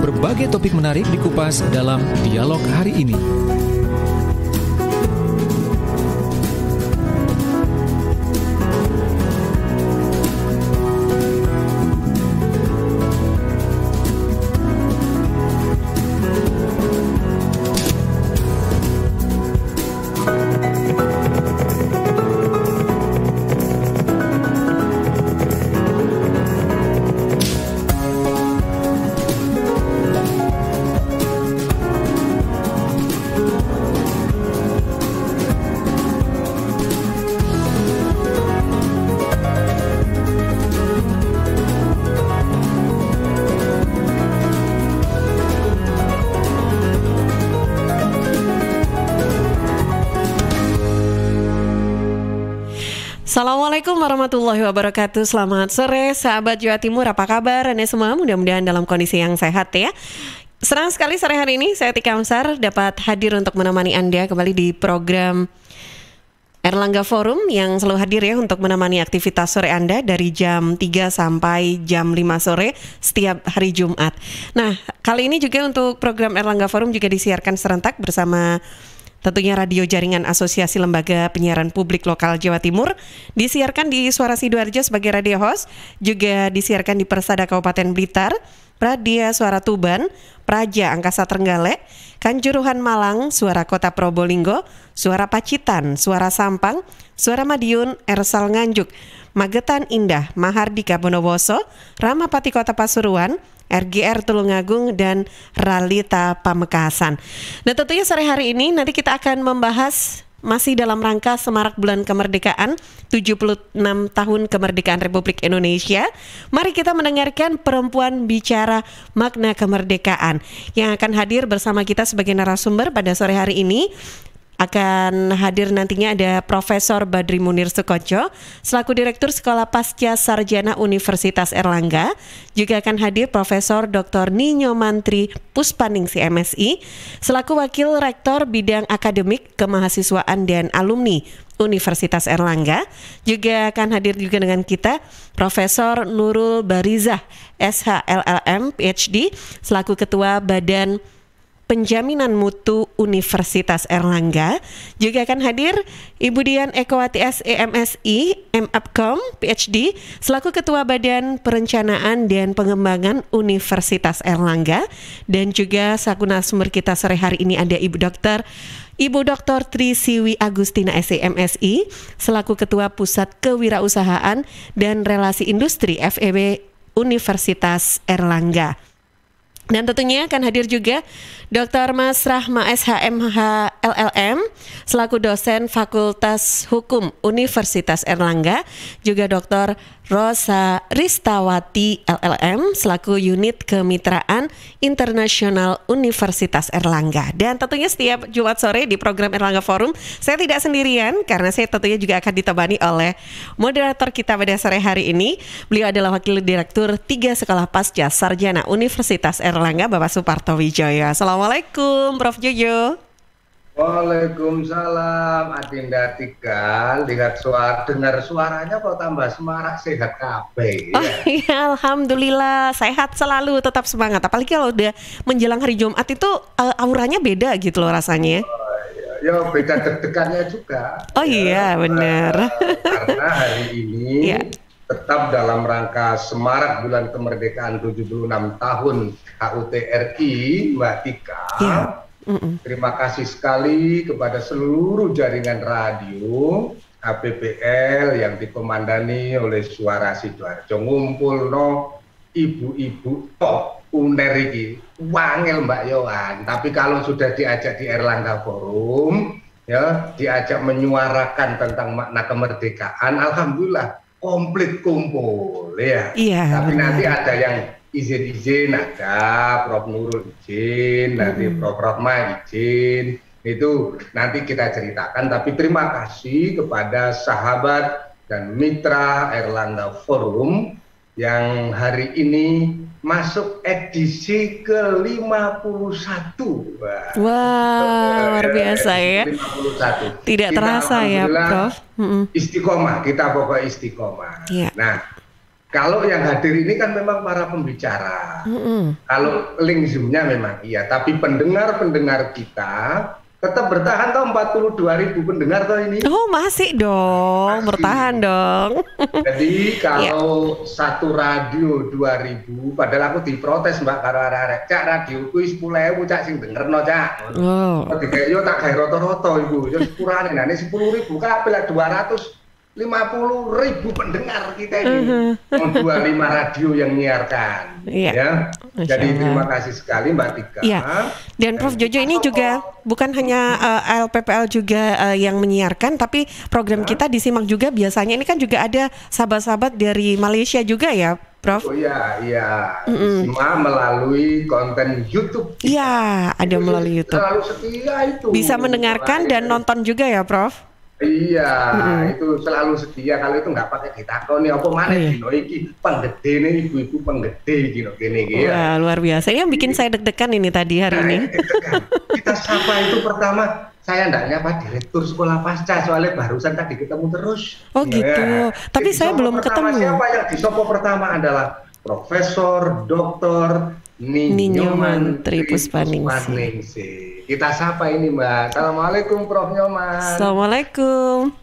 Berbagai topik menarik dikupas dalam dialog hari ini. Assalamualaikum warahmatullahi wabarakatuh. Selamat sore sahabat Jawa Timur, apa kabar Anda semua? Mudah-mudahan dalam kondisi yang sehat ya. Senang sekali sore hari ini saya Tika Amsar dapat hadir untuk menemani Anda kembali di program Erlangga Forum yang selalu hadir ya untuk menemani aktivitas sore Anda dari jam 3 sampai jam 5 sore setiap hari Jumat. Nah, kali ini juga untuk program Erlangga Forum juga disiarkan serentak bersama tentunya radio jaringan Asosiasi Lembaga Penyiaran Publik Lokal Jawa Timur, disiarkan di Suara Sidoarjo sebagai radio host, juga disiarkan di Persada Kabupaten Blitar, Pradia Suara Tuban, Praja Angkasa Trenggalek, Kanjuruhan Malang, Suara Kota Probolinggo, Suara Pacitan, Suara Sampang, Suara Madiun, Ersal Nganjuk, Magetan Indah, Mahardika Bondowoso, Ramapati Kota Pasuruan, RGR Tulungagung, dan Ralita Pamekasan. Nah, tentunya sore hari ini nanti kita akan membahas masih dalam rangka Semarak Bulan Kemerdekaan 76 tahun Kemerdekaan Republik Indonesia. Mari kita mendengarkan Perempuan Bicara Makna Kemerdekaan yang akan hadir bersama kita sebagai narasumber pada sore hari ini. Akan hadir nantinya ada Profesor Badri Munir Sukoco selaku Direktur Sekolah Pasca Sarjana Universitas Erlangga. Juga akan hadir Profesor Dr. Ninyo Mantri Puspaningsi MSI selaku Wakil Rektor Bidang Akademik Kemahasiswaan dan Alumni Universitas Erlangga. Juga akan hadir juga dengan kita Profesor Nurul Barizah SHLLM PhD selaku Ketua Badan Penjaminan Mutu Universitas Erlangga. Juga akan hadir Ibu Dian Ekowati SEMSI MApcom PhD selaku Ketua Badan Perencanaan dan Pengembangan Universitas Erlangga. Dan juga selaku narasumber kita sore hari ini ada Ibu Dr. Tri Siwi Agustina SEMSI selaku Ketua Pusat Kewirausahaan dan Relasi Industri FEB Universitas Erlangga. Dan tentunya akan hadir juga Dr. Mas Rahma SHMH LLM selaku dosen Fakultas Hukum Universitas Erlangga, juga Dr. Rosa Ristawati LLM selaku Unit Kemitraan Internasional Universitas Erlangga. Dan tentunya setiap Jumat sore di program Erlangga Forum saya tidak sendirian karena saya tentunya juga akan ditemani oleh moderator kita pada sore hari ini. Beliau adalah Wakil Direktur 3 Sekolah Pasca Sarjana Universitas Erlangga, Bapak Suparto Wijoyo. Assalamualaikum Prof. Jojo. Waalaikumsalam Adinda Tika. Dengar suaranya kok tambah semarak, sehat kabeh. Oh iya, alhamdulillah sehat selalu, tetap semangat. Apalagi kalau udah menjelang hari Jumat itu auranya beda gitu loh rasanya. Ya beda deg-degannya juga. Oh iya benar. Karena hari ini tetap dalam rangka Semarak Bulan Kemerdekaan 76 tahun HUT RI, Mbak Tika. Terima kasih sekali kepada seluruh jaringan radio APBL yang dikomandani oleh Suara Sidoarjo. Ngumpul no ibu-ibu top uner iki. Wangel Mbak Yohan. Tapi kalau sudah diajak di Erlangga Forum, ya diajak menyuarakan tentang makna kemerdekaan, alhamdulillah komplit kumpul ya. Tapi nanti ada yang izin ada, Prof. Nurul izin, nanti Prof. Rahma izin, itu nanti kita ceritakan. Tapi terima kasih kepada sahabat dan mitra Erlangga Forum yang hari ini masuk edisi ke-51. Wah, luar biasa ya. 51. Tidak terasa ya, Prof. Istiqomah, kita pokoknya istiqomah. Yeah. Nah, Kalau yang hadir ini kan memang para pembicara. Kalau link Zoom-nya memang iya, tapi pendengar-pendengar kita tetap bertahan toh 42.000 pendengar toh ini. Oh masih dong, bertahan dong. Jadi kalau satu radio 2.000, padahal aku diprotes Mbak karo arek-arek, cak radio kuwi 10.000 cak sing dengerno cak. Oh. Kayak yo tak gawe roto-roto ibu, yo sepurane nah 10.000 kabeh lah 250.000 pendengar kita ini. 25 radio yang menyiarkan. Ya. Jadi terima kasih sekali Mbak Tika. Dan Prof Jojo ini juga bukan hanya LPPL juga yang menyiarkan, tapi program kita disimak juga biasanya. Ini kan juga ada sahabat-sahabat dari Malaysia juga ya, Prof? Oh iya. Disimak melalui konten YouTube. Iya, ada melalui YouTube. Selalu setia itu. Bisa mendengarkan dan nonton juga ya, Prof? Iya, itu selalu setia. Kalau itu nggak pakai ditakoni apa mana dino iki penggede ibu-ibu penggede gini Wah, luar biasa. Ini yang bikin saya deg-degan ini tadi hari ini. Kita sapa itu pertama, saya nggak nyapa direktur sekolah pasca soalnya barusan tadi ketemu terus. Oh gitu. Tapi saya belum ketemu. Siapa yang disopo pertama adalah Profesor Dr. Ninyoman Tripuspaningsih. Kita sapa ini Mbak. Assalamualaikum Prof Nyoman. Assalamualaikum.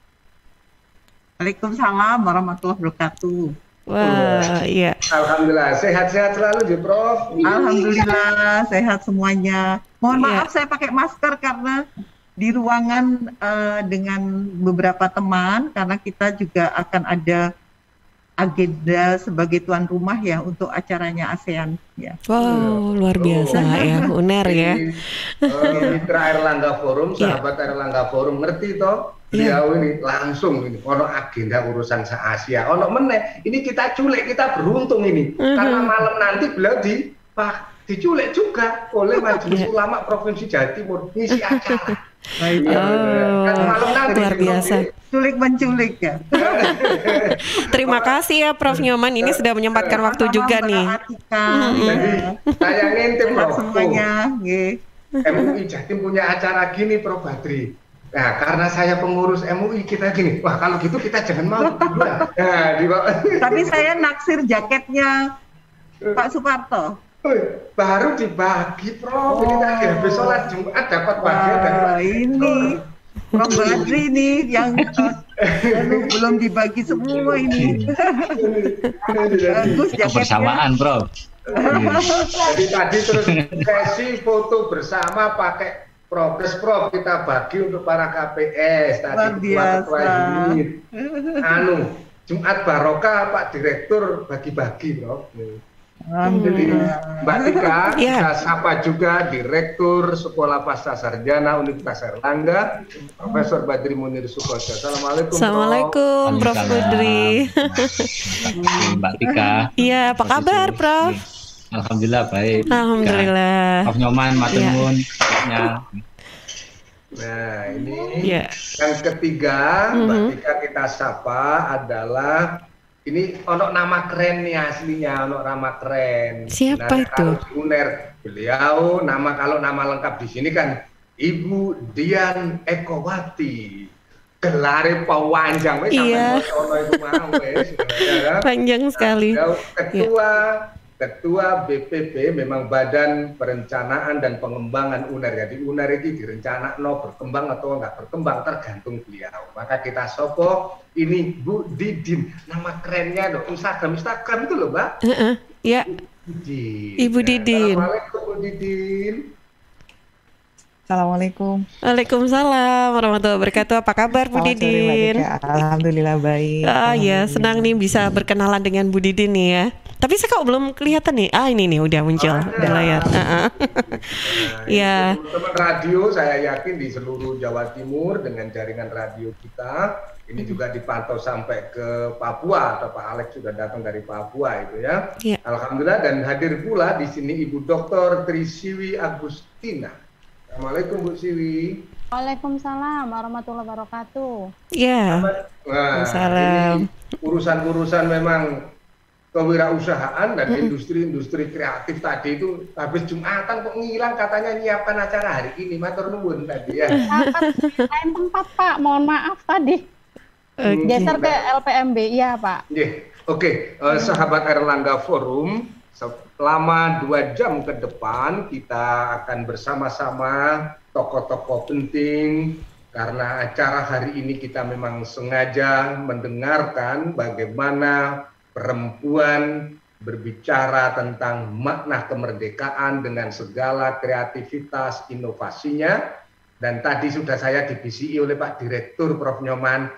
Waalaikumsalam warahmatullahi wabarakatuh. Wah, iya. Alhamdulillah, sehat-sehat selalu, Prof. Alhamdulillah, sehat semuanya. Mohon maaf saya pakai masker karena di ruangan dengan beberapa teman, karena kita juga akan ada agenda sebagai tuan rumah ya untuk acaranya ASEAN ya. Wow, luar biasa ya, UNER ya. Mitra Airlangga Forum, sahabat Airlangga Forum ngerti toh? Beliau ini langsung ini ono agenda urusan se-Asia. Ono meneh, ini kita culik, kita beruntung ini. Karena malam nanti beliau diculik juga oleh Majelis Ulama Provinsi Jawa Timur ngisi acara. Kan malam nanti luar biasa. Culik menculik ya. Terima kasih ya Prof Nyoman, ini sudah menyempatkan waktu juga nih. Jadi saya ngintip Prof. Semuanya. MUI Jatim punya acara gini Prof Badri. Nah karena saya pengurus MUI kita gini, wah kalau gitu kita jangan mau. Tapi saya naksir jaketnya Pak Suparto. Baru dibagi Prof. Ini tadi habis sholat Jumat dapat bagian dari ini Prof Badri nih yang belum dibagi semua ini. Bagus kebersamaan Prof. Jadi tadi terus sesi foto bersama pakai progres Prof kita bagi untuk para KPS tadi. Luar biasa. Jumat Barokah Pak Direktur bagi-bagi Prof. Alhamdulillah. Mbak Tika, kita sapa juga Direktur Sekolah Pasca Sarjana Universitas Airlangga, Profesor Badri Munir Sukoco. Assalamualaikum. Assalamualaikum, Prof Badri. Mbak Tika. Iya, apa kabar, Prof? Alhamdulillah baik. Alhamdulillah. Prof Nyoman, maturnuun. Nah, ini yang ketiga, Mbak Tika kita sapa adalah ini ono nama keren nih aslinya, ono nama keren. Siapa itu? UNER. Beliau kalau nama lengkap di sini kan Ibu Dian Ekowati. Gelare panjang wis sampai ono itu mau wis. Panjang sekali. Ketua BPP memang Badan Perencanaan dan Pengembangan UNER. Jadi UNER ini direncanakno berkembang atau enggak berkembang tergantung beliau. Maka kita sopo ini Bu Didin, nama kerennya loh, Instagram itu loh Mbak. Ya. Ibu Didin. Assalamualaikum Bu Didin. Assalamualaikum. Waalaikumsalam warahmatullahi wabarakatuh. Apa kabar Bu Didin? Alhamdulillah baik. Ya senang nih bisa berkenalan dengan Bu Didin nih ya. Tapi saya kok belum kelihatan nih. Ini nih udah muncul di layar. Ya. Teman radio saya yakin di seluruh Jawa Timur dengan jaringan radio kita ini juga dipantau sampai ke Papua atau Pak Alex sudah datang dari Papua itu ya. Alhamdulillah dan hadir pula di sini Ibu Dr. Trisiwi Agustina. Assalamualaikum Bu Siwi. Waalaikumsalam warahmatullahi wabarakatuh. Iya. Waalaikumsalam. Urusan-urusan memang kewirausahaan dan industri-industri kreatif tadi itu habis Jumatan kok ngilang katanya nyiapkan acara hari ini. Matur nuwun tadi ya. Lain tempat Pak, mohon maaf tadi. Geser ke LPMB, iya Pak. Oke, sahabat Erlangga Forum, selama 2 jam ke depan kita akan bersama-sama tokoh-tokoh penting, karena acara hari ini kita memang sengaja mendengarkan bagaimana perempuan berbicara tentang makna kemerdekaan dengan segala kreativitas inovasinya. Dan tadi sudah saya dibisiki oleh Pak Direktur Prof. Nyoman,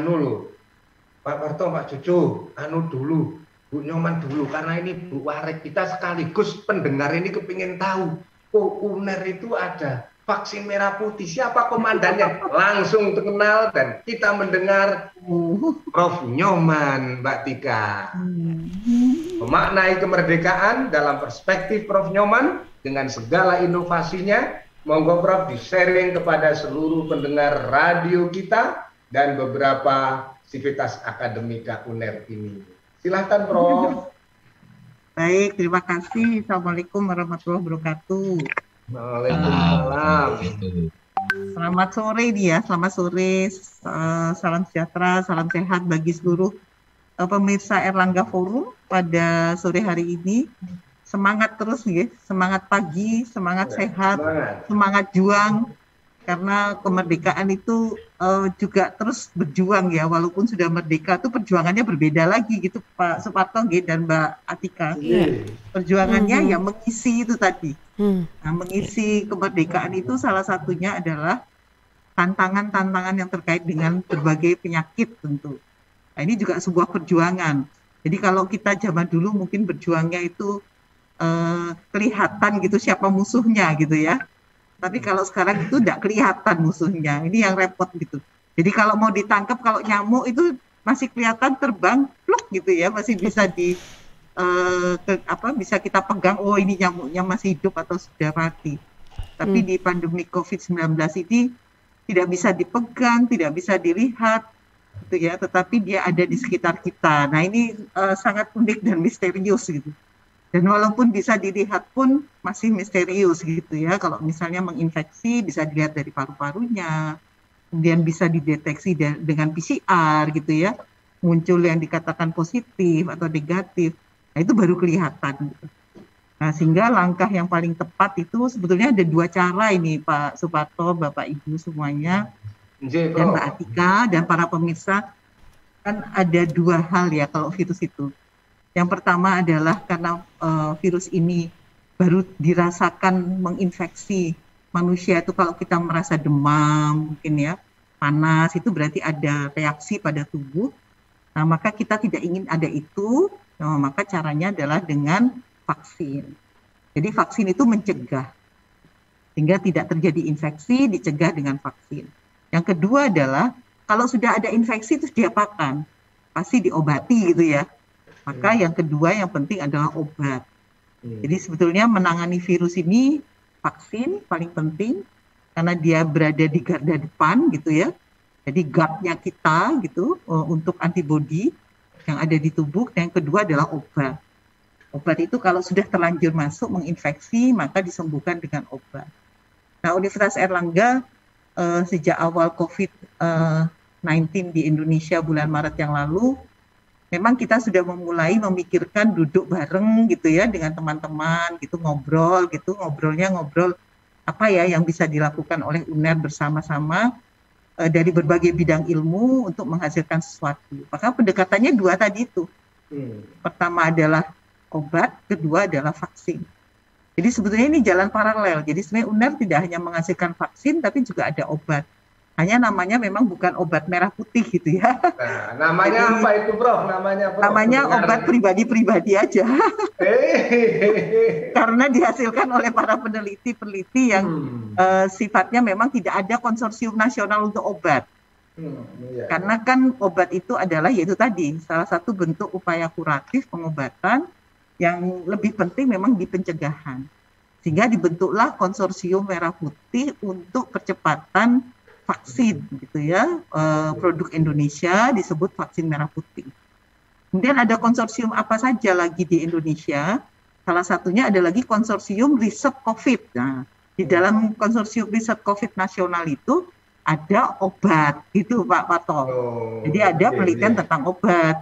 Pak Parto, Pak Cucu, dulu, Bu Nyoman dulu, karena ini Bu Warek, kita sekaligus pendengar ini kepingin tahu, UNER itu ada vaksin merah putih, siapa komandannya? Langsung terkenal dan kita mendengar Prof. Nyoman, Mbak Tika. Memaknai kemerdekaan dalam perspektif Prof. Nyoman dengan segala inovasinya. Monggo Prof di-sharing kepada seluruh pendengar radio kita dan beberapa sivitas akademika UNER ini. Silahkan Prof. Baik, terima kasih. Assalamualaikum warahmatullahi wabarakatuh. Waalaikumsalam. Selamat sore dia, selamat sore, salam sejahtera, salam sehat bagi seluruh pemirsa Erlangga Forum pada sore hari ini. Semangat terus ya, semangat pagi, semangat sehat, semangat juang, karena kemerdekaan itu juga terus berjuang ya, walaupun sudah merdeka itu perjuangannya berbeda lagi gitu Pak Suparto dan Mbak Atika. Perjuangannya yang mengisi itu tadi. Nah, mengisi kemerdekaan itu salah satunya adalah tantangan-tantangan yang terkait dengan berbagai penyakit tentu. Nah, ini juga sebuah perjuangan. Jadi kalau kita zaman dulu mungkin berjuangnya itu kelihatan gitu siapa musuhnya gitu ya. Tapi kalau sekarang itu tidak kelihatan musuhnya. Ini yang repot gitu. Jadi kalau mau ditangkap, kalau nyamuk itu masih kelihatan terbang, pluk gitu ya, masih bisa bisa kita pegang. Oh ini nyamuknya masih hidup atau sudah mati. Tapi di pandemi COVID-19 ini tidak bisa dipegang, tidak bisa dilihat, gitu ya. Tetapi dia ada di sekitar kita. Nah ini sangat unik dan misterius gitu. Dan walaupun bisa dilihat pun masih misterius gitu ya. Kalau misalnya menginfeksi bisa dilihat dari paru-parunya, kemudian bisa dideteksi dengan PCR gitu ya. Muncul yang dikatakan positif atau negatif. Nah itu baru kelihatan. Gitu. Nah sehingga langkah yang paling tepat itu sebetulnya ada 2 cara ini Pak Suparto, Bapak Ibu semuanya, dan Mbak Atika dan para pemirsa. Kan ada 2 hal ya kalau virus itu. Yang pertama adalah karena virus ini baru dirasakan menginfeksi manusia itu, kalau kita merasa demam mungkin ya, panas, itu berarti ada reaksi pada tubuh. Nah maka kita tidak ingin ada itu, maka caranya adalah dengan vaksin. Jadi vaksin itu mencegah sehingga tidak terjadi infeksi, dicegah dengan vaksin. Yang kedua adalah kalau sudah ada infeksi terus diapakan? Pasti diobati gitu ya. Maka yang kedua yang penting adalah obat. Jadi sebetulnya menangani virus ini vaksin paling penting karena dia berada di garda depan gitu ya. Jadi guard-nya kita gitu untuk antibodi yang ada di tubuh. Dan yang kedua adalah obat. Obat itu kalau sudah terlanjur masuk menginfeksi maka disembuhkan dengan obat. Nah Universitas Erlangga sejak awal COVID-19 di Indonesia bulan Maret yang lalu, memang kita sudah memulai memikirkan duduk bareng gitu ya dengan teman-teman gitu, ngobrol apa ya yang bisa dilakukan oleh UNER bersama-sama dari berbagai bidang ilmu untuk menghasilkan sesuatu. Maka pendekatannya 2 tadi itu. Pertama adalah obat, kedua adalah vaksin. Jadi sebetulnya ini jalan paralel. Jadi sebenarnya UNER tidak hanya menghasilkan vaksin tapi juga ada obat. Hanya namanya memang bukan obat merah putih gitu ya. Nah, namanya jadi, apa itu Prof? Namanya obat pribadi-pribadi aja. Karena dihasilkan oleh para peneliti yang sifatnya memang tidak ada konsorsium nasional untuk obat. Karena kan obat itu adalah yaitu tadi salah satu bentuk upaya kuratif pengobatan yang lebih penting memang di pencegahan. Sehingga dibentuklah konsorsium merah putih untuk percepatan vaksin gitu ya, produk Indonesia disebut vaksin merah putih. Kemudian ada konsorsium apa saja lagi di Indonesia? Salah satunya ada lagi konsorsium riset COVID. Nah, di dalam konsorsium riset COVID nasional itu ada obat gitu Pak Pato. Jadi ada penelitian tentang obat.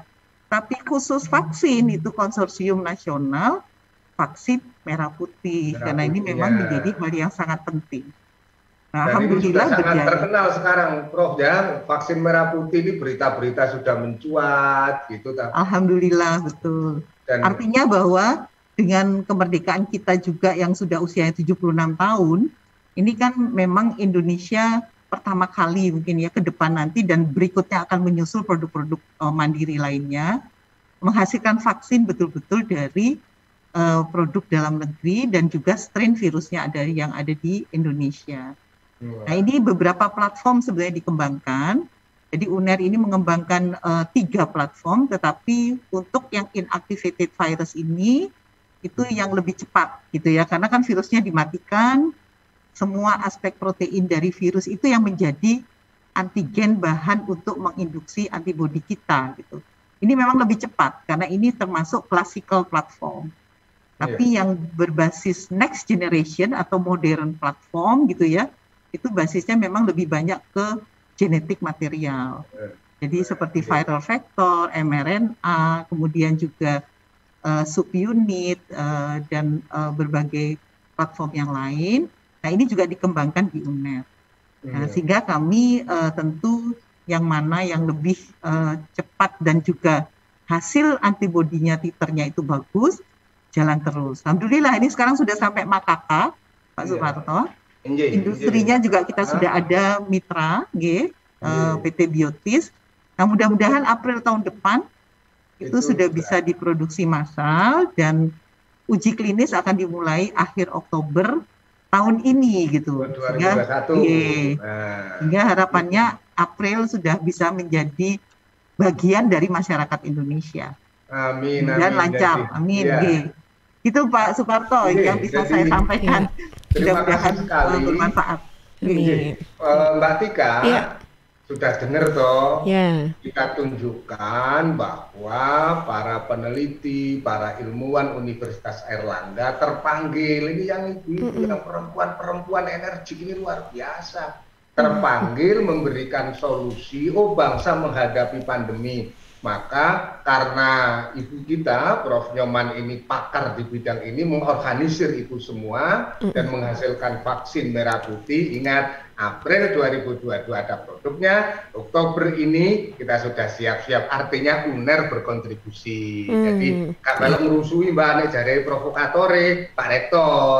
Tapi khusus vaksin itu konsorsium nasional vaksin merah putih, karena ini memang menjadi hal yang sangat penting. Nah, alhamdulillah sudah sangat terkenal sekarang, Prof, ya, vaksin merah putih ini berita-berita sudah mencuat gitu. Alhamdulillah, betul. Artinya bahwa dengan kemerdekaan kita juga yang sudah usianya 76 tahun, ini kan memang Indonesia pertama kali mungkin ya ke depan nanti dan berikutnya akan menyusul produk-produk mandiri lainnya, menghasilkan vaksin betul-betul dari produk dalam negeri dan juga strain virusnya yang ada di Indonesia. Nah, ini beberapa platform sebenarnya dikembangkan. Jadi UNER ini mengembangkan 3 platform, tetapi untuk yang inactivated virus ini itu yang lebih cepat gitu ya, karena kan virusnya dimatikan, semua aspek protein dari virus itu yang menjadi antigen bahan untuk menginduksi antibodi kita gitu. Ini memang lebih cepat karena ini termasuk classical platform. Tapi yang berbasis next generation atau modern platform gitu ya, itu basisnya memang lebih banyak ke genetik material. Jadi seperti viral vector, mRNA, kemudian juga subunit dan berbagai platform yang lain. Nah, ini juga dikembangkan di UNER. Nah, sehingga kami tentu yang mana yang lebih cepat dan juga hasil antibodinya titernya itu bagus, jalan terus. Alhamdulillah ini sekarang sudah sampai Makaka, Pak Suparto. Industrinya juga kita sudah ada mitra, PT Biotis. Nah, mudah-mudahan April tahun depan itu sudah bisa diproduksi massal dan uji klinis akan dimulai akhir Oktober tahun ini gitu. Sehingga harapannya April sudah bisa menjadi bagian dari masyarakat Indonesia. Amin. Dan lancar. Amin. Ya. Itu Pak Suparto yang bisa saya sampaikan. Terima kasih sekali. Bermanfaat. Mbak Tika, sudah dengar toh? Kita tunjukkan bahwa para peneliti, para ilmuwan Universitas Airlangga terpanggil. Ini yang ibu-ibu, yang perempuan energik ini luar biasa. Terpanggil memberikan solusi, bangsa menghadapi pandemi. Maka karena ibu kita, Prof. Nyoman ini pakar di bidang ini, mengorganisir itu semua dan menghasilkan vaksin merah putih. Ingat, April 2022 ada produknya, Oktober ini kita sudah siap-siap, artinya UNER berkontribusi. Jadi kalau merusui Mbak Ane jari provokatore, Pak Rektor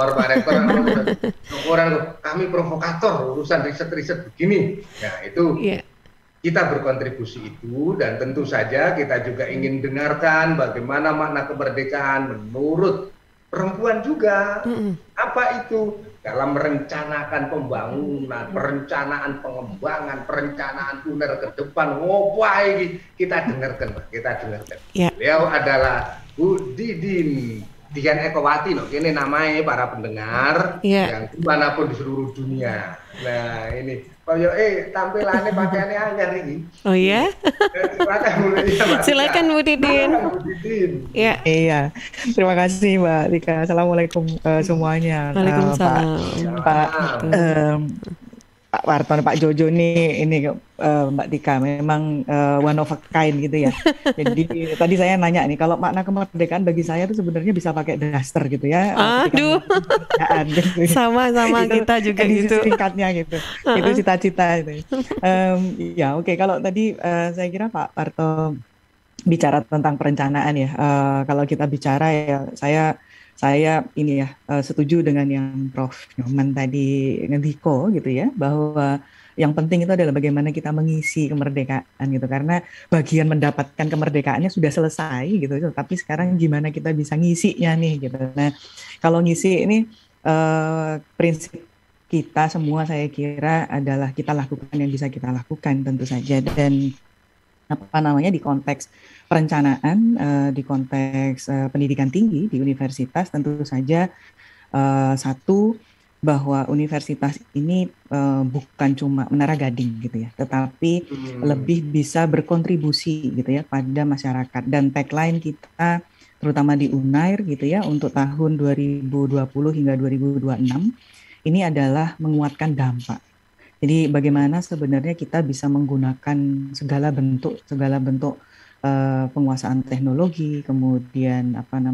orang kami provokator urusan riset-riset begini. Nah itu kita berkontribusi itu, dan tentu saja kita juga ingin dengarkan bagaimana makna kemerdekaan menurut perempuan juga. Apa itu? Dalam merencanakan pembangunan, perencanaan pengembangan, perencanaan UNER ke depan. Wah, ini kita dengarkan, Pak. Kita dengarkan. Beliau adalah Bu Didin Dian Ekowati, ini namanya para pendengar yang dimanapun di seluruh dunia. Nah ini tampilannya pakaiannya anyar ini. Oh ya? Silakan Bu Didin. Iya. Terima kasih Mbak Tika. Assalamualaikum semuanya. Waalaikumsalam. Pak Warton, Pak Jojo nih, ini Mbak Tika memang one of a kind gitu ya. Jadi tadi saya nanya nih, kalau makna kemerdekaan bagi saya itu sebenarnya bisa pakai daster gitu ya. Aduh, gitu. Sama-sama kita juga gitu. Singkatnya gitu. Itu cita-cita itu. Ya oke. Kalau tadi saya kira Pak Warto bicara tentang perencanaan ya. Kalau kita bicara ya saya ini ya setuju dengan yang Prof. Nyoman tadi ngendiko gitu ya, bahwa yang penting itu adalah bagaimana kita mengisi kemerdekaan gitu, karena bagian mendapatkan kemerdekaannya sudah selesai gitu, tapi sekarang gimana kita bisa ngisinya nih gitu. Nah kalau ngisi ini prinsip kita semua saya kira adalah kita lakukan yang bisa kita lakukan tentu saja, dan di konteks perencanaan, di konteks pendidikan tinggi di universitas tentu saja satu bahwa universitas ini bukan cuma menara gading gitu ya, tetapi lebih bisa berkontribusi gitu ya pada masyarakat, dan tagline kita terutama di UNAIR gitu ya untuk tahun 2020 hingga 2026 ini adalah menguatkan dampak. Jadi bagaimana sebenarnya kita bisa menggunakan segala bentuk penguasaan teknologi, kemudian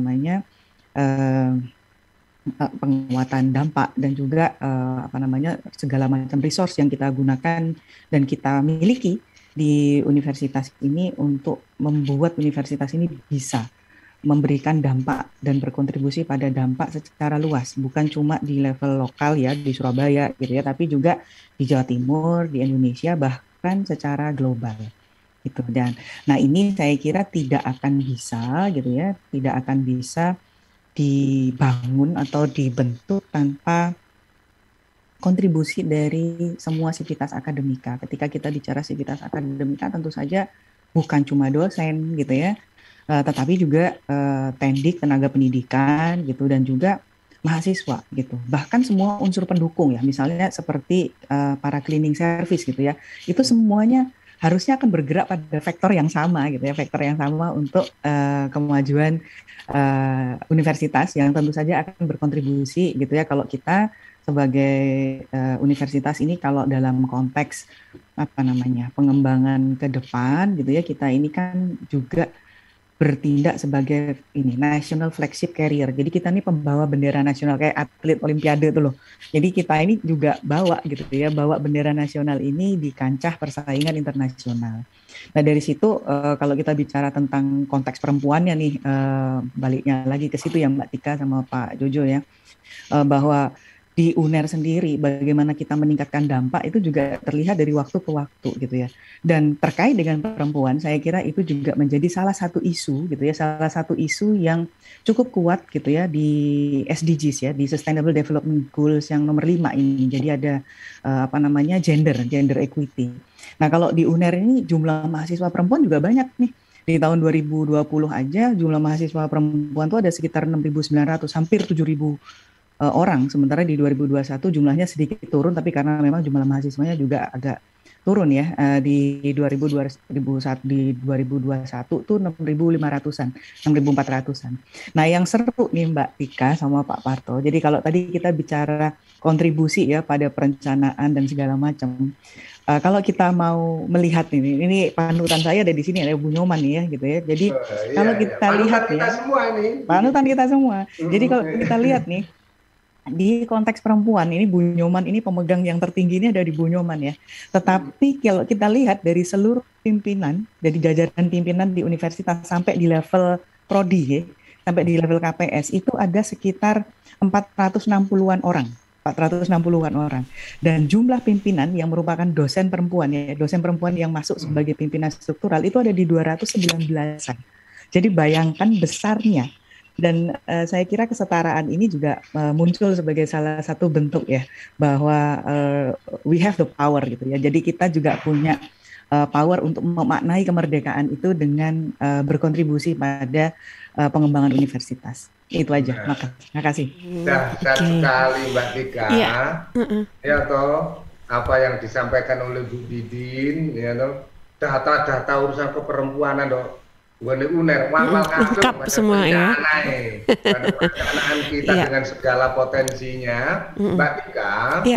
penguatan dampak, dan juga segala macam resource yang kita gunakan dan kita miliki di universitas ini untuk membuat universitas ini bisa memberikan dampak dan berkontribusi pada dampak secara luas, bukan cuma di level lokal ya di Surabaya gitu ya, tapi juga di Jawa Timur, di Indonesia, bahkan secara global gitu. Dan nah ini saya kira tidak akan bisa gitu ya, tidak akan bisa dibangun atau dibentuk tanpa kontribusi dari semua sivitas akademika. Ketika kita bicara sivitas akademika, tentu saja bukan cuma dosen gitu ya, tetapi juga tendik, tenaga pendidikan gitu, dan juga mahasiswa gitu. Bahkan semua unsur pendukung ya, misalnya seperti para cleaning service gitu ya, itu semuanya harusnya akan bergerak pada vektor yang sama gitu ya, vektor yang sama untuk kemajuan universitas yang tentu saja akan berkontribusi gitu ya. Kalau kita sebagai universitas ini, kalau dalam konteks pengembangan ke depan gitu ya, kita ini kan juga bertindak sebagai national flagship carrier. Jadi kita ini pembawa bendera nasional kayak atlet olimpiade itu loh. Jadi kita ini juga bawa gitu ya, bawa bendera nasional ini di kancah persaingan internasional. Nah dari situ kalau kita bicara tentang konteks perempuannya nih, baliknya lagi ke situ ya Mbak Tika sama Pak Jojo ya, bahwa di UNER sendiri bagaimana kita meningkatkan dampak itu juga terlihat dari waktu ke waktu gitu ya. Dan terkait dengan perempuan, saya kira itu juga menjadi salah satu isu gitu ya, salah satu isu yang cukup kuat gitu ya di SDGs ya, di Sustainable Development Goals yang nomor 5 ini. Jadi ada gender equity. Nah, kalau di UNER ini jumlah mahasiswa perempuan juga banyak nih. Di tahun 2020 aja jumlah mahasiswa perempuan itu ada sekitar 6.900, hampir 7.000 orang, sementara di 2021 jumlahnya sedikit turun, tapi karena memang jumlah mahasiswanya juga agak turun ya, di 2021 tuh 6.500-an, 6.400-an. Nah yang seru nih Mbak Tika sama Pak Parto, jadi kalau tadi kita bicara kontribusi ya pada perencanaan dan segala macam, kalau kita mau melihat ini panutan saya ada di sini, ada Bu Nyoman nih ya gitu ya. Jadi kalau kita lihat ya, panutan kita semua. Jadi kalau kita lihat nih, di konteks perempuan ini Bu Nyoman ini pemegang yang tertinggi ini ada di Bu Nyoman ya. Tetapi kalau kita lihat dari seluruh pimpinan, dari jajaran pimpinan di universitas sampai di level prodi ya, sampai di level KPS itu ada sekitar 460-an orang. 460-an orang. Dan jumlah pimpinan yang merupakan dosen perempuan ya, dosen perempuan yang masuk sebagai pimpinan struktural itu ada di 219-an. Jadi bayangkan besarnya. Dan saya kira kesetaraan ini juga muncul sebagai salah satu bentuk ya, bahwa we have the power gitu ya. Jadi kita juga punya power untuk memaknai kemerdekaan itu dengan berkontribusi pada pengembangan universitas. Itu aja. Makasih. Dahsyat sekali Mbak Tika. Ya toh, apa yang disampaikan oleh Bu Didin, ya toh, data-data urusan keperempuanan toh. UNER, lengkap semua ya. Perencanaan kita dengan segala potensinya, Mbak Tika.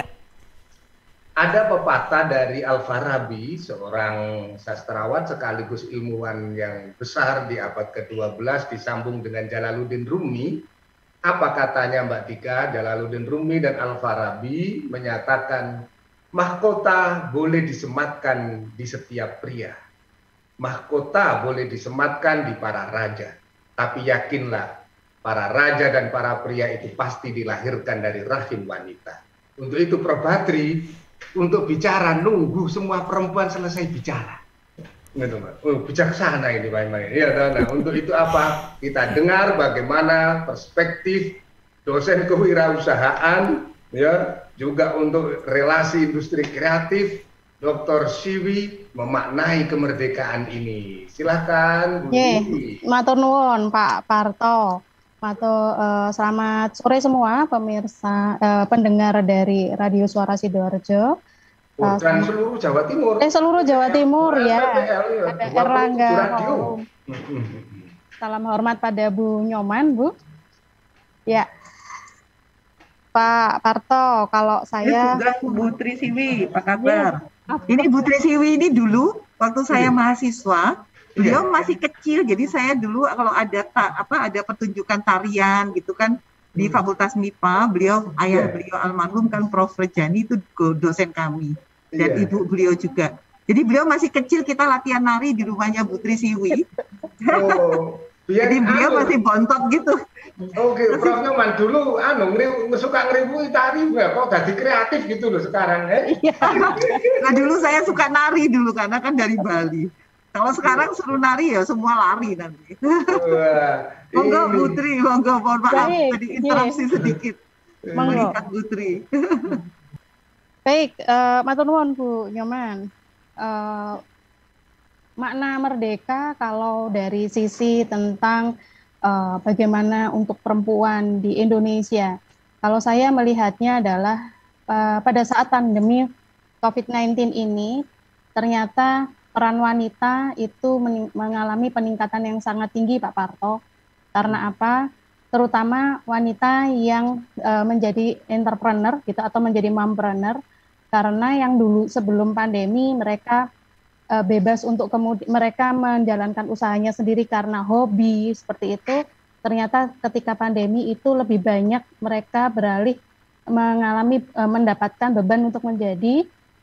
Ada pepatah dari Al-Farabi, seorang sastrawan sekaligus ilmuwan yang besar di abad ke-12, disambung dengan Jalaluddin Rumi. Apa katanya Mbak Tika? Jalaluddin Rumi dan Al-Farabi menyatakan, mahkota boleh disematkan di setiap pria. Mahkota boleh disematkan di para raja, tapi yakinlah para raja dan para pria itu pasti dilahirkan dari rahim wanita. Untuk itu Prof. Badri, untuk bicara nunggu semua perempuan selesai bicara. Bijaksana ini Pak. Ya, nah, untuk itu apa? Kita dengar bagaimana perspektif dosen kewirausahaan, ya, juga untuk relasi industri kreatif. Dr. Siwi memaknai kemerdekaan ini. Silakan Bu Didi. Matur nuwun Pak Parto. Selamat sore semua pemirsa pendengar dari Radio Suara Sidoarjo. Dan seluruh Jawa Timur. Seluruh Jawa Timur ya. Ada Erlangga. Salam hormat pada Bu Nyoman, Bu. Ya. Pak Parto, kalau saya Bu Trisiwi, apa kabar? Ini Bu Trisiwi ini dulu waktu saya mahasiswa, beliau masih kecil, jadi saya dulu kalau ada ada pertunjukan tarian gitu kan di Fakultas MIPA, ayah beliau almarhum kan Prof. Rejani itu dosen kami dan ibu beliau juga. Jadi beliau masih kecil, kita latihan nari di rumahnya Bu Trisiwi. Jadi beliau masih bontot gitu. Oke, Prof. Nyoman dulu suka ngriwu tari kok jadi kreatif gitu loh sekarang Nah dulu saya suka nari dulu karena kan dari Bali. Kalau sekarang suruh nari ya semua lari nanti. Monggo Putri, monggo mohon maaf tadi interupsi sedikit. Mengikat Putri. Baik, matur nuwun Bu Nyoman. Makna merdeka kalau dari sisi tentang bagaimana untuk perempuan di Indonesia, kalau saya melihatnya adalah pada saat pandemi COVID-19 ini ternyata peran wanita itu mengalami peningkatan yang sangat tinggi Pak Parto. Karena apa? Terutama wanita yang menjadi entrepreneur gitu atau menjadi mompreneur, karena yang dulu sebelum pandemi mereka bebas untuk kemudian mereka menjalankan usahanya sendiri karena hobi seperti itu. Ternyata ketika pandemi itu lebih banyak mereka beralih mendapatkan beban untuk menjadi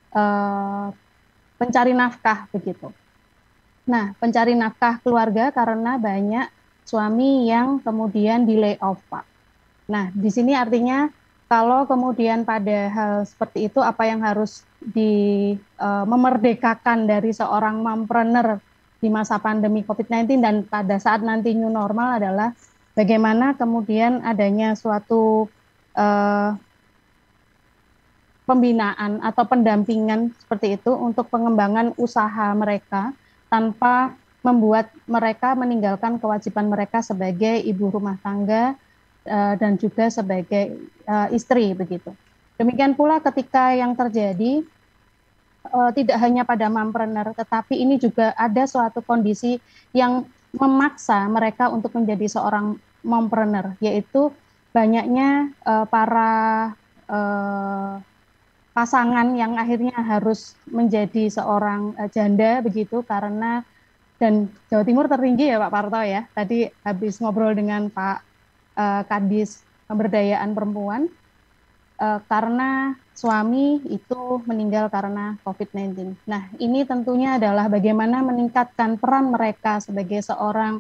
pencari nafkah begitu. Nah, pencari nafkah keluarga karena banyak suami yang kemudian di layoff, Pak. Nah, di sini artinya kalau kemudian pada hal seperti itu apa yang harus memerdekakan dari seorang mompreneur di masa pandemi COVID-19 dan pada saat nanti new normal adalah bagaimana kemudian adanya suatu pembinaan atau pendampingan seperti itu untuk pengembangan usaha mereka tanpa membuat mereka meninggalkan kewajiban mereka sebagai ibu rumah tangga dan juga sebagai istri begitu. Demikian pula ketika yang terjadi tidak hanya pada mompreneur, tetapi ini juga ada suatu kondisi yang memaksa mereka untuk menjadi seorang mompreneur, yaitu banyaknya para pasangan yang akhirnya harus menjadi seorang janda begitu karena dan Jawa Timur tertinggi ya Pak Parto ya. Tadi habis ngobrol dengan Pak Kadis Pemberdayaan Perempuan karena suami itu meninggal karena COVID-19. Nah, ini tentunya adalah bagaimana meningkatkan peran mereka sebagai seorang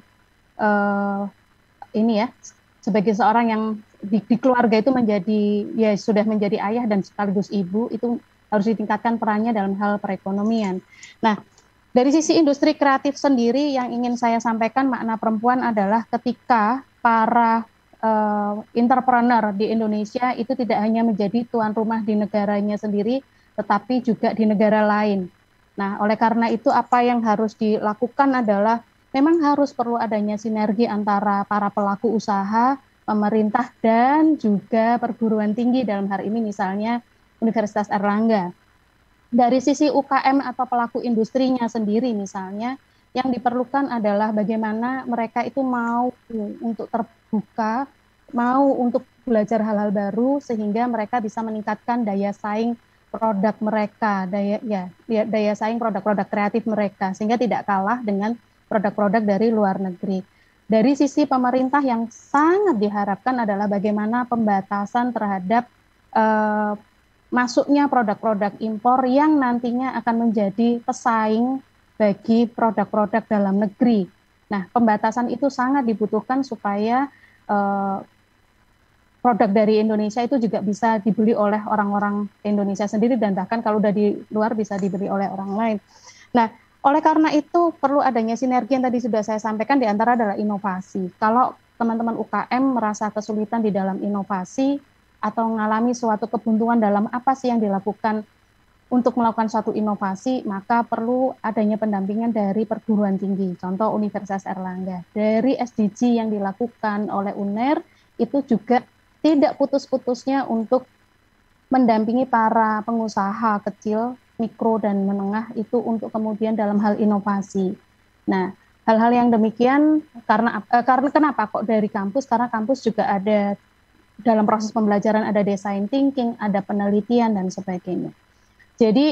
sebagai seorang yang di keluarga itu sudah menjadi ayah dan sekaligus ibu, itu harus ditingkatkan perannya dalam hal perekonomian. Nah, dari sisi industri kreatif sendiri yang ingin saya sampaikan makna perempuan adalah ketika para entrepreneur di Indonesia itu tidak hanya menjadi tuan rumah di negaranya sendiri, tetapi juga di negara lain. Nah, oleh karena itu apa yang harus dilakukan adalah memang harus perlu adanya sinergi antara para pelaku usaha, pemerintah, dan juga perguruan tinggi dalam hal ini misalnya Universitas Airlangga. Dari sisi UKM atau pelaku industrinya sendiri misalnya, yang diperlukan adalah bagaimana mereka itu mau untuk terbuka, mau untuk belajar hal-hal baru sehingga mereka bisa meningkatkan daya saing produk mereka, daya saing produk-produk kreatif mereka sehingga tidak kalah dengan produk-produk dari luar negeri. Dari sisi pemerintah yang sangat diharapkan adalah bagaimana pembatasan terhadap masuknya produk-produk impor yang nantinya akan menjadi pesaing bagi produk-produk dalam negeri. Nah, pembatasan itu sangat dibutuhkan supaya produk dari Indonesia itu juga bisa dibeli oleh orang-orang Indonesia sendiri dan bahkan kalau udah di luar bisa dibeli oleh orang lain. Nah, oleh karena itu perlu adanya sinergi yang tadi sudah saya sampaikan, di antara adalah inovasi. Kalau teman-teman UKM merasa kesulitan di dalam inovasi atau mengalami suatu kebuntuan dalam apa sih yang dilakukan untuk melakukan suatu inovasi, maka perlu adanya pendampingan dari perguruan tinggi. Contoh Universitas Airlangga. Dari SDG yang dilakukan oleh UNER itu juga tidak putus-putusnya untuk mendampingi para pengusaha kecil, mikro dan menengah itu untuk kemudian dalam hal inovasi. Nah, hal-hal yang demikian karena kenapa kok dari kampus? Karena kampus juga ada dalam proses pembelajaran ada design thinking, ada penelitian dan sebagainya. Jadi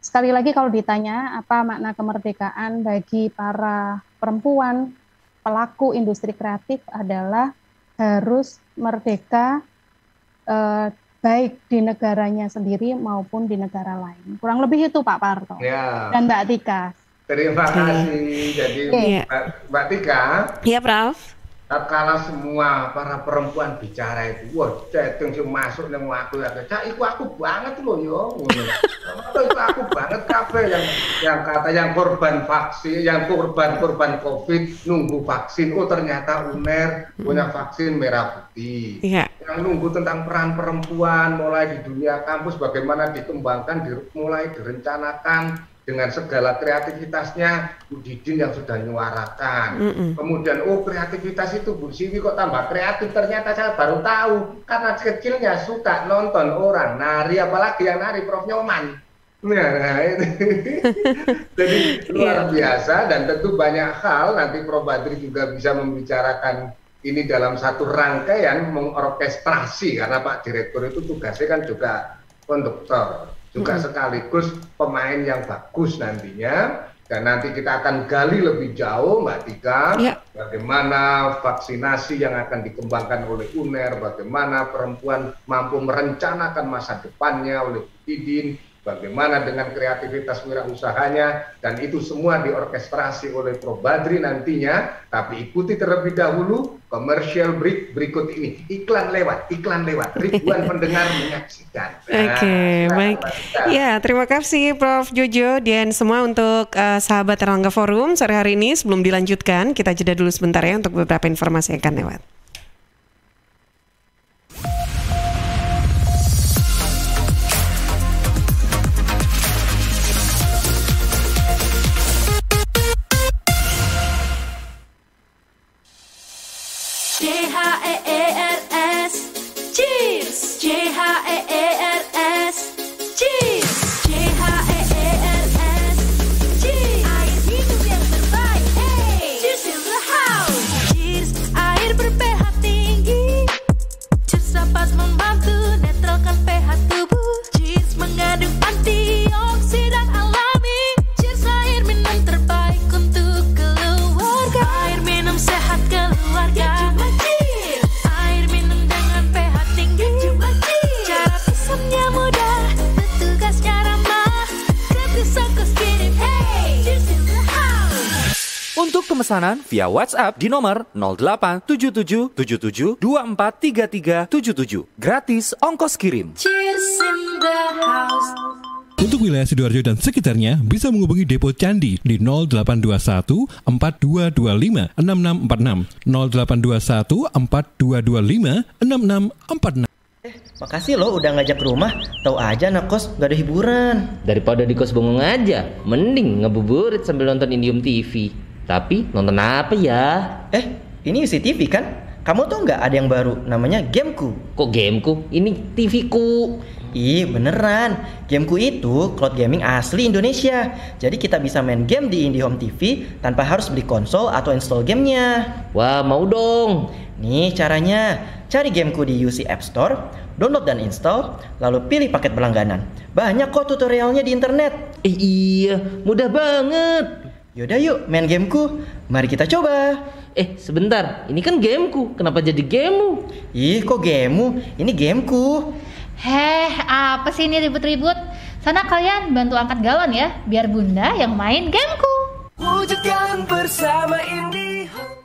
sekali lagi kalau ditanya apa makna kemerdekaan bagi para perempuan pelaku industri kreatif adalah harus merdeka baik di negaranya sendiri maupun di negara lain. Kurang lebih itu Pak Parto dan Mbak Tika. Terima kasih. Jadi Mbak Tika. Iya, Prof. Kalau semua para perempuan bicara itu, wah, ceteng sih masuk nang aku ya, cak, aku banget loh yo, itu aku banget kafe yang kata yang korban vaksin, yang korban COVID nunggu vaksin, oh ternyata UNER punya vaksin merah putih, yang nunggu tentang peran perempuan mulai di dunia kampus bagaimana dikembangkan, mulai direncanakan. Dengan segala kreativitasnya Bu Didin yang sudah nyuarakan. Kemudian kreativitas itu Bu Siwi kok tambah kreatif, ternyata saya baru tahu karena kecilnya suka nonton orang nari, apalagi yang nari Prof Nyoman. Nah, itu. Jadi luar biasa dan tentu banyak hal nanti Prof Badri juga bisa membicarakan ini dalam satu rangkaian mengorkestrasi karena Pak Direktur itu tugasnya kan juga konduktor. Juga sekaligus pemain yang bagus nantinya, dan nanti kita akan gali lebih jauh Mbak Tika, bagaimana vaksinasi yang akan dikembangkan oleh UNER, bagaimana perempuan mampu merencanakan masa depannya oleh Didin, bagaimana dengan kreativitas wirausahanya, dan itu semua diorkestrasi oleh Prof Badri nantinya. Tapi ikuti terlebih dahulu commercial break berikut ini. Iklan lewat, ribuan pendengar menyaksikan. Baik. Ya, terima kasih Prof Jojo dan semua untuk sahabat Erlangga Forum sore hari ini. Sebelum dilanjutkan, kita jeda dulu sebentar ya untuk beberapa informasi yang akan lewat. JHEERS, cheers! JHEERS, cheers! JHEERS, cheers! Air minum yang terbaik, hey! Cheers in the house! Cheers, air ber-pH tinggi. Cheers dapat membantu netralkan pH tubuh. Cheers mengandung antioksidan alami. Cheers, air minum terbaik untuk keluarga. Air minum sehat keluarga. Untuk pemesanan via WhatsApp di nomor 087777243377. Gratis ongkos kirim. Cheers in the house. Untuk wilayah Sidoarjo dan sekitarnya bisa menghubungi Depo Candi di 0821 4225 6646 0821 4225 6646. Makasih loh udah ngajak ke rumah. Tahu aja anak kos gak ada hiburan. Daripada di kos bengong aja, mending ngebuburit sambil nonton Indium TV. Tapi nonton apa ya? Ini UCTV kan? Kamu tuh nggak ada yang baru, namanya Gameku. Kok Gameku? Ini TV-ku. Ih beneran, Gameku itu cloud gaming asli Indonesia. Jadi kita bisa main game di IndiHome TV tanpa harus beli konsol atau install gamenya. Wah mau dong. Nih caranya, cari Gameku di UC App Store, download dan install, lalu pilih paket berlangganan. Banyak kok tutorialnya di internet. Iya, mudah banget. Yaudah yuk main Gameku, mari kita coba. Sebentar, ini kan Gameku, kenapa jadi gamemu? Ih kok gamemu, ini Gameku. Apa sih ini ribut-ribut? Sana kalian bantu angkat galon ya, biar bunda yang main Gameku. Wujudkan bersama IndiHome.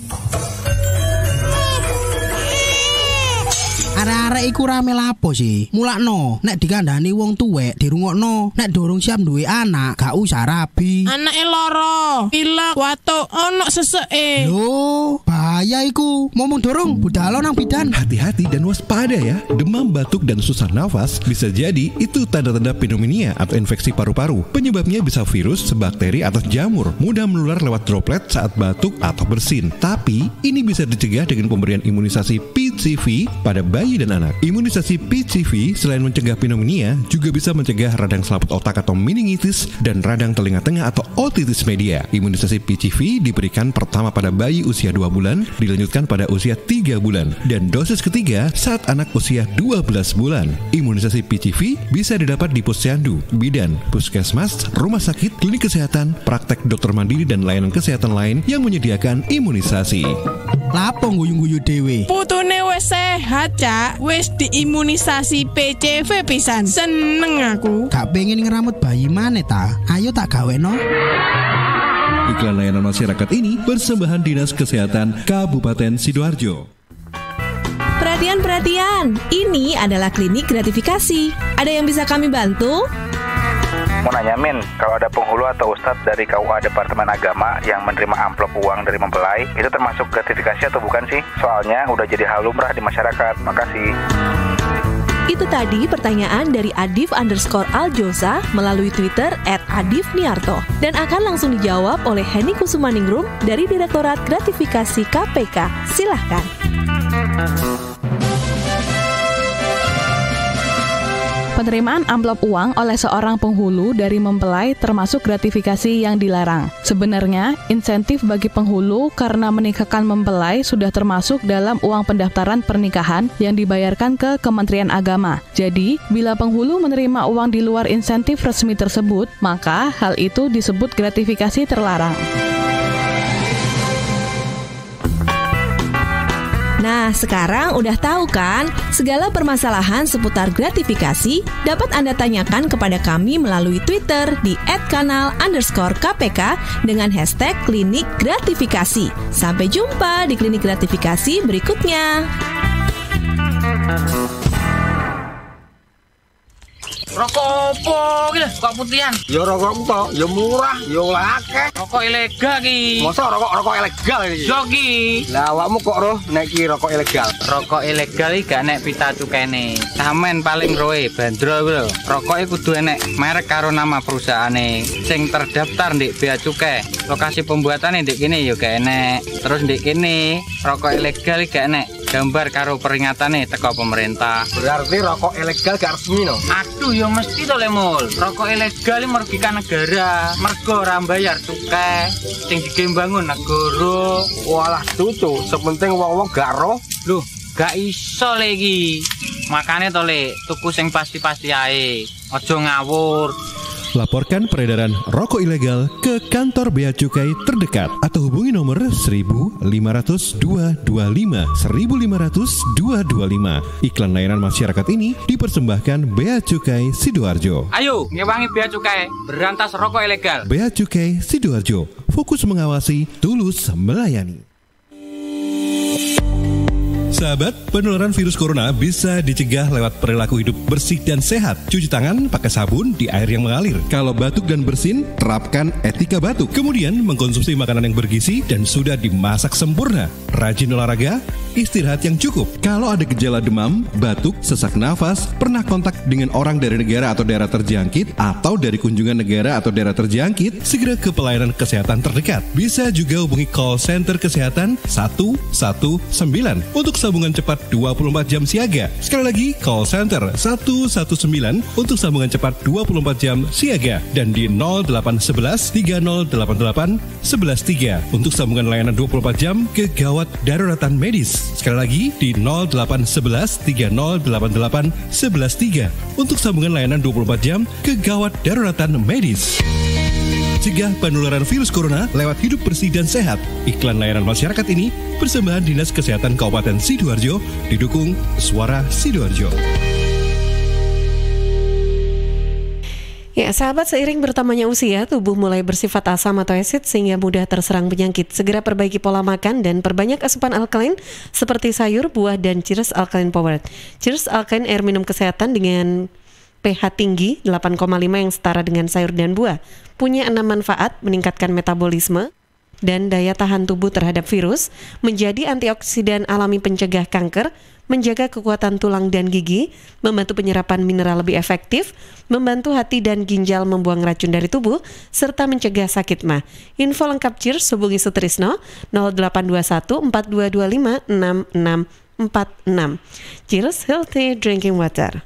Arek-arek iku rame lapo sih? Mulakno, nek dikandani wong tuwek dirungokno, nek durung siap duwe anak, gak usah rabi. Anake loro, pilek, watuk, ono seseke. Loh, bahaya iku. Ngomong dorong, budal nang bidan. Hati-hati dan waspada ya. Demam, batuk, dan susah nafas bisa jadi itu tanda-tanda pneumonia atau infeksi paru-paru. Penyebabnya bisa virus, bakteri, atau jamur. Mudah menular lewat droplet saat batuk atau bersin. Tapi, ini bisa dicegah dengan pemberian imunisasi PCV pada bayi dan anak. Imunisasi PCV selain mencegah pneumonia, juga bisa mencegah radang selaput otak atau meningitis dan radang telinga tengah atau otitis media. Imunisasi PCV diberikan pertama pada bayi usia 2 bulan, dilanjutkan pada usia 3 bulan, dan dosis ketiga saat anak usia 12 bulan. Imunisasi PCV bisa didapat di posyandu, bidan, puskesmas, rumah sakit, klinik kesehatan, praktek dokter mandiri, dan layanan kesehatan lain yang menyediakan imunisasi. Lapo guyu-guyu dewe. Putune wis sehat, Cak. Wis diimunisasi PCV pisan. Seneng aku. Gak pengen ngeramut bayi maneh ta? Ayo tak gaweno. Iklan layanan masyarakat ini persembahan Dinas Kesehatan Kabupaten Sidoarjo. Perhatian, ini adalah klinik gratifikasi. Ada yang bisa kami bantu? Mau nanya Min, kalau ada penghulu atau ustadz dari KUA Departemen Agama yang menerima amplop uang dari mempelai, itu termasuk gratifikasi atau bukan sih? Soalnya udah jadi hal lumrah di masyarakat. Makasih. Itu tadi pertanyaan dari Adif_Aljosa melalui Twitter @adifniarto dan akan langsung dijawab oleh Henny Kusumaningrum dari Direktorat Gratifikasi KPK. Silahkan. Penerimaan amplop uang oleh seorang penghulu dari mempelai termasuk gratifikasi yang dilarang. Sebenarnya, insentif bagi penghulu karena menikahkan mempelai sudah termasuk dalam uang pendaftaran pernikahan yang dibayarkan ke Kementerian Agama. Jadi, bila penghulu menerima uang di luar insentif resmi tersebut, maka hal itu disebut gratifikasi terlarang. Nah, sekarang udah tahu kan? Segala permasalahan seputar gratifikasi dapat Anda tanyakan kepada kami melalui Twitter di @kanal_KPK dengan hashtag klinik gratifikasi. Sampai jumpa di klinik gratifikasi berikutnya. Rokok opo gitu, kok putihan? Ya rokok kok, ya murah, ya akeh. Rokok ilegal ki. Masa rokok ilegal iki? Yo ki. Lah awakmu kok roh nek iki rokok ilegal? Rokok ilegal iki gak nek pita cukene. Samen paling roe bandro kuwi lho. Rokoke kudu enek merek karo nama perusahaane sing terdaftar ndek Bea Cukai. Lokasi pembuatane ndek kene ya gak enek. Terus ndek kene rokok ilegal iki gak enek gambar karo peringatane teko pemerintah. Berarti rokok ilegal gak resmi no? Aduh ya mesti to Lemul. Rokok ilegal merugikan negara. Mergo ora mbayar cukai sing digembangun negara. Walah cucu, sepenting wong-wong gak roh. Loh, gak iso lagi. Makane to Le, tuku sing pasti-pasti ae. Aja ngawur. Laporkan peredaran rokok ilegal ke kantor Bea Cukai terdekat atau hubungi nomor 1.500-225 1.500-225. Iklan layanan masyarakat ini dipersembahkan Bea Cukai Sidoarjo. Ayo, ngewangi Bea Cukai, berantas rokok ilegal. Bea Cukai Sidoarjo, fokus mengawasi, tulus melayani. Sahabat, penularan virus corona bisa dicegah lewat perilaku hidup bersih dan sehat. Cuci tangan pakai sabun di air yang mengalir. Kalau batuk dan bersin, terapkan etika batuk. Kemudian mengkonsumsi makanan yang bergizi dan sudah dimasak sempurna. Rajin olahraga, istirahat yang cukup. Kalau ada gejala demam, batuk, sesak nafas, pernah kontak dengan orang dari negara atau daerah terjangkit, atau dari kunjungan negara atau daerah terjangkit, segera ke pelayanan kesehatan terdekat. Bisa juga hubungi call center kesehatan 119 untuk sambungan cepat 24 jam siaga. Sekali lagi, call center 119 untuk sambungan cepat 24 jam siaga. Dan di 0811 3088 113 untuk sambungan layanan 24 jam kegawat daruratan medis. Sekali lagi, di 0811 3088 113 untuk sambungan layanan 24 jam kegawat daruratan medis. Cegah penularan virus corona lewat hidup bersih dan sehat. Iklan layanan masyarakat ini persembahan Dinas Kesehatan Kabupaten Sidoarjo didukung Suara Sidoarjo. Ya, sahabat, seiring bertambahnya usia, tubuh mulai bersifat asam atau asid sehingga mudah terserang penyakit. Segera perbaiki pola makan dan perbanyak asupan alkalin seperti sayur, buah, dan Cheers Alkaline Powered. Cheers Alkaline air minum kesehatan dengan pH tinggi 8,5 yang setara dengan sayur dan buah. Punya 6 manfaat: meningkatkan metabolisme dan daya tahan tubuh terhadap virus, menjadi antioksidan alami pencegah kanker, menjaga kekuatan tulang dan gigi, membantu penyerapan mineral lebih efektif, membantu hati dan ginjal membuang racun dari tubuh, serta mencegah sakit mah. Info lengkap Cheers hubungi Sutrisno 0821 4225 664 Cheers healthy drinking water.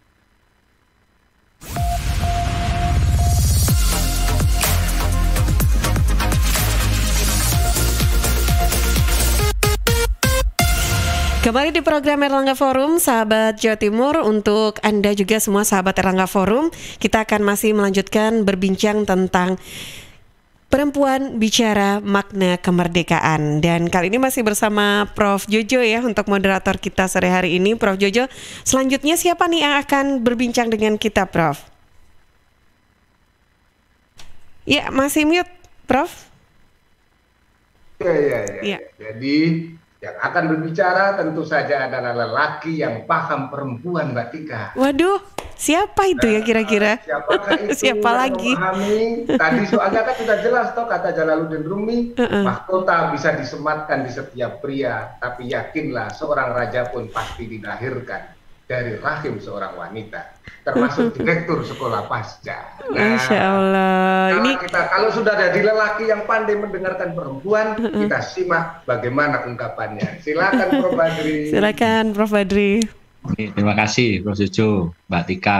Kembali di program Erlangga Forum, sahabat Jawa Timur. Untuk Anda juga semua sahabat Erlangga Forum, kita akan masih melanjutkan berbincang tentang perempuan bicara makna kemerdekaan. Dan kali ini masih bersama Prof. Jojo ya untuk moderator kita sore hari ini. Prof. Jojo, selanjutnya siapa nih yang akan berbincang dengan kita, Prof? Ya, masih mute, Prof. Ya. Jadi yang akan berbicara tentu saja adalah lelaki yang paham perempuan, Mbak Tika. Waduh, siapa itu ya kira-kira? Siapakah itu? Siapa lagi? Memahami. Tadi soalnya kan sudah jelas toh, kata Jalaluddin Rumi, mahkota bisa disematkan di setiap pria, tapi yakinlah seorang raja pun pasti dilahirkan dari rahim seorang wanita, termasuk direktur sekolah pasca. Masya Allah. Ini kalau sudah ada di lelaki yang pandai mendengarkan perempuan, kita simak bagaimana ungkapannya. Silakan Prof. Badri. Silakan Prof. Badri. Terima kasih Prof. Jojo, Mbak Tika.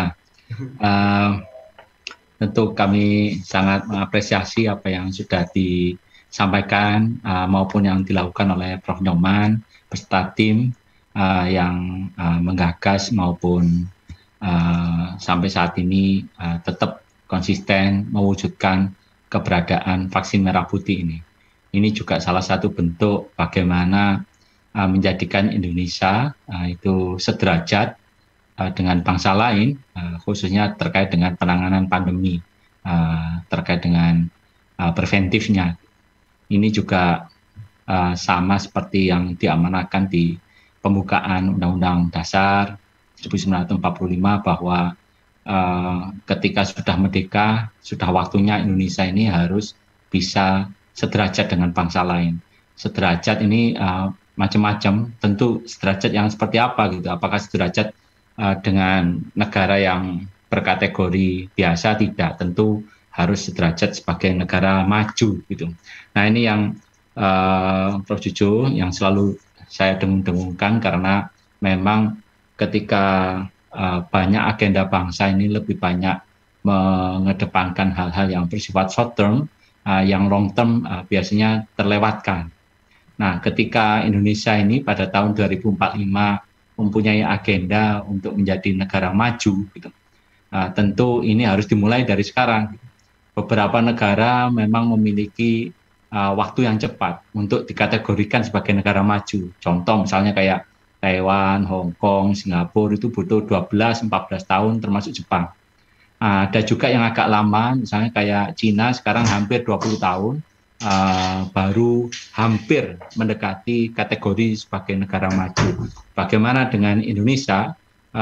Tentu kami sangat mengapresiasi apa yang sudah disampaikan maupun yang dilakukan oleh Prof. Nyoman beserta tim yang menggagas maupun sampai saat ini tetap konsisten mewujudkan keberadaan vaksin merah putih ini. Ini juga salah satu bentuk bagaimana menjadikan Indonesia itu sederajat dengan bangsa lain, khususnya terkait dengan penanganan pandemi, terkait dengan preventifnya. Ini juga sama seperti yang diamanahkan di pembukaan Undang-Undang Dasar 1945 bahwa ketika sudah merdeka, sudah waktunya Indonesia ini harus bisa sederajat dengan bangsa lain. Sederajat ini macam-macam, tentu sederajat yang seperti apa gitu. Apakah sederajat dengan negara yang berkategori biasa? Tidak, tentu harus sederajat sebagai negara maju gitu. Nah ini yang Prof. Jojo yang selalu saya dengung-dengungkan, karena memang ketika banyak agenda bangsa ini lebih banyak mengedepankan hal-hal yang bersifat short term, yang long term biasanya terlewatkan. Nah, ketika Indonesia ini pada tahun 2045 mempunyai agenda untuk menjadi negara maju, gitu, tentu ini harus dimulai dari sekarang. Beberapa negara memang memiliki waktu yang cepat untuk dikategorikan sebagai negara maju. Contoh misalnya kayak Taiwan, Hong Kong, Singapura itu butuh 12-14 tahun termasuk Jepang. Ada juga yang agak lama, misalnya kayak Cina sekarang hampir 20 tahun baru hampir mendekati kategori sebagai negara maju. Bagaimana dengan Indonesia?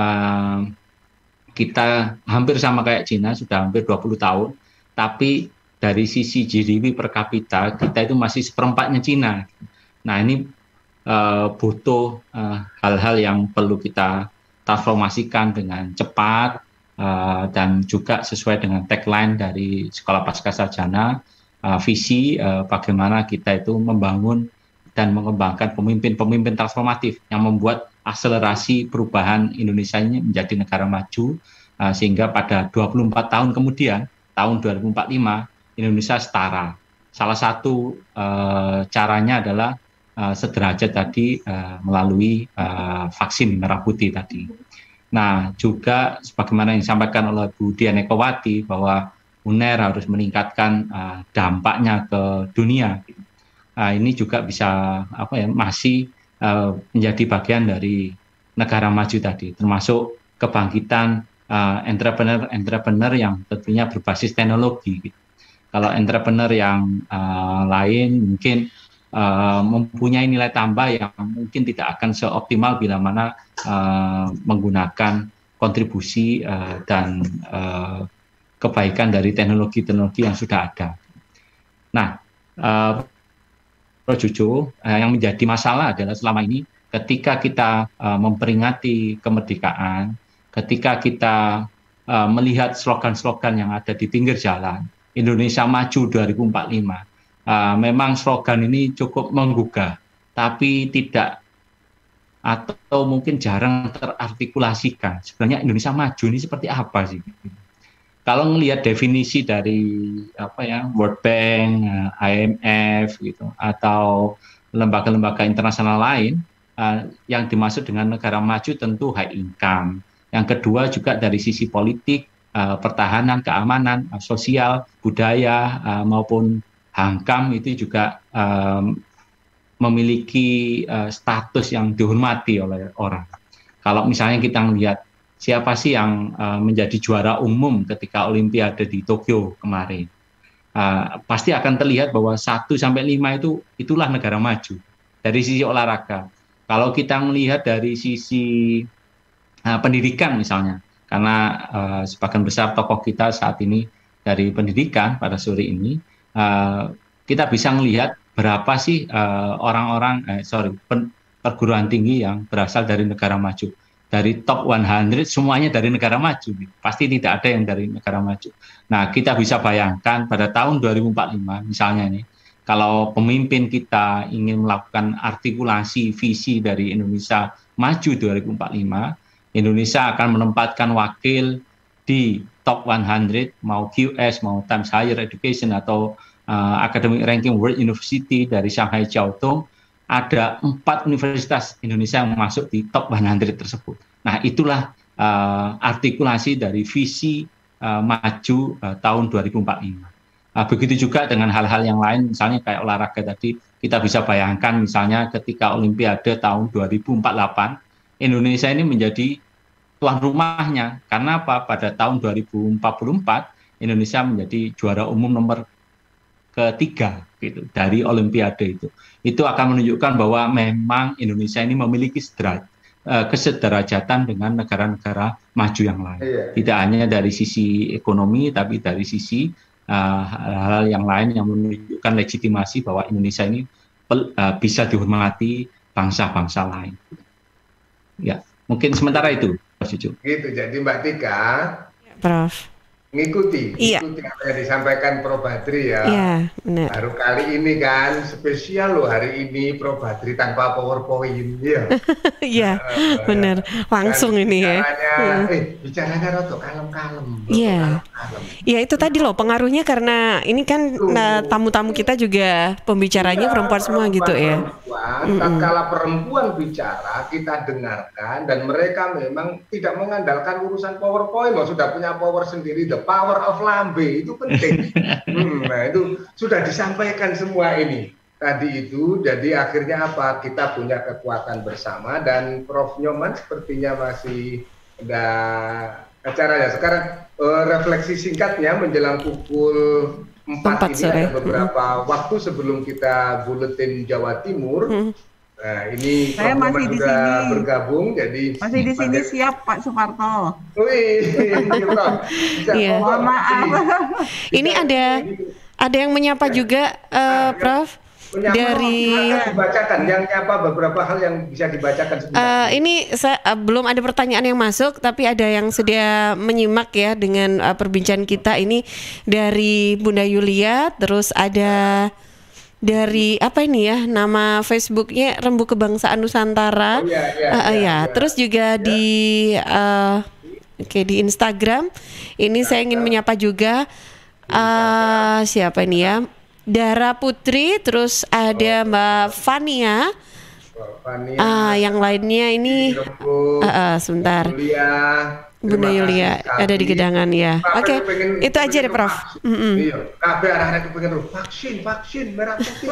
Kita hampir sama kayak Cina, sudah hampir 20 tahun, tapi dari sisi GDP per kapita kita itu masih seperempatnya Cina. Nah ini butuh hal-hal yang perlu kita transformasikan dengan cepat dan juga sesuai dengan tagline dari Sekolah Pasca Sarjana, visi bagaimana kita itu membangun dan mengembangkan pemimpin-pemimpin transformatif yang membuat akselerasi perubahan Indonesia ini menjadi negara maju, sehingga pada 24 tahun kemudian, tahun 2045, Indonesia setara. Salah satu caranya adalah sederajat tadi melalui vaksin merah putih tadi. Nah, juga sebagaimana yang disampaikan oleh Bu Dian Ekowati bahwa UNER harus meningkatkan dampaknya ke dunia. Ini juga bisa masih menjadi bagian dari negara maju tadi, termasuk kebangkitan entrepreneur yang tentunya berbasis teknologi. Kalau entrepreneur yang lain mungkin mempunyai nilai tambah yang mungkin tidak akan seoptimal bila mana menggunakan kontribusi dan kebaikan dari teknologi-teknologi yang sudah ada. Nah, Prof. Jojo, yang menjadi masalah adalah selama ini ketika kita memperingati kemerdekaan, ketika kita melihat slogan-slogan yang ada di pinggir jalan, Indonesia Maju 2045, memang slogan ini cukup menggugah, tapi tidak atau mungkin jarang terartikulasikan. Sebenarnya Indonesia maju ini seperti apa sih? Kalau melihat definisi dari World Bank, IMF gitu, atau lembaga-lembaga internasional lain, yang dimaksud dengan negara maju tentu high income. Yang kedua juga dari sisi politik, pertahanan, keamanan, sosial, budaya, maupun HANKAM itu juga memiliki status yang dihormati oleh orang. Kalau misalnya kita melihat siapa sih yang menjadi juara umum ketika Olimpiade di Tokyo kemarin, pasti akan terlihat bahwa 1-5 itulah negara maju dari sisi olahraga. Kalau kita melihat dari sisi pendidikan misalnya, karena sebagian besar tokoh kita saat ini dari pendidikan pada sore ini, kita bisa melihat berapa sih perguruan tinggi yang berasal dari negara maju. Dari top 100 semuanya dari negara maju. Pasti tidak ada yang dari negara maju. Nah, kita bisa bayangkan pada tahun 2045 misalnya nih, kalau pemimpin kita ingin melakukan artikulasi visi dari Indonesia Maju 2045, Indonesia akan menempatkan wakil di top 100, mau QS, mau Times Higher Education, atau Academic Ranking World University dari Shanghai Jiaotong, ada 4 universitas Indonesia yang masuk di top 100 tersebut. Nah, itulah artikulasi dari visi maju tahun 2045. Begitu juga dengan hal-hal yang lain, misalnya kayak olahraga tadi, kita bisa bayangkan misalnya ketika Olimpiade tahun 2048, Indonesia ini menjadi tuan rumahnya. Karena apa? Pada tahun 2044, Indonesia menjadi juara umum nomor ketiga gitu dari Olimpiade itu. Itu akan menunjukkan bahwa memang Indonesia ini memiliki kesederajatan dengan negara-negara maju yang lain. Tidak hanya dari sisi ekonomi, tapi dari sisi hal-hal yang lain yang menunjukkan legitimasi bahwa Indonesia ini bisa dihormati bangsa-bangsa lain. Ya, mungkin sementara itu, Pak Cucu. Gitu, jadi Mbak Tika, Prof. Ngikuti apa yang disampaikan Prof. Badri ya. Iya, benar. Baru kali ini kan spesial loh hari ini Prof. Badri tanpa PowerPoint ya. Iya, benar. Langsung ini ya. Bicaranya rotok kalem-kalem. Iya. Iya, itu tadi loh pengaruhnya karena ini kan tamu-tamu kita juga pembicaranya perempuan semua gitu ya. Tatkala perempuan bicara kita dengarkan, dan mereka memang tidak mengandalkan urusan PowerPoint, sudah punya power sendiri. The power of lambe itu penting. Nah, itu sudah disampaikan semua ini tadi itu. Jadi akhirnya apa? Kita punya kekuatan bersama, dan Prof. Nyoman sepertinya masih ada acaranya. Sekarang refleksi singkatnya menjelang pukul 4 ini ada beberapa waktu sebelum kita buletin Jawa Timur. Nah, ini saya masih di sini bergabung, jadi masih di sini siap Pak Suparto. Iya. Mohon maaf. Ini ada yang menyapa juga, Prof. Dari dibacakan yang apa beberapa hal yang bisa dibacakan sebentar. Ini belum ada pertanyaan yang masuk, tapi ada yang sudah menyimak ya dengan perbincangan kita ini dari Bunda Yulia, terus ada dari apa ini ya, nama Facebooknya Rembu Kebangsaan Nusantara. Terus juga di di Instagram ini saya ingin menyapa juga siapa ini ya, Dara Putri, terus ada Mbak Fania. Yang lainnya ini sebentar. Bunda Yulia ada di Gedangan ya. Oke, itu aja deh Prof. Iya, kabeh arahnya kepengen vaksin merah putih.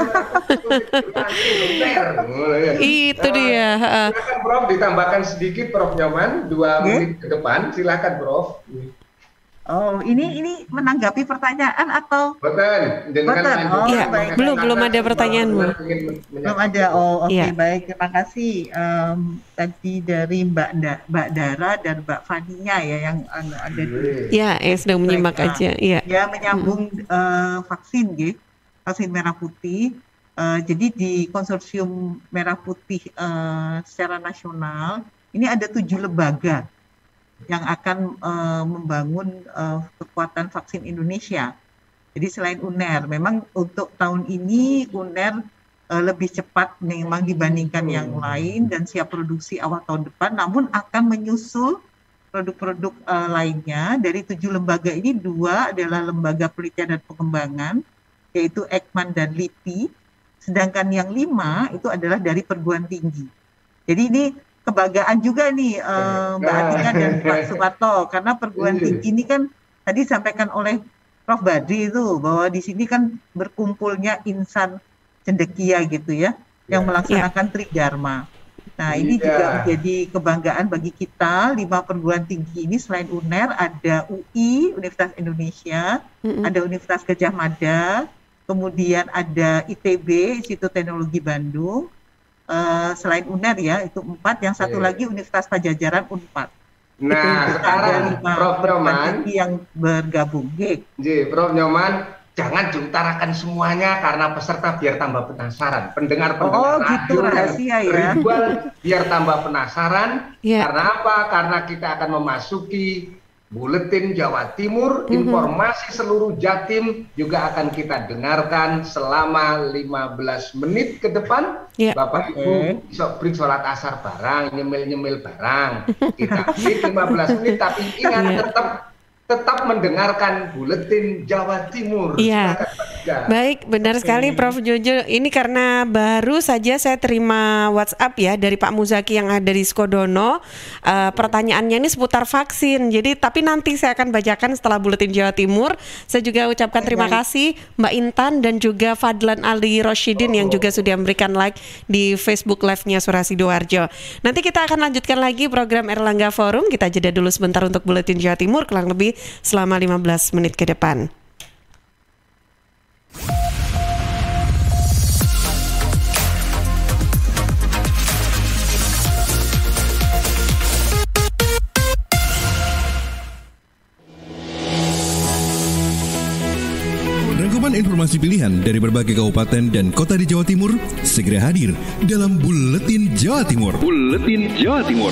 Itu dia. Silakan Prof, ditambahkan sedikit Prof. Nyoman 2 menit ke depan. Silakan Prof. Oh, ini menanggapi pertanyaan atau? Betul. Iya, belum ada pertanyaan. Belum ada. Oh, oke, baik. Terima kasih. Tadi dari Mbak Dara dan Mbak Fania ya yang ada di. Ya, sedang menyimak aja. Iya. Ya, menyambung vaksin, vaksin merah putih. Jadi di konsorsium merah putih secara nasional ini ada 7 lembaga yang akan membangun kekuatan vaksin Indonesia. Jadi selain UNER, memang untuk tahun ini UNER lebih cepat memang dibandingkan yang lain dan siap produksi awal tahun depan, namun akan menyusul produk-produk lainnya. Dari 7 lembaga ini 2 adalah lembaga penelitian dan pengembangan, yaitu Eijkman dan LIPI, sedangkan yang 5 itu adalah dari perguruan tinggi. Jadi ini kebanggaan juga nih Mbak Atika dan Pak Suparto, karena perguruan tinggi ini kan tadi disampaikan oleh Prof. Badri itu bahwa di sini kan berkumpulnya insan cendekia gitu ya, yang melaksanakan Tridharma. Nah ini juga menjadi kebanggaan bagi kita. 5 perguruan tinggi ini selain UNER ada UI, Universitas Indonesia, ada Universitas Gadjah Mada, kemudian ada ITB, Institut Teknologi Bandung, selain UNER ya, itu 4, yang satu lagi Universitas Pajajaran Unpad. Nah sekarang Prof. Nyoman yang bergabung. Prof. Nyoman, jangan diutarakan semuanya karena peserta biar tambah penasaran. Pendengar gitu, rahasia ya. Ribuan biar tambah penasaran. Karena apa? Karena kita akan memasuki Buletin Jawa Timur. Informasi seluruh Jatim juga akan kita dengarkan selama 15 menit ke depan. Bapak Ibu besok break sholat asar barang, nyemil-nyemil barang. Kita break 15 menit, tapi ingat tetap mendengarkan Buletin Jawa Timur. Iya. Baik, benar sekali Prof. Jojo. Ini karena baru saja saya terima WhatsApp ya dari Pak Muzaki yang ada di Skodono. Pertanyaannya ini seputar vaksin. Jadi tapi nanti saya akan bacakan setelah Buletin Jawa Timur. Saya juga ucapkan terima kasih Mbak Intan dan juga Fadlan Ali Roshidin yang juga sudah memberikan like di Facebook Live-nya Suara Sidoarjo. Nanti kita akan lanjutkan lagi program Erlangga Forum. Kita jeda dulu sebentar untuk Buletin Jawa Timur, kurang lebih selama 15 menit ke depan. Rangkuman informasi pilihan dari berbagai kabupaten dan kota di Jawa Timur segera hadir dalam Buletin Jawa Timur. Buletin Jawa Timur.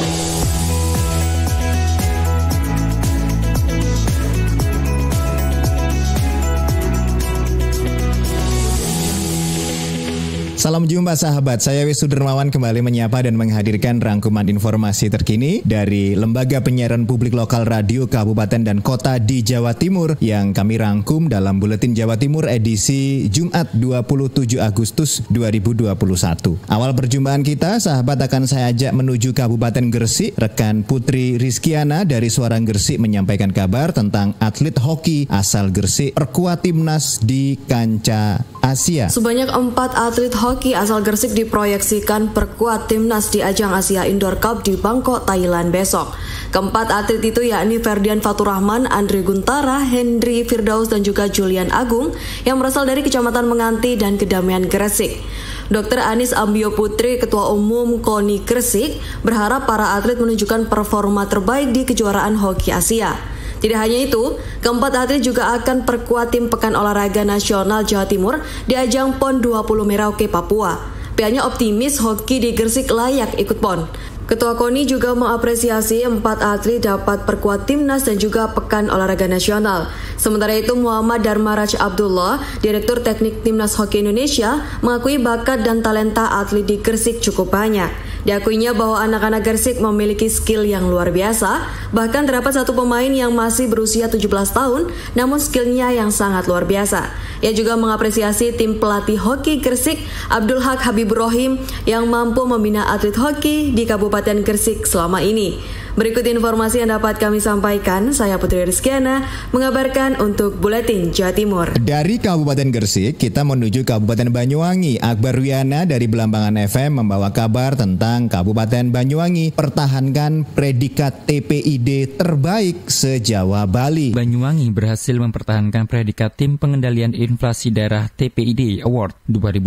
Salam jumpa sahabat, saya Wisnu Dermawan kembali menyapa dan menghadirkan rangkuman informasi terkini dari Lembaga Penyiaran Publik Lokal Radio Kabupaten dan Kota di Jawa Timur yang kami rangkum dalam Buletin Jawa Timur edisi Jumat 27 Agustus 2021. Awal perjumpaan kita, sahabat, akan saya ajak menuju Kabupaten Gresik. Rekan Putri Rizkiana dari Suara Gresik menyampaikan kabar tentang atlet hoki asal Gresik perkuat timnas di kancah Asia. Sebanyak 4 atlet hoki asal Gresik diproyeksikan perkuat timnas di ajang Asia Indoor Cup di Bangkok, Thailand besok. Keempat atlet itu yakni Ferdian Faturrahman, Andre Guntara, Hendri Firdaus dan juga Julian Agung yang berasal dari Kecamatan Menganti dan Kedamian Gresik. Dr. Anis Ambio Putri, Ketua Umum KONI Gresik, berharap para atlet menunjukkan performa terbaik di kejuaraan hoki Asia. Tidak hanya itu, keempat atlet juga akan perkuat tim Pekan Olahraga Nasional Jawa Timur di ajang PON 20 Merauke, Papua. Pihaknya optimis hoki di Gresik layak ikut PON. Ketua KONI juga mengapresiasi 4 atlet dapat perkuat timnas dan juga Pekan Olahraga Nasional. Sementara itu, Muhammad Darmaraj Abdullah, Direktur Teknik Timnas Hoki Indonesia, mengakui bakat dan talenta atlet di Gresik cukup banyak. Diakuinya bahwa anak-anak Gresik memiliki skill yang luar biasa, bahkan terdapat satu pemain yang masih berusia 17 tahun, namun skillnya yang sangat luar biasa. Ia juga mengapresiasi tim pelatih hoki Gresik, Abdul Haq Habibur Rahim, yang mampu membina atlet hoki di Kabupaten Gresik selama ini. Berikut informasi yang dapat kami sampaikan, saya Putri Rizkiana mengabarkan untuk Buletin Jawa Timur. Dari Kabupaten Gresik, kita menuju Kabupaten Banyuwangi. Akbar Wiana dari Belambangan FM membawa kabar tentang Kabupaten Banyuwangi pertahankan predikat TPID terbaik se-Jawa Bali. Banyuwangi berhasil mempertahankan predikat Tim Pengendalian Inflasi Daerah TPID Award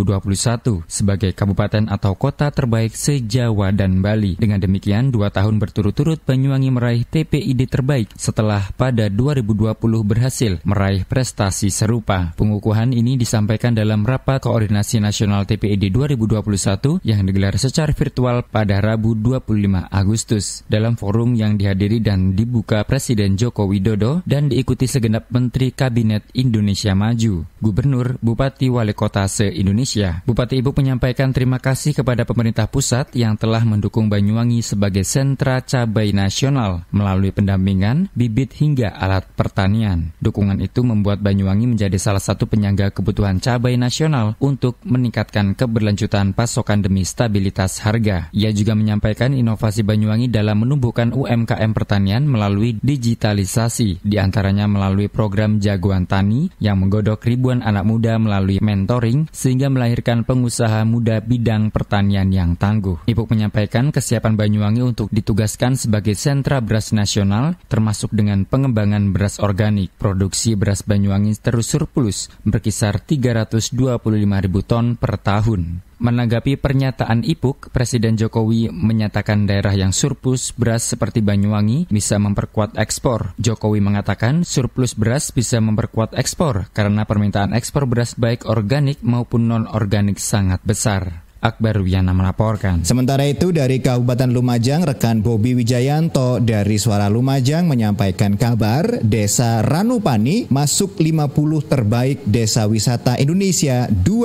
2021 sebagai kabupaten atau kota terbaik se-Jawa dan Bali. Dengan demikian, 2 tahun berturut-turut menuntut Banyuwangi meraih TPID terbaik setelah pada 2020 berhasil meraih prestasi serupa. Pengukuhan ini disampaikan dalam Rapat Koordinasi Nasional TPID 2021 yang digelar secara virtual pada Rabu 25 Agustus. Dalam forum yang dihadiri dan dibuka Presiden Joko Widodo dan diikuti segenap Menteri Kabinet Indonesia Maju, Gubernur, Bupati, Wali Kota se-Indonesia. Bupati Ibuk menyampaikan terima kasih kepada pemerintah pusat yang telah mendukung Banyuwangi sebagai sentra cabai nasional melalui pendampingan, bibit hingga alat pertanian. Dukungan itu membuat Banyuwangi menjadi salah satu penyangga kebutuhan cabai nasional untuk meningkatkan keberlanjutan pasokan demi stabilitas harga. Ia juga menyampaikan inovasi Banyuwangi dalam menumbuhkan UMKM pertanian melalui digitalisasi, diantaranya melalui program Jagoan Tani yang menggodok ribuan anak muda melalui mentoring sehingga melahirkan pengusaha muda bidang pertanian yang tangguh. Ibuk menyampaikan kesiapan Banyuwangi untuk ditugaskan sebagai sentra beras nasional termasuk dengan pengembangan beras organik. Produksi beras Banyuwangi terus surplus berkisar 325.000 ton per tahun. Menanggapi pernyataan Ipuk, Presiden Jokowi menyatakan daerah yang surplus beras seperti Banyuwangi bisa memperkuat ekspor. Jokowi mengatakan surplus beras bisa memperkuat ekspor karena permintaan ekspor beras baik organik maupun non-organik sangat besar. Akbar Wiyana melaporkan. Sementara itu dari Kabupaten Lumajang, rekan Bobi Wijayanto dari Suara Lumajang menyampaikan kabar Desa Ranupani masuk 50 terbaik Desa Wisata Indonesia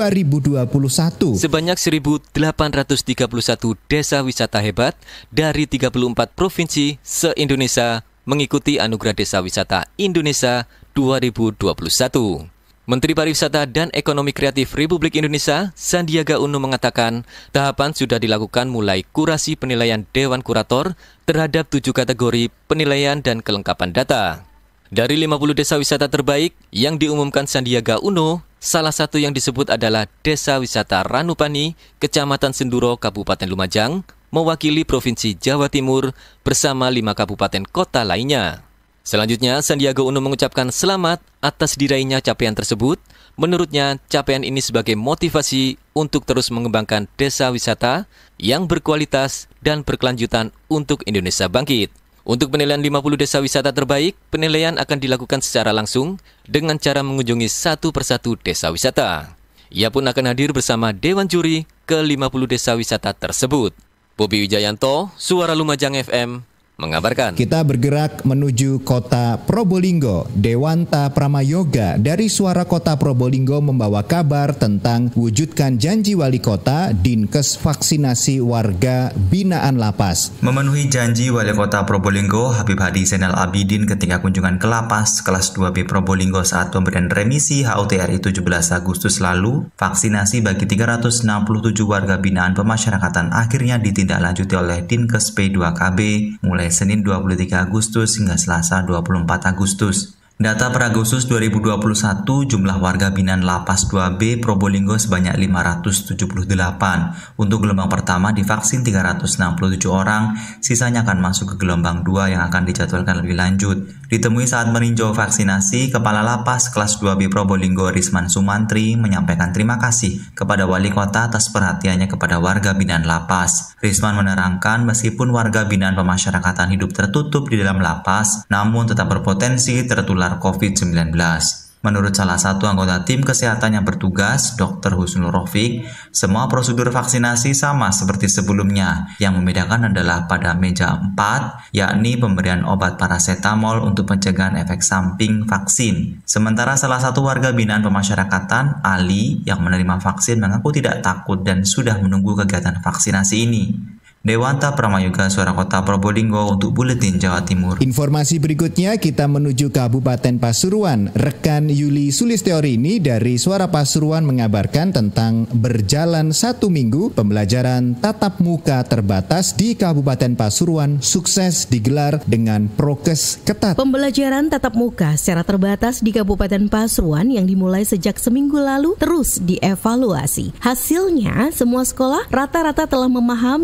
2021. Sebanyak 1.831 desa wisata hebat dari 34 provinsi se-Indonesia mengikuti Anugerah Desa Wisata Indonesia 2021. Menteri Pariwisata dan Ekonomi Kreatif Republik Indonesia, Sandiaga Uno mengatakan, tahapan sudah dilakukan mulai kurasi penilaian Dewan Kurator terhadap 7 kategori penilaian dan kelengkapan data. Dari 50 desa wisata terbaik yang diumumkan Sandiaga Uno, salah satu yang disebut adalah Desa Wisata Ranupani, Kecamatan Senduro, Kabupaten Lumajang, mewakili Provinsi Jawa Timur bersama 5 kabupaten kota lainnya. Selanjutnya, Sandiaga Uno mengucapkan selamat atas diraihnya capaian tersebut. Menurutnya, capaian ini sebagai motivasi untuk terus mengembangkan desa wisata yang berkualitas dan berkelanjutan untuk Indonesia bangkit. Untuk penilaian 50 desa wisata terbaik, penilaian akan dilakukan secara langsung dengan cara mengunjungi satu persatu desa wisata. Ia pun akan hadir bersama Dewan Juri ke 50 desa wisata tersebut. Bobi Wijayanto, Suara Lumajang FM, mengabarkan. Kita bergerak menuju kota Probolinggo. Dewanta Pramayoga dari Suara Kota Probolinggo membawa kabar tentang wujudkan janji wali kota Dinkes vaksinasi warga binaan lapas. Memenuhi janji wali kota Probolinggo Habib Hadi Zainal Abidin ketika kunjungan ke lapas kelas 2B Probolinggo saat pemberian remisi HUTRI 17 Agustus lalu, vaksinasi bagi 367 warga binaan pemasyarakatan akhirnya ditindaklanjuti oleh Dinkes P2KB mulai Senin 23 Agustus hingga Selasa 24 Agustus. Data per Agustus 2021, jumlah warga binaan Lapas 2B Probolinggo sebanyak 578. Untuk gelombang pertama divaksin 367 orang, sisanya akan masuk ke gelombang 2 yang akan dijadwalkan lebih lanjut. Ditemui saat meninjau vaksinasi, Kepala Lapas kelas 2B Probolinggo Risman Sumantri menyampaikan terima kasih kepada wali kota atas perhatiannya kepada warga binaan lapas. Risman menerangkan meskipun warga binaan pemasyarakatan hidup tertutup di dalam lapas, namun tetap berpotensi tertular COVID-19. Menurut salah satu anggota tim kesehatan yang bertugas, Dr. Husnul Rofiq, semua prosedur vaksinasi sama seperti sebelumnya. Yang membedakan adalah pada meja 4, yakni pemberian obat parasetamol untuk pencegahan efek samping vaksin. Sementara salah satu warga binaan pemasyarakatan, Ali, yang menerima vaksin mengaku tidak takut dan sudah menunggu kegiatan vaksinasi ini. Dewanta Pramayoga, Suara Kota Probolinggo untuk Buletin Jawa Timur. Informasi berikutnya kita menuju Kabupaten Pasuruan. Rekan Yuli Sulistiori dari Suara Pasuruan mengabarkan tentang berjalan 1 minggu pembelajaran tatap muka terbatas di Kabupaten Pasuruan sukses digelar dengan prokes ketat. Pembelajaran tatap muka secara terbatas di Kabupaten Pasuruan yang dimulai sejak seminggu lalu terus dievaluasi. Hasilnya, semua sekolah rata-rata telah memahami bagaimana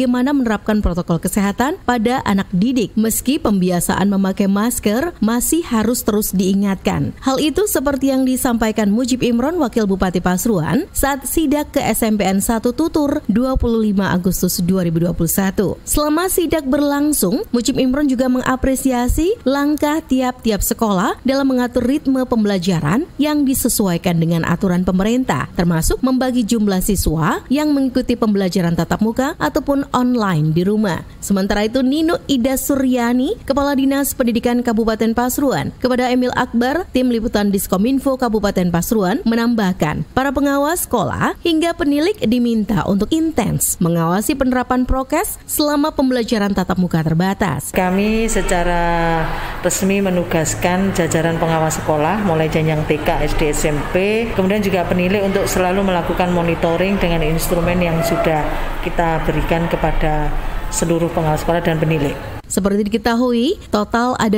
bagaimana menerapkan protokol kesehatan pada anak didik. Meski pembiasaan memakai masker masih harus terus diingatkan. Hal itu seperti yang disampaikan Mujib Imron, Wakil Bupati Pasuruan, saat sidak ke SMPN 1 Tutur 25 Agustus 2021. Selama sidak berlangsung, Mujib Imron juga mengapresiasi langkah tiap-tiap sekolah dalam mengatur ritme pembelajaran yang disesuaikan dengan aturan pemerintah, termasuk membagi jumlah siswa yang mengikuti pembelajaran tatap muka ataupun online di rumah. Sementara itu, Nino Ida Suryani, Kepala Dinas Pendidikan Kabupaten Pasuruan, kepada Emil Akbar, Tim Liputan Diskominfo Kabupaten Pasuruan, menambahkan, para pengawas sekolah hingga penilik diminta untuk intens mengawasi penerapan prokes selama pembelajaran tatap muka terbatas. Kami secara resmi menugaskan jajaran pengawas sekolah mulai jenjang TK, SD, SMP, kemudian juga penilik untuk selalu melakukan monitoring dengan instrumen yang sudah kita berikan kepada seluruh pengawas sekolah dan penilik. Seperti diketahui, total ada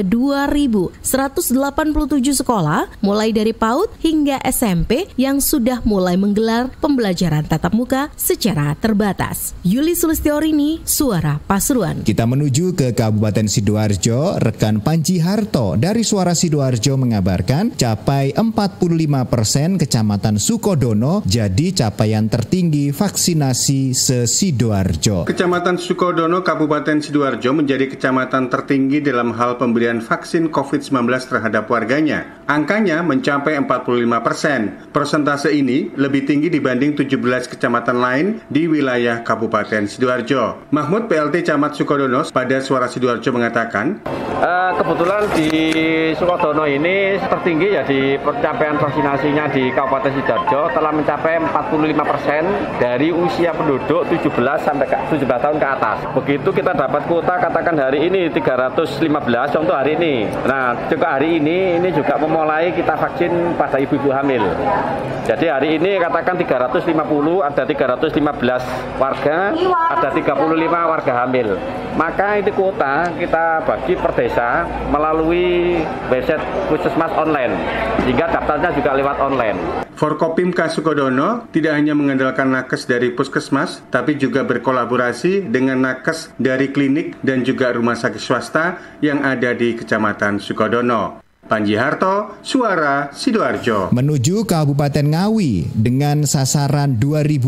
2.187 sekolah, mulai dari PAUD hingga SMP yang sudah mulai menggelar pembelajaran tatap muka secara terbatas. Yuli Sulistiorini, Suara Pasuruan. Kita menuju ke Kabupaten Sidoarjo. Rekan Panji Harto dari Suara Sidoarjo mengabarkan capai 45% Kecamatan Sukodono jadi capaian tertinggi vaksinasi se-Sidoarjo. Kecamatan Sukodono, Kabupaten Sidoarjo menjadi kecamatan tertinggi dalam hal pemberian vaksin COVID-19 terhadap warganya. Angkanya mencapai 45%. Persentase ini lebih tinggi dibanding 17 kecamatan lain di wilayah Kabupaten Sidoarjo. Mahmud, PLT Camat Sukodono pada Suara Sidoarjo mengatakan, kebetulan di Sukodono ini tertinggi ya di pencapaian vaksinasinya di Kabupaten Sidoarjo telah mencapai 45% dari usia penduduk 17 sampai 17 tahun ke atas. Begitu kita dapat kuota katakan hari ini 315 contoh hari ini. Nah, juga hari ini juga memulai kita vaksin pada ibu-ibu hamil. Jadi hari ini katakan 350 ada 315 warga, ada 35 warga hamil. Maka itu kuota kita bagi per desa melalui website Puskesmas online. Sehingga daftarnya juga lewat online. Forkopimka Sukodono tidak hanya mengandalkan nakes dari puskesmas, tapi juga berkolaborasi dengan nakes dari klinik dan juga rumah sakit swasta yang ada di Kecamatan Sukodono. Panji Harto, Suara Sidoarjo. Menuju Kabupaten Ngawi dengan sasaran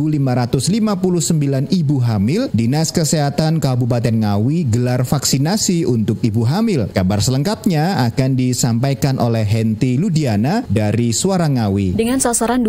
2.559 ibu hamil, Dinas Kesehatan Kabupaten Ngawi gelar vaksinasi untuk ibu hamil. Kabar selengkapnya akan disampaikan oleh Henti Ludiana dari Suara Ngawi. Dengan sasaran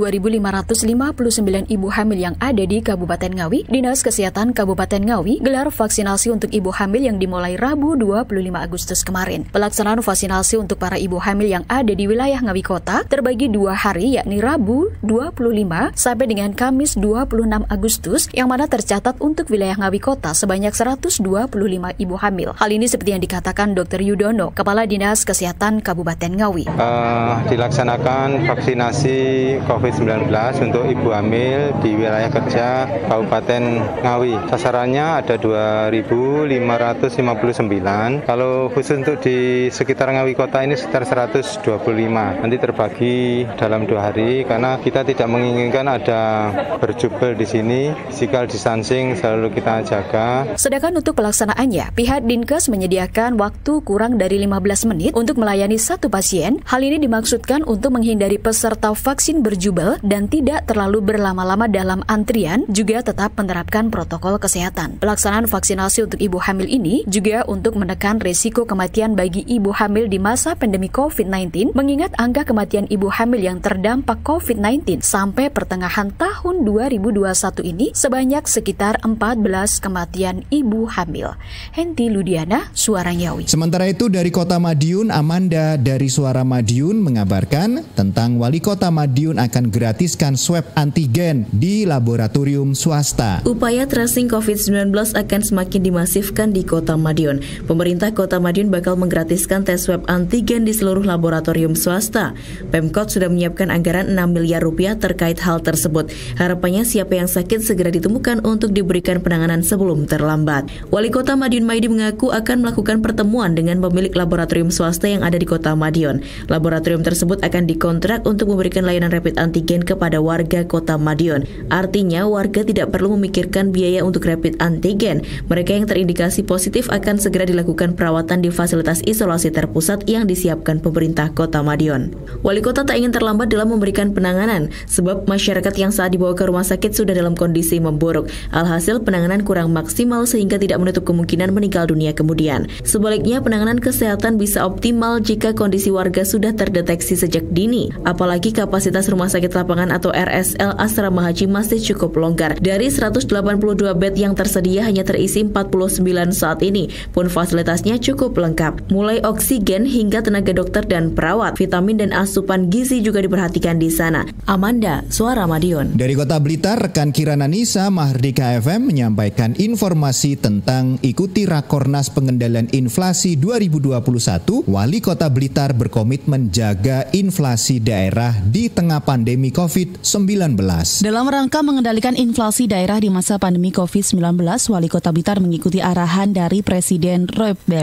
2.559 ibu hamil yang ada di Kabupaten Ngawi, Dinas Kesehatan Kabupaten Ngawi gelar vaksinasi untuk ibu hamil yang dimulai Rabu 25 Agustus kemarin. Pelaksanaan vaksinasi untuk para ibu hamil yang ada di wilayah Ngawi Kota terbagi 2 hari, yakni Rabu 25 sampai dengan Kamis 26 Agustus, yang mana tercatat untuk wilayah Ngawi Kota sebanyak 125 ibu hamil. Hal ini seperti yang dikatakan Dr. Yudono, Kepala Dinas Kesehatan Kabupaten Ngawi. Dilaksanakan vaksinasi COVID-19 untuk ibu hamil di wilayah kerja Kabupaten Ngawi. Sasarannya ada 2.559. Kalau khusus untuk di sekitar Ngawi Kota ini sekitar 125. Nanti terbagi dalam 2 hari karena kita tidak menginginkan ada berjubel di sini. Physical distancing selalu kita jaga. Sedangkan untuk pelaksanaannya, pihak Dinkes menyediakan waktu kurang dari 15 menit untuk melayani satu pasien. Hal ini dimaksudkan untuk menghindari peserta vaksin berjubel dan tidak terlalu berlama-lama dalam antrian, juga tetap menerapkan protokol kesehatan. Pelaksanaan vaksinasi untuk ibu hamil ini juga untuk menekan risiko kematian bagi ibu hamil di masa pandemi COVID-19, mengingat angka kematian ibu hamil yang terdampak COVID-19 sampai pertengahan tahun 2021 ini sebanyak sekitar 14 kematian ibu hamil. Henti Ludiana, Suara Ngawi. Sementara itu dari Kota Madiun, Amanda dari Suara Madiun mengabarkan tentang Wali Kota Madiun akan gratiskan swab antigen di laboratorium swasta. Upaya tracing COVID-19 akan semakin dimasifkan di Kota Madiun. Pemerintah Kota Madiun bakal menggratiskan tes swab antigen di seluruh seluruh laboratorium swasta. Pemkot sudah menyiapkan anggaran 6 miliar rupiah terkait hal tersebut. Harapannya siapa yang sakit segera ditemukan untuk diberikan penanganan sebelum terlambat. Wali Kota Madiun Maidi mengaku akan melakukan pertemuan dengan pemilik laboratorium swasta yang ada di Kota Madiun. Laboratorium tersebut akan dikontrak untuk memberikan layanan rapid antigen kepada warga Kota Madiun. Artinya warga tidak perlu memikirkan biaya untuk rapid antigen. Mereka yang terindikasi positif akan segera dilakukan perawatan di fasilitas isolasi terpusat yang disiapkan pemerintah Kota Madiun. Wali Kota tak ingin terlambat dalam memberikan penanganan, sebab masyarakat yang saat dibawa ke rumah sakit sudah dalam kondisi memburuk. Alhasil penanganan kurang maksimal sehingga tidak menutup kemungkinan meninggal dunia kemudian. Sebaliknya penanganan kesehatan bisa optimal jika kondisi warga sudah terdeteksi sejak dini. Apalagi kapasitas rumah sakit lapangan atau RSL Asrama Haji masih cukup longgar. Dari 182 bed yang tersedia hanya terisi 49 saat ini, pun fasilitasnya cukup lengkap. Mulai oksigen hingga tenaga dokter dan perawat, vitamin dan asupan gizi juga diperhatikan di sana. Amanda, Suara Madiun. Dari Kota Blitar, rekan Kirana Nisa Mahardika FM menyampaikan informasi tentang ikuti Rakornas Pengendalian Inflasi 2021. Wali Kota Blitar berkomitmen jaga inflasi daerah di tengah pandemi COVID-19. Dalam rangka mengendalikan inflasi daerah di masa pandemi COVID-19, Wali Kota Blitar mengikuti arahan dari Presiden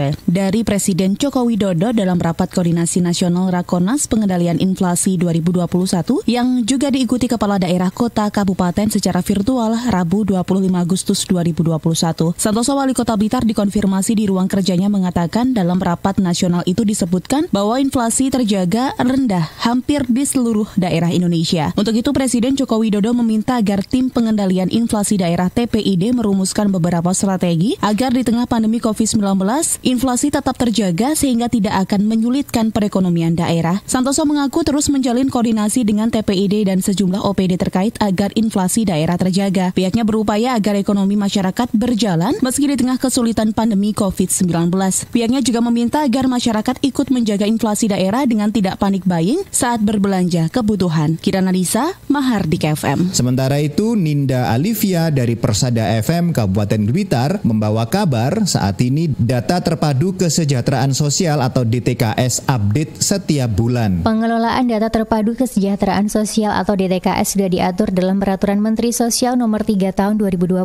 Joko Widodo dalam rapat koordinasi nasional Rakornas Pengendalian Inflasi 2021 yang juga diikuti kepala daerah kota kabupaten secara virtual Rabu 25 Agustus 2021. Santoso Wali Kota Blitar dikonfirmasi di ruang kerjanya mengatakan dalam rapat nasional itu disebutkan bahwa inflasi terjaga rendah hampir di seluruh daerah Indonesia. Untuk itu Presiden Joko Widodo meminta agar tim pengendalian inflasi daerah TPID merumuskan beberapa strategi agar di tengah pandemi COVID-19 inflasi tetap terjaga sehingga tidak akan menyulitkan perekonomian daerah. Santoso mengaku terus menjalin koordinasi dengan TPID dan sejumlah OPD terkait agar inflasi daerah terjaga. Pihaknya berupaya agar ekonomi masyarakat berjalan meski di tengah kesulitan pandemi COVID-19. Pihaknya juga meminta agar masyarakat ikut menjaga inflasi daerah dengan tidak panik buying saat berbelanja kebutuhan. Kirana Nisa, Mahardika FM. Sementara itu, Ninda Alivia dari Persada FM Kabupaten Blitar membawa kabar saat ini data terpadu kesejahteraan sosial atau DTKS update setiap bulan. Pengelolaan data terpadu kesejahteraan sosial atau DTKS sudah diatur dalam Peraturan Menteri Sosial Nomor 3 Tahun 2021.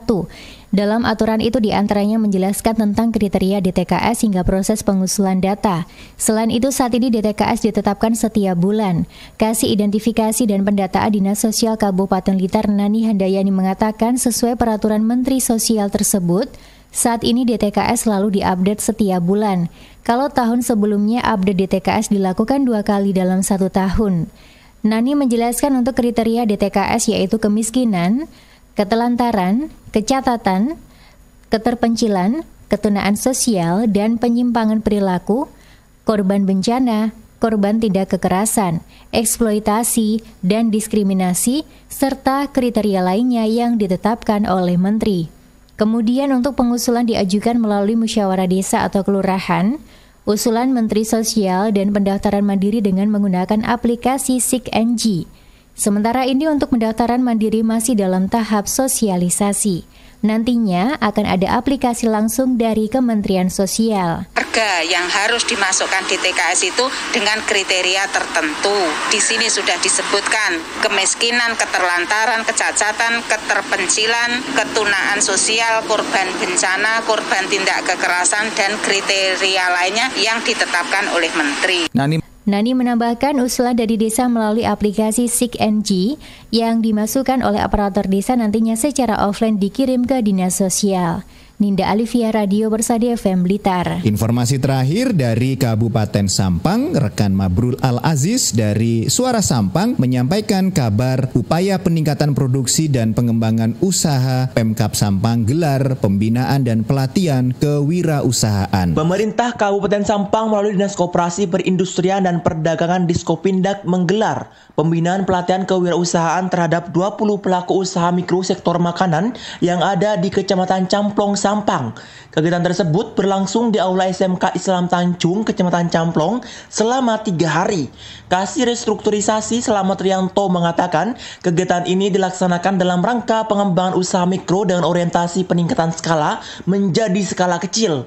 Dalam aturan itu diantaranya menjelaskan tentang kriteria DTKS hingga proses pengusulan data. Selain itu saat ini DTKS ditetapkan setiap bulan. Kasih Identifikasi dan Pendataan Dinas Sosial Kabupaten Blitar Nani Handayani mengatakan sesuai peraturan Menteri Sosial tersebut, saat ini DTKS selalu diupdate setiap bulan. Kalau tahun sebelumnya update DTKS dilakukan 2 kali dalam 1 tahun. Nani menjelaskan untuk kriteria DTKS yaitu kemiskinan, ketelantaran, kecatatan, keterpencilan, ketunaan sosial, dan penyimpangan perilaku, korban bencana, korban tindak kekerasan, eksploitasi, dan diskriminasi, serta kriteria lainnya yang ditetapkan oleh Menteri. Kemudian untuk pengusulan diajukan melalui musyawarah desa atau kelurahan, usulan Menteri Sosial dan pendaftaran mandiri dengan menggunakan aplikasi SIK-NG. Sementara ini untuk pendaftaran mandiri masih dalam tahap sosialisasi. Nantinya akan ada aplikasi langsung dari Kementerian Sosial. Warga yang harus dimasukkan di TKS itu dengan kriteria tertentu. Di sini sudah disebutkan kemiskinan, keterlantaran, kecacatan, keterpencilan, ketunaan sosial, korban bencana, korban tindak kekerasan, dan kriteria lainnya yang ditetapkan oleh Menteri. Nani menambahkan usulan dari desa melalui aplikasi SIK-NG yang dimasukkan oleh operator desa nantinya secara offline dikirim ke Dinas Sosial. Ninda Alivia, Radio Persada FM Blitar. Informasi terakhir dari Kabupaten Sampang, rekan Mabrul Al-Aziz dari Suara Sampang menyampaikan kabar upaya peningkatan produksi dan pengembangan usaha Pemkab Sampang gelar pembinaan dan pelatihan kewirausahaan. Pemerintah Kabupaten Sampang melalui Dinas Koperasi Perindustrian dan Perdagangan Diskopindak menggelar pembinaan pelatihan kewirausahaan terhadap 20 pelaku usaha mikro sektor makanan yang ada di Kecamatan Camplong, Sampang. Kegiatan tersebut berlangsung di Aula SMK Islam Tanjung, Kecamatan Camplong selama 3 hari. Kasih Restrukturisasi Selamat Rianto mengatakan kegiatan ini dilaksanakan dalam rangka pengembangan usaha mikro dengan orientasi peningkatan skala menjadi skala kecil.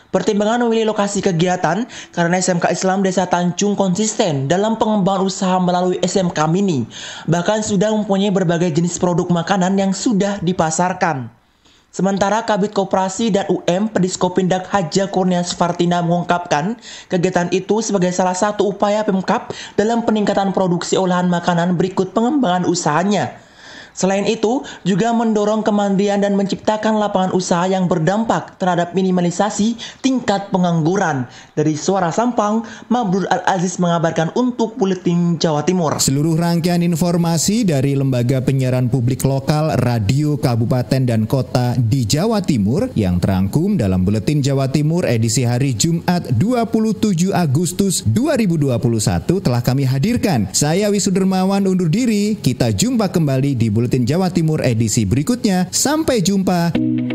Pertimbangan memilih lokasi kegiatan karena SMK Islam Desa Tanjung konsisten dalam pengembangan usaha melalui SMK Mini, bahkan sudah mempunyai berbagai jenis produk makanan yang sudah dipasarkan. Sementara Kabid Koperasi dan UM Pediskopindak Haja Kurnia Sufartina mengungkapkan kegiatan itu sebagai salah satu upaya Pemkab dalam peningkatan produksi olahan makanan berikut pengembangan usahanya. Selain itu, juga mendorong kemandirian dan menciptakan lapangan usaha yang berdampak terhadap minimalisasi tingkat pengangguran. Dari Suara Sampang, Mabrur Al-Aziz mengabarkan untuk Buletin Jawa Timur. Seluruh rangkaian informasi dari Lembaga Penyiaran Publik Lokal, Radio, Kabupaten, dan Kota di Jawa Timur yang terangkum dalam Buletin Jawa Timur edisi hari Jumat 27 Agustus 2021 telah kami hadirkan. Saya Wisudermawan undur diri. Kita jumpa kembali di Buletin Jawa Timur edisi berikutnya. Sampai jumpa.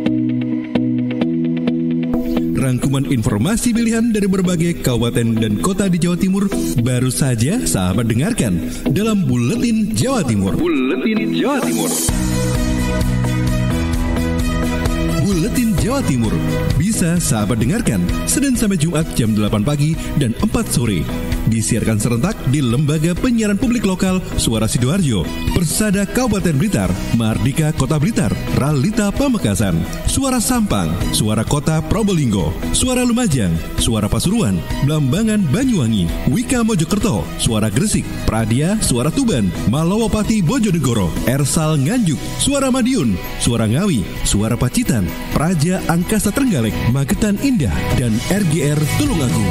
Rangkuman informasi pilihan dari berbagai kabupaten dan kota di Jawa Timur baru saja sahabat dengarkan dalam Buletin Jawa Timur. Buletin Jawa Timur. Buletin Jawa Timur bisa sahabat dengarkan Senin sampai Jumat jam 8 pagi dan 4 sore. Disiarkan serentak di Lembaga Penyiaran Publik Lokal Suara Sidoarjo, Persada Kabupaten Blitar, Mardika Kota Blitar, Ralita Pamekasan, Suara Sampang, Suara Kota Probolinggo, Suara Lumajang, Suara Pasuruan, Blambangan Banyuwangi, Wika Mojokerto, Suara Gresik, Pradia, Suara Tuban, Malawapati Bojonegoro, Ersal Nganjuk, Suara Madiun, Suara Ngawi, Suara Pacitan, Praja Angkasa Trenggalek, Magetan Indah, dan RGR Tulungagung.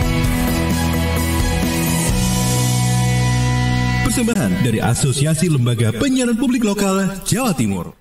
Persembahan dari Asosiasi Lembaga Penyiaran Publik Lokal Jawa Timur.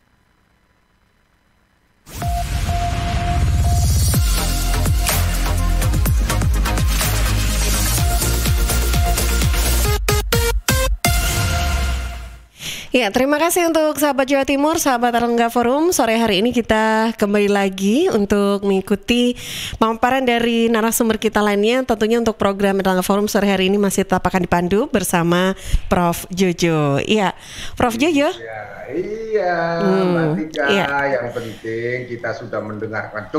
Ya, terima kasih untuk sahabat Jawa Timur, sahabat Erlangga Forum. Sore hari ini kita kembali lagi untuk mengikuti pemaparan dari narasumber kita lainnya. Tentunya untuk program Erlangga Forum sore hari ini masih tetap akan dipandu bersama Prof. Jojo. Iya, Prof. Jojo. Iya, Mbak Tika. Iya. Yang penting kita sudah mendengarkan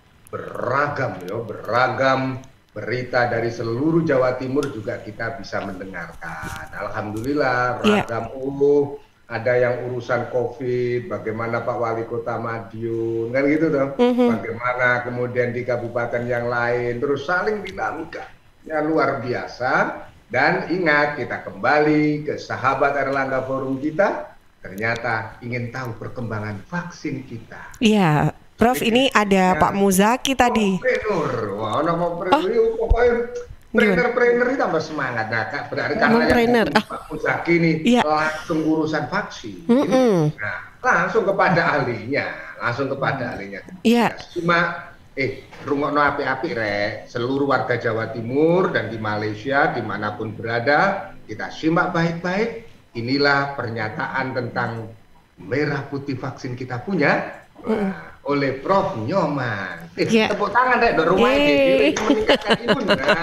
beragam berita dari seluruh Jawa Timur juga kita bisa mendengarkan. Alhamdulillah, beragam ada yang urusan COVID, bagaimana Pak Wali Kota Madiun, kan gitu toh. Bagaimana kemudian di kabupaten yang lain, terus saling dinamika. Ya luar biasa. Dan ingat, kita kembali ke sahabat Erlangga Forum kita, ternyata ingin tahu perkembangan vaksin kita. Iya. Prof, ini ada Pak Muzaki tadi. Wah, nama trainer itu tambah semangat. Nah, berarti karena Pak Muzaki ini langsung urusan vaksin. Nah, langsung kepada ahlinya. Iya. Cuma, rungokno api-api seluruh warga Jawa Timur dan di Malaysia dimanapun berada, kita simak baik-baik. Inilah pernyataan tentang merah putih vaksin kita punya. Oleh Prof. Nyoman. Tepuk tangan deh, rumah ini meningkatkan imun.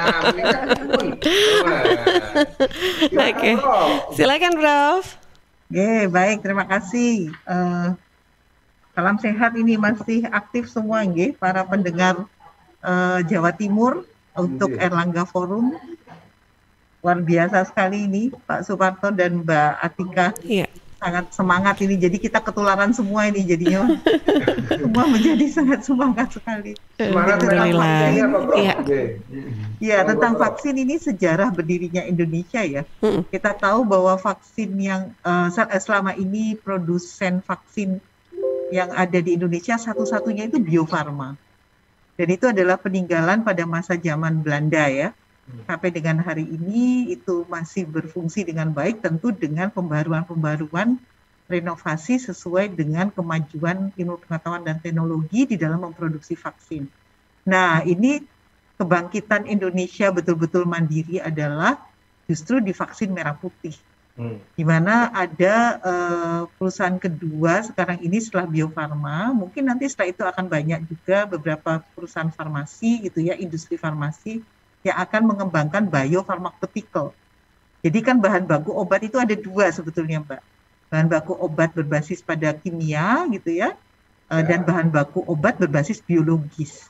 Oke, silakan Prof. Baik, terima kasih. Salam sehat ini masih aktif semua, para pendengar Jawa Timur untuk Erlangga Forum. Luar biasa sekali ini, Pak Suparto dan Mbak Atika. Sangat semangat ini, jadi kita ketularan semua ini jadinya. Semua menjadi sangat semangat sekali. Semangat tentang vaksin apa, Bro? Iya, tentang vaksin ini sejarah berdirinya Indonesia ya. Kita tahu bahwa vaksin yang selama ini produsen vaksin yang ada di Indonesia satu-satunya itu Bio Farma. Dan itu adalah peninggalan pada masa zaman Belanda ya. Sampai dengan hari ini itu masih berfungsi dengan baik, tentu dengan pembaruan-pembaruan renovasi sesuai dengan kemajuan ilmu pengetahuan dan teknologi di dalam memproduksi vaksin. Nah, ini kebangkitan Indonesia betul-betul mandiri adalah justru di vaksin merah putih. Di mana ada perusahaan kedua sekarang ini setelah Bio Farma, mungkin nanti setelah itu akan banyak juga beberapa perusahaan farmasi gitu ya, industri farmasi yang akan mengembangkan biopharmaceutical. Jadi kan bahan baku obat itu ada dua sebetulnya, Mbak. Bahan baku obat berbasis pada kimia gitu ya, dan bahan baku obat berbasis biologis.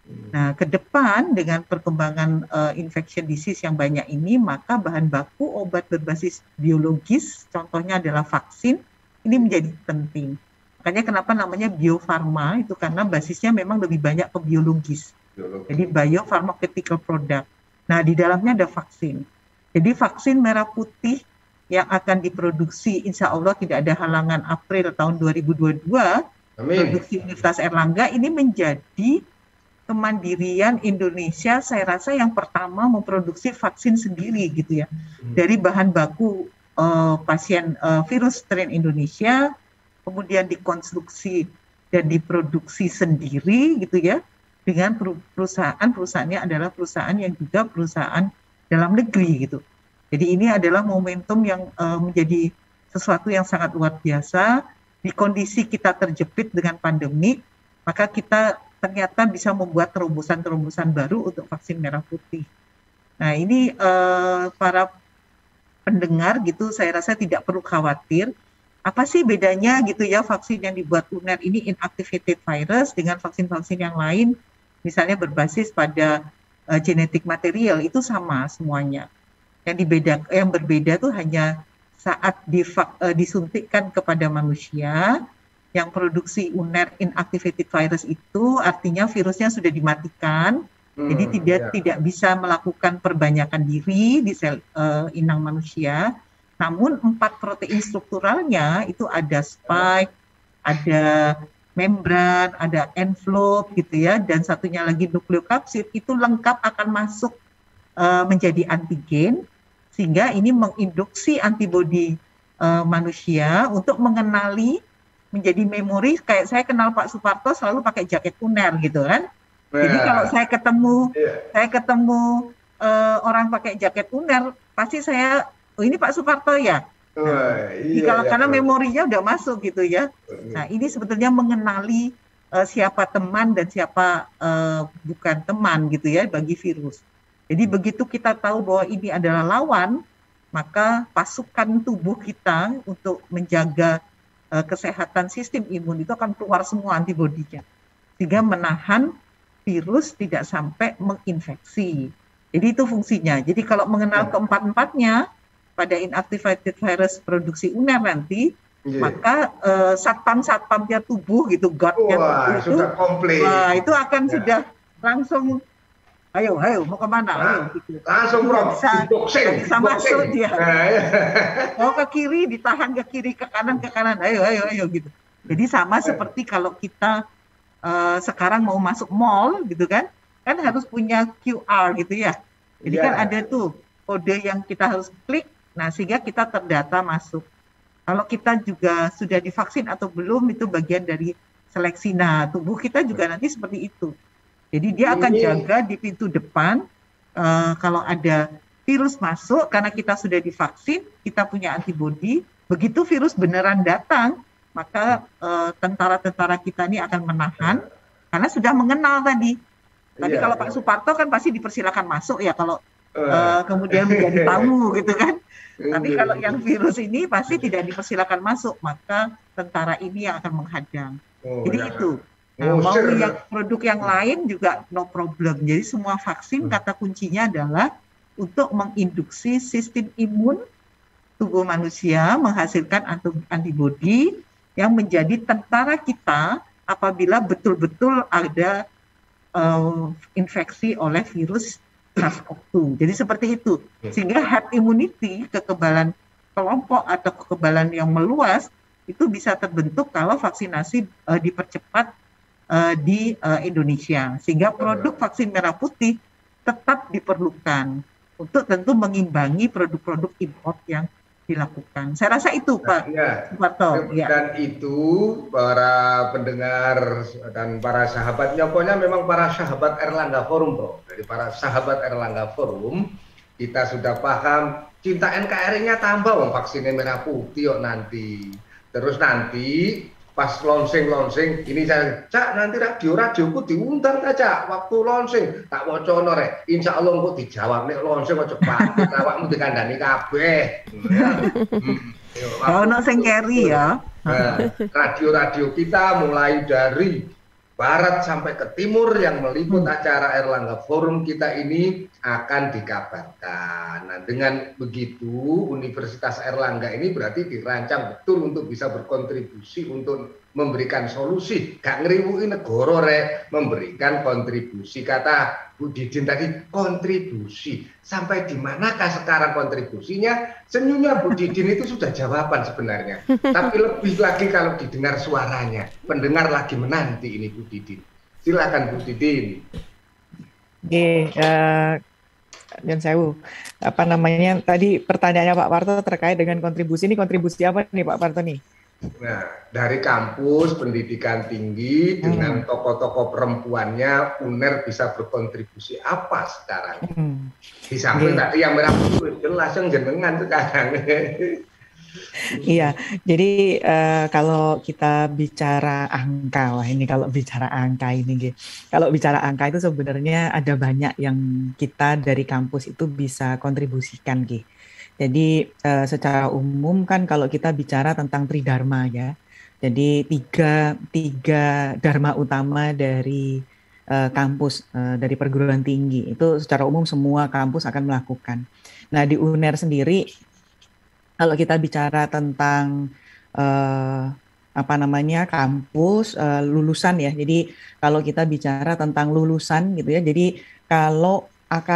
Nah, ke depan dengan perkembangan infection disease yang banyak ini, maka bahan baku obat berbasis biologis, contohnya adalah vaksin, ini menjadi penting. Makanya kenapa namanya biofarma, itu karena basisnya memang lebih banyak ke biologis. Jadi biopharmaceutical product. Nah, di dalamnya ada vaksin. Jadi vaksin merah putih yang akan diproduksi, insya Allah tidak ada halangan, April tahun 2022, produksi Universitas Airlangga ini menjadi kemandirian Indonesia, saya rasa yang pertama memproduksi vaksin sendiri gitu ya, dari bahan baku pasien virus strain Indonesia, kemudian dikonstruksi dan diproduksi sendiri gitu ya, dengan perusahaannya adalah perusahaan yang juga perusahaan dalam negeri gitu. Jadi ini adalah momentum yang menjadi sesuatu yang sangat luar biasa. Di kondisi kita terjepit dengan pandemi, maka kita ternyata bisa membuat terobosan-terobosan baru untuk vaksin merah putih. Nah ini para pendengar gitu, saya rasa tidak perlu khawatir. Apa sih bedanya gitu ya vaksin yang dibuat UNER ini inactivated virus dengan vaksin-vaksin yang lain, misalnya berbasis pada genetik material, itu sama semuanya. Yang berbeda tuh hanya saat disuntikkan kepada manusia, yang produksi UNER inactivated virus itu artinya virusnya sudah dimatikan, jadi tidak bisa melakukan perbanyakan diri di sel inang manusia. Namun 4 protein strukturalnya itu ada spike, ada membran, ada envelope gitu ya, dan satunya lagi nukleokapsid, itu lengkap akan masuk menjadi antigen, sehingga ini menginduksi antibodi manusia untuk mengenali, menjadi memori. Kayak saya kenal Pak Suparto selalu pakai jaket UNER gitu kan. Jadi kalau saya ketemu orang pakai jaket UNER, pasti saya, oh ini Pak Suparto ya. Karena memorinya udah masuk gitu ya. Nah ini sebetulnya mengenali siapa teman dan siapa bukan teman gitu ya bagi virus. Jadi begitu kita tahu bahwa ini adalah lawan, maka pasukan tubuh kita untuk menjaga kesehatan sistem imun itu akan keluar semua antibodinya, sehingga menahan virus tidak sampai menginfeksi. Jadi itu fungsinya. Jadi kalau mengenal keempat-empatnya pada inactivated virus produksi UNER nanti, maka satpam-satpamnya tubuh gitu, guardnya tubuh itu, sudah komplit. Wah, itu akan sudah langsung, ayo mau kemana? Ayo, gitu. Langsung bisa masuk dia. Mau ke kiri, ditahan ke kiri, ke kanan, ayo gitu. Jadi sama seperti kalau kita sekarang mau masuk mall gitu kan harus punya QR gitu ya. Jadi kan ada tuh kode yang kita harus klik, nah sehingga kita terdata masuk. Kalau kita juga sudah divaksin atau belum, itu bagian dari seleksi. Nah, tubuh kita juga nanti seperti itu. Jadi dia akan jaga di pintu depan, kalau ada virus masuk, karena kita sudah divaksin, kita punya antibodi, begitu virus beneran datang, maka tentara-tentara kita ini akan menahan, karena sudah mengenal tadi. Tapi kalau Pak Suparto kan pasti dipersilakan masuk ya, kalau kemudian menjadi tamu gitu kan. Tapi kalau yang virus ini pasti tidak dipersilakan masuk, maka tentara ini yang akan menghadang. Jadi itu. Nah, mau yang produk yang lain juga no problem. Jadi semua vaksin kata kuncinya adalah untuk menginduksi sistem imun tubuh manusia menghasilkan antibodi yang menjadi tentara kita apabila betul-betul ada infeksi oleh virus SARS-CoV-2. Jadi seperti itu. Sehingga herd immunity, kekebalan kelompok atau kekebalan yang meluas itu bisa terbentuk kalau vaksinasi dipercepat di Indonesia. Sehingga produk vaksin merah putih tetap diperlukan untuk tentu mengimbangi produk-produk import yang dilakukan. Saya rasa itu Pak Suparto. Dan itu para pendengar dan para sahabatnya, pokoknya memang para sahabat Airlangga Forum, bro. Dari para sahabat Airlangga Forum, kita sudah paham cinta NKRI-nya tambah, vaksinnya merah putih yuk nanti. Terus nanti pas launching ini saya nanti radioku diundang aja waktu launching tak wocono rek, insya Allah kok dijawab nih launching kok cepat awakmu dikandani kabeh. Ono sing keri ya. Radio kita mulai dari barat sampai ke timur yang meliput acara Erlangga Forum kita ini akan dikabarkan. Nah, dengan begitu Universitas Erlangga ini berarti dirancang betul untuk bisa berkontribusi untuk memberikan solusi, gak ngeriwuki negara rek, memberikan kontribusi. Kata Bu Didin tadi, kontribusi. Sampai di manakah sekarang kontribusinya? Senyumnya Bu Didin itu sudah jawaban sebenarnya. Tapi lebih lagi kalau didengar suaranya. Pendengar lagi menanti ini Bu Didin. Silakan Bu Didin. Oke, Yon Sewu. Apa namanya? Tadi pertanyaannya Pak Parto terkait dengan kontribusi. Ini kontribusi apa nih Pak Parto nih? Nah, dari kampus pendidikan tinggi dengan tokoh-tokoh perempuannya, UNER bisa berkontribusi apa sekarang? Di samping tadi yang merah putih jelas yang jenengan sekarang. Iya, jadi kalau kita bicara angka, wah ini kalau bicara angka ini, kalau bicara angka itu sebenarnya ada banyak yang kita dari kampus itu bisa kontribusikan, Jadi secara umum kan kalau kita bicara tentang tridharma ya, jadi tiga dharma utama dari kampus, dari perguruan tinggi itu secara umum semua kampus akan melakukan. Nah di UNER sendiri kalau kita bicara tentang kampus lulusan ya, jadi kalau kita bicara tentang lulusan gitu ya, jadi kalau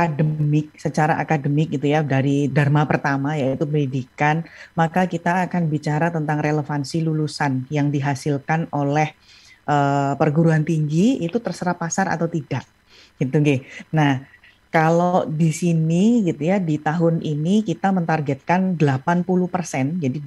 secara akademik gitu ya, dari dharma pertama yaitu pendidikan, maka kita akan bicara tentang relevansi lulusan yang dihasilkan oleh perguruan tinggi itu terserap pasar atau tidak gitu. Nah kalau di sini gitu ya, di tahun ini kita mentargetkan 80%, jadi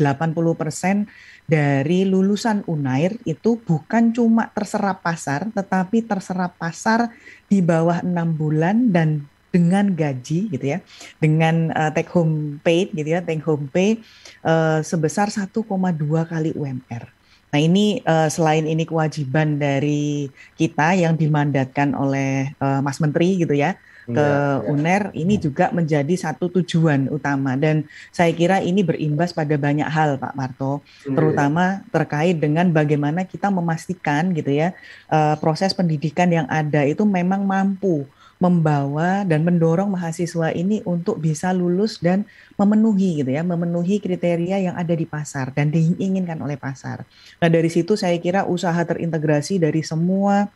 80% dari lulusan UNAIR itu bukan cuma terserap pasar, tetapi terserap pasar di bawah 6 bulan dan dengan gaji gitu ya, dengan take home pay gitu ya, take home pay sebesar 1,2 kali UMR. Nah ini selain ini kewajiban dari kita yang dimandatkan oleh Mas Menteri gitu ya ke UNER, ini juga menjadi satu tujuan utama dan saya kira ini berimbas pada banyak hal Pak Parto, terutama terkait dengan bagaimana kita memastikan gitu ya proses pendidikan yang ada itu memang mampu membawa dan mendorong mahasiswa ini untuk bisa lulus dan memenuhi gitu ya, memenuhi kriteria yang ada di pasar dan diinginkan oleh pasar. Nah dari situ saya kira usaha terintegrasi dari semua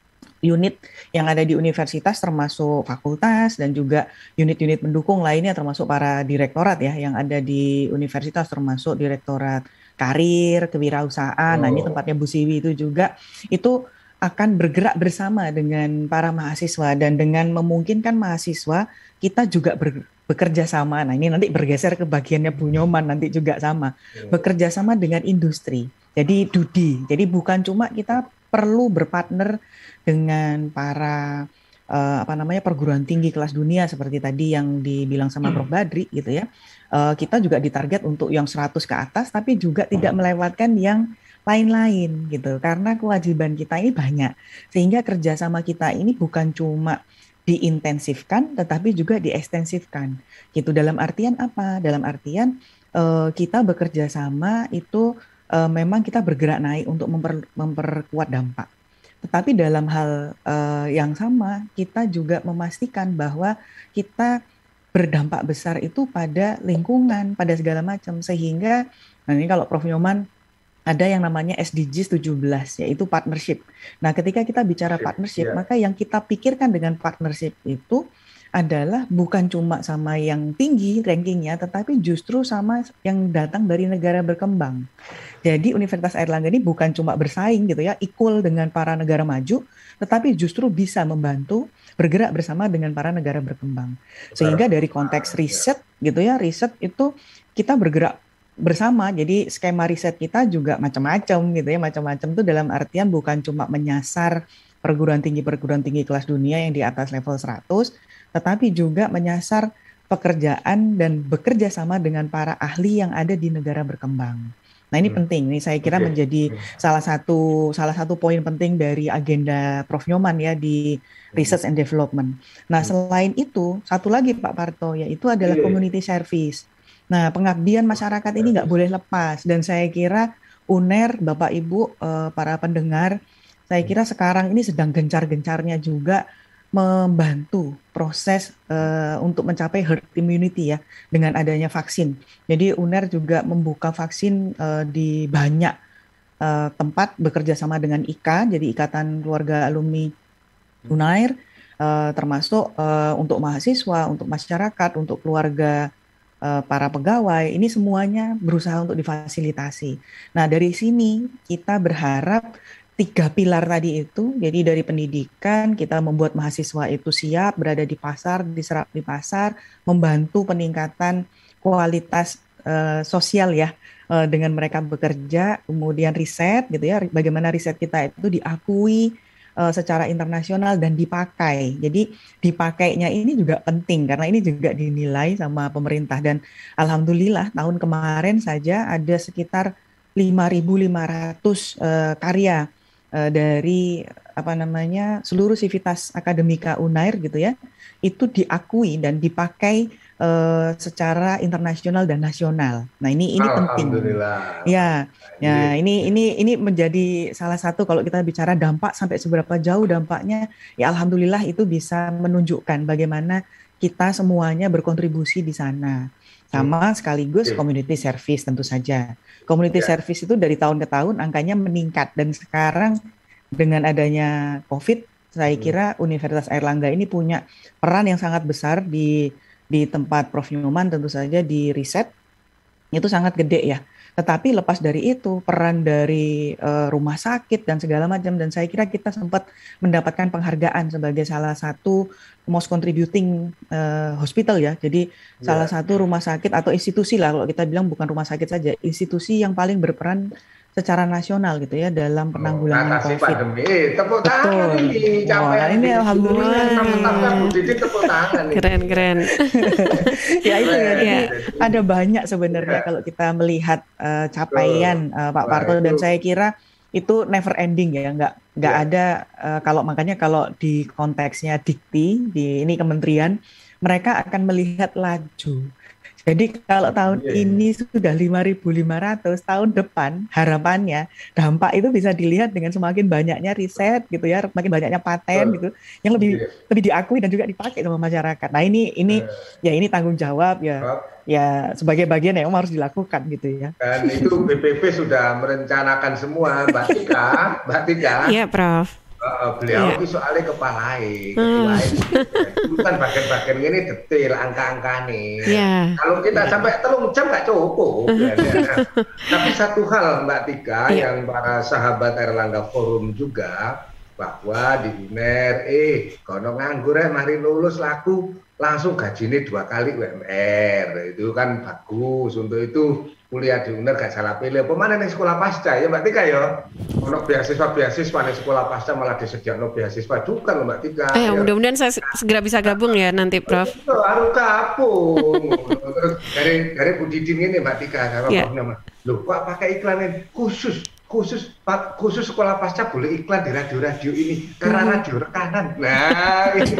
unit yang ada di universitas termasuk fakultas dan juga unit-unit pendukung lainnya termasuk para direktorat ya yang ada di universitas termasuk direktorat karir, kewirausahaan. Nah ini tempatnya Bu Siwi itu juga itu akan bergerak bersama dengan para mahasiswa dan dengan memungkinkan mahasiswa kita juga bekerja sama. Nah ini nanti bergeser ke bagiannya Bu Nyoman nanti juga sama. Bekerja sama dengan industri. Jadi DUDI. Jadi bukan cuma kita perlu berpartner dengan para perguruan tinggi kelas dunia seperti tadi yang dibilang sama Prof. Badri gitu ya. Kita juga ditarget untuk yang 100 ke atas tapi juga tidak melewatkan yang lain-lain gitu, karena kewajiban kita ini banyak, sehingga kerjasama kita ini bukan cuma diintensifkan, tetapi juga diekstensifkan gitu. Dalam artian apa? Dalam artian kita bekerja sama itu memang kita bergerak naik untuk memperkuat dampak, tetapi dalam hal yang sama kita juga memastikan bahwa kita berdampak besar itu pada lingkungan, pada segala macam, sehingga nah ini kalau Prof. Nyoman ada yang namanya SDGs 17, yaitu partnership. Nah, ketika kita bicara partnership, maka yang kita pikirkan dengan partnership itu adalah bukan cuma sama yang tinggi rankingnya, tetapi justru sama yang datang dari negara berkembang. Jadi Universitas Airlangga ini bukan cuma bersaing gitu ya, equal dengan para negara maju, tetapi justru bisa membantu bergerak bersama dengan para negara berkembang. Sehingga dari konteks riset gitu ya, riset itu kita bergerak bersama. Jadi skema riset kita juga macam-macam gitu ya, macam-macam itu dalam artian bukan cuma menyasar perguruan tinggi kelas dunia yang di atas level 100, tetapi juga menyasar pekerjaan dan bekerja sama dengan para ahli yang ada di negara berkembang. Nah ini penting, ini saya kira menjadi salah satu poin penting dari agenda Prof. Nyoman ya di Research and Development. Nah selain itu, satu lagi Pak Parto, yaitu adalah community service. Nah, pengabdian masyarakat ini nggak boleh lepas dan saya kira UNER, Bapak Ibu, para pendengar, saya kira sekarang ini sedang gencar-gencarnya juga membantu proses untuk mencapai herd immunity ya dengan adanya vaksin. Jadi UNER juga membuka vaksin di banyak tempat bekerja sama dengan IKA, jadi Ikatan Keluarga Alumni UNAIR, termasuk untuk mahasiswa, untuk masyarakat, untuk keluarga para pegawai, ini semuanya berusaha untuk difasilitasi. Nah, dari sini kita berharap 3 pilar tadi itu, jadi dari pendidikan kita membuat mahasiswa itu siap berada di pasar, diserap di pasar, membantu peningkatan kualitas sosial ya dengan mereka bekerja, kemudian riset gitu ya, bagaimana riset kita itu diakui secara internasional dan dipakai. Jadi dipakainya ini juga penting karena ini juga dinilai sama pemerintah, dan alhamdulillah tahun kemarin saja ada sekitar 5.500 karya dari seluruh sivitas akademika UNAIR gitu ya, itu diakui dan dipakai secara internasional dan nasional. Nah, ini penting. Alhamdulillah. Ya, ini menjadi salah satu kalau kita bicara dampak sampai seberapa jauh dampaknya, ya alhamdulillah itu bisa menunjukkan bagaimana kita semuanya berkontribusi di sana. Sama sekaligus community service tentu saja. Community service itu dari tahun ke tahun angkanya meningkat, dan sekarang dengan adanya COVID, saya kira Universitas Airlangga ini punya peran yang sangat besar di tempat Prof. Nyoman, tentu saja di riset itu sangat gede ya. Tetapi lepas dari itu peran dari rumah sakit dan segala macam, dan saya kira kita sempat mendapatkan penghargaan sebagai salah satu most contributing hospital ya. Jadi salah satu rumah sakit atau institusi lah, kalau kita bilang bukan rumah sakit saja, institusi yang paling berperan secara nasional gitu ya dalam penanggulangan COVID. Pandemi. Tepuk tangan ini. Ini alhamdulillah. Tepuk tangan. Keren. Ya itu ya. Jadi ada banyak sebenarnya kalau kita melihat capaian Pak Parto, dan saya kira itu never ending ya, nggak ada makanya kalau di konteksnya Dikti di ini kementerian, mereka akan melihat laju. Jadi kalau tahun ini sudah 5.500, tahun depan harapannya dampak itu bisa dilihat dengan semakin banyaknya riset gitu ya, semakin banyaknya paten gitu yang lebih diakui dan juga dipakai sama masyarakat. Nah, ini tanggung jawab ya sebagai bagian yang harus dilakukan gitu ya. Dan itu BPP sudah merencanakan semua, Mbak Tika. Iya, Prof. Beliau itu soalnya kepalai itu kan bagian-bagian ini detail angka-angka nih. Kalau kita sampai 3 jam nggak cukup. Tapi satu hal Mbak Tika yang para sahabat Airlangga Forum juga, bahwa di UNER kono nganggur mari lulus langsung gajinya 2 kali UMR, itu kan bagus. Untuk itu kuliah di UNER gak salah pilih. Pemana nih sekolah pasca ya Mbak Tika ya. Ono beasiswa nih sekolah pasca malah disediakan beasiswa juga loh Mbak Tika. Mudah-mudahan saya segera bisa gabung ya nanti Prof. Harus gabung. Terus dari Bu Didin ini Mbak Tika sama Prof. Nyoman. Loh kok pakai iklan khusus sekolah pasca boleh iklan di radio-radio ini karena radio rekanan. Nah, itu.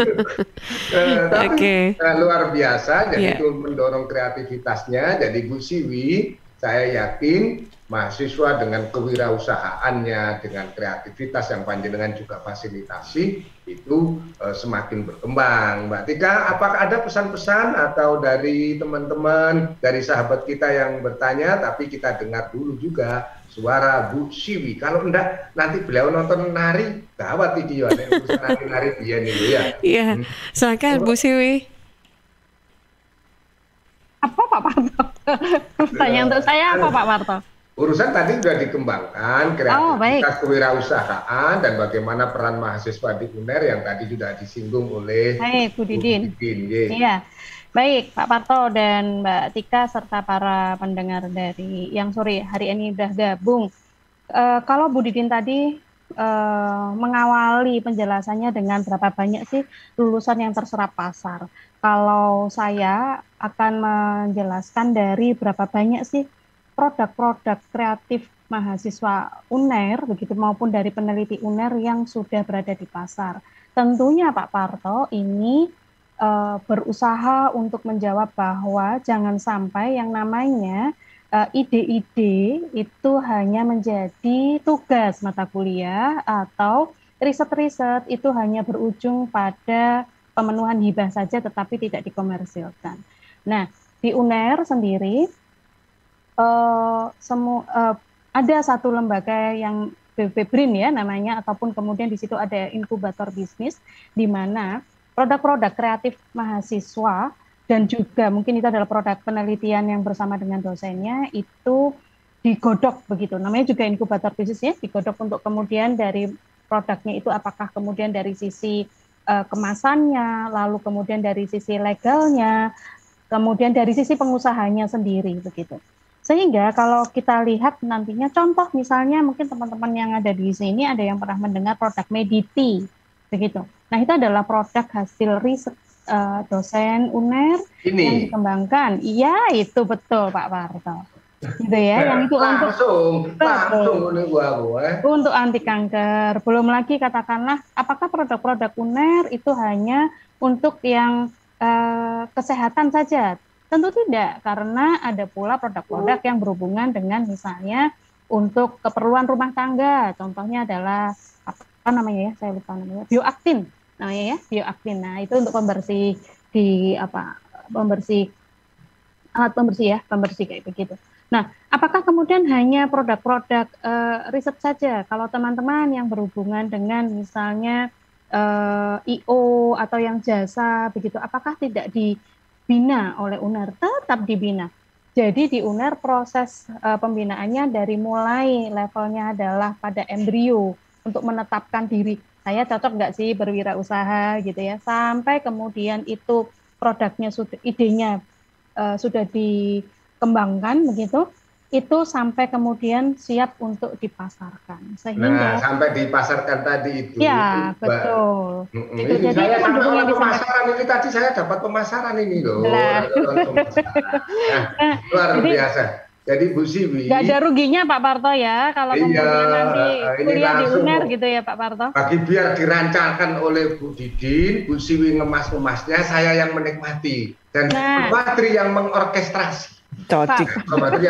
Tapi luar biasa, jadi itu mendorong kreativitasnya. Jadi Bu Siwi, saya yakin mahasiswa dengan kewirausahaannya, dengan kreativitas yang panjenengan juga fasilitasi, itu semakin berkembang. Mbak Tika, apakah ada pesan-pesan atau dari teman-teman, dari sahabat kita yang bertanya, tapi kita dengar dulu juga suara Bu Siwi. Kalau enggak nanti beliau nonton nari, gawat iki yo nek nari biyen niku ya. Iya. Silakan Bu Siwi. Apa Pak Parto? Pertanyaan untuk saya apa Pak Parto? Urusan tadi sudah dikembangkan, kreativitas kewirausahaan dan bagaimana peran mahasiswa di UNER yang tadi sudah disinggung oleh Bu Didin. Iya. Baik, Pak Parto dan Mbak Tika serta para pendengar dari yang sore hari ini sudah gabung. Kalau Bu Didin tadi mengawali penjelasannya dengan berapa banyak sih lulusan yang terserap pasar. Kalau saya akan menjelaskan dari berapa banyak sih produk-produk kreatif mahasiswa UNER begitu maupun dari peneliti UNER yang sudah berada di pasar. Tentunya Pak Parto ini berusaha untuk menjawab bahwa jangan sampai yang namanya ide-ide itu hanya menjadi tugas mata kuliah atau riset-riset itu hanya berujung pada pemenuhan hibah saja tetapi tidak dikomersilkan. Nah, di UNER sendiri ada satu lembaga yang BRIN ya namanya, ataupun kemudian di situ ada inkubator bisnis di mana produk-produk kreatif mahasiswa dan juga mungkin itu adalah produk penelitian yang bersama dengan dosennya itu digodok begitu. Namanya juga inkubator bisnis ya, digodok untuk kemudian dari produknya itu apakah kemudian dari sisi kemasannya, lalu kemudian dari sisi legalnya, kemudian dari sisi pengusahanya sendiri begitu. Sehingga kalau kita lihat nantinya contoh misalnya mungkin teman-teman yang ada di sini ada yang pernah mendengar produk Mediti begitu. Nah, itu adalah produk hasil riset dosen UNER yang dikembangkan. Iya, itu betul Pak Parto. Gitu ya, yang itu langsung untuk anti kanker. Belum lagi katakanlah apakah produk-produk UNER itu hanya untuk yang kesehatan saja? Tentu tidak, karena ada pula produk-produk yang berhubungan dengan misalnya untuk keperluan rumah tangga. Contohnya adalah apa namanya ya? Saya lupa namanya. Bioaktin. Namanya ya, bioaktin. Nah, itu untuk pembersih alat pembersih kayak begitu. Nah, apakah kemudian hanya produk-produk riset saja? Kalau teman-teman yang berhubungan dengan misalnya IO atau yang jasa begitu, apakah tidak dibina oleh UNER? Tetap dibina. Jadi di UNER proses pembinaannya dari mulai levelnya adalah pada embrio untuk menetapkan diri. Saya cocok nggak sih berwirausaha gitu ya, sampai kemudian itu produknya idenya sudah dikembangkan begitu, itu sampai kemudian siap untuk dipasarkan. Sehingga sampai dipasarkan tadi itu. Ya, betul. Jadi saya sama pemasaran ini tadi saya dapat pemasaran ini loh. Luar biasa. Jadi Bu Siwi, nggak ada ruginya Pak Parto ya kalau kemudian nanti kuliah di UNER gitu ya Pak Parto. Bagi biar dirancangkan oleh Bu Didin, Bu Siwi ngemas-ngemasnya, saya yang menikmati dan Bu Badri yang mengorkestrasi. Cocok.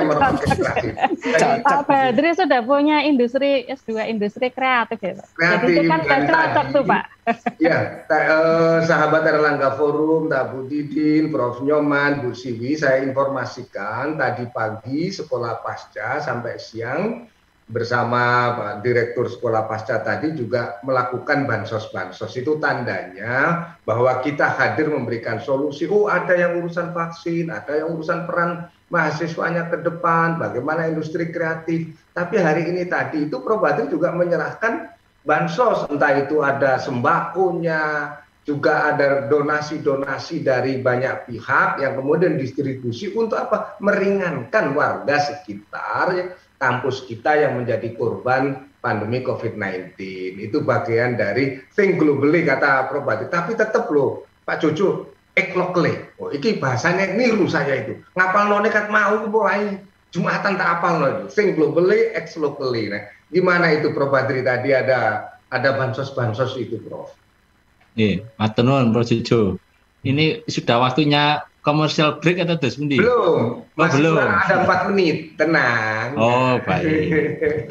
Pak Badri sudah punya industri S2 industri kreatif ya Pak. Jadi itu kan cocok tuh Pak. Ya, sahabat Erlangga Forum, Bu Didin, Prof. Nyoman, Bu Siwi, saya informasikan tadi pagi sekolah pasca sampai siang bersama Pak Direktur Sekolah Pasca tadi juga melakukan bansos-bansos. Itu tandanya bahwa kita hadir memberikan solusi. Oh, ada yang urusan vaksin, ada yang urusan peran mahasiswanya ke depan, bagaimana industri kreatif. Tapi hari ini tadi itu Prof. Badri juga menyerahkan bansos, entah itu ada sembakonya, juga ada donasi-donasi dari banyak pihak yang kemudian distribusi untuk apa? Meringankan warga sekitar kampus kita yang menjadi korban pandemi COVID-19. Itu bagian dari think globally kata Prof. Badri. Tapi tetap loh, Pak Jojo, act locally. Oh, iki bahasanya niru saya itu. Ngapal no nekat mau mulai Jumatan tak apal no itu. Think globally, act locally. Nah, gimana itu Prof. Badri tadi ada bansos-bansos itu, Prof? Iya, matur nuwun Prof. Jojo. Ini sudah waktunya commercial break atau terus Bundi? Belum, belum. Ada 4 menit, tenang. Oh, baik.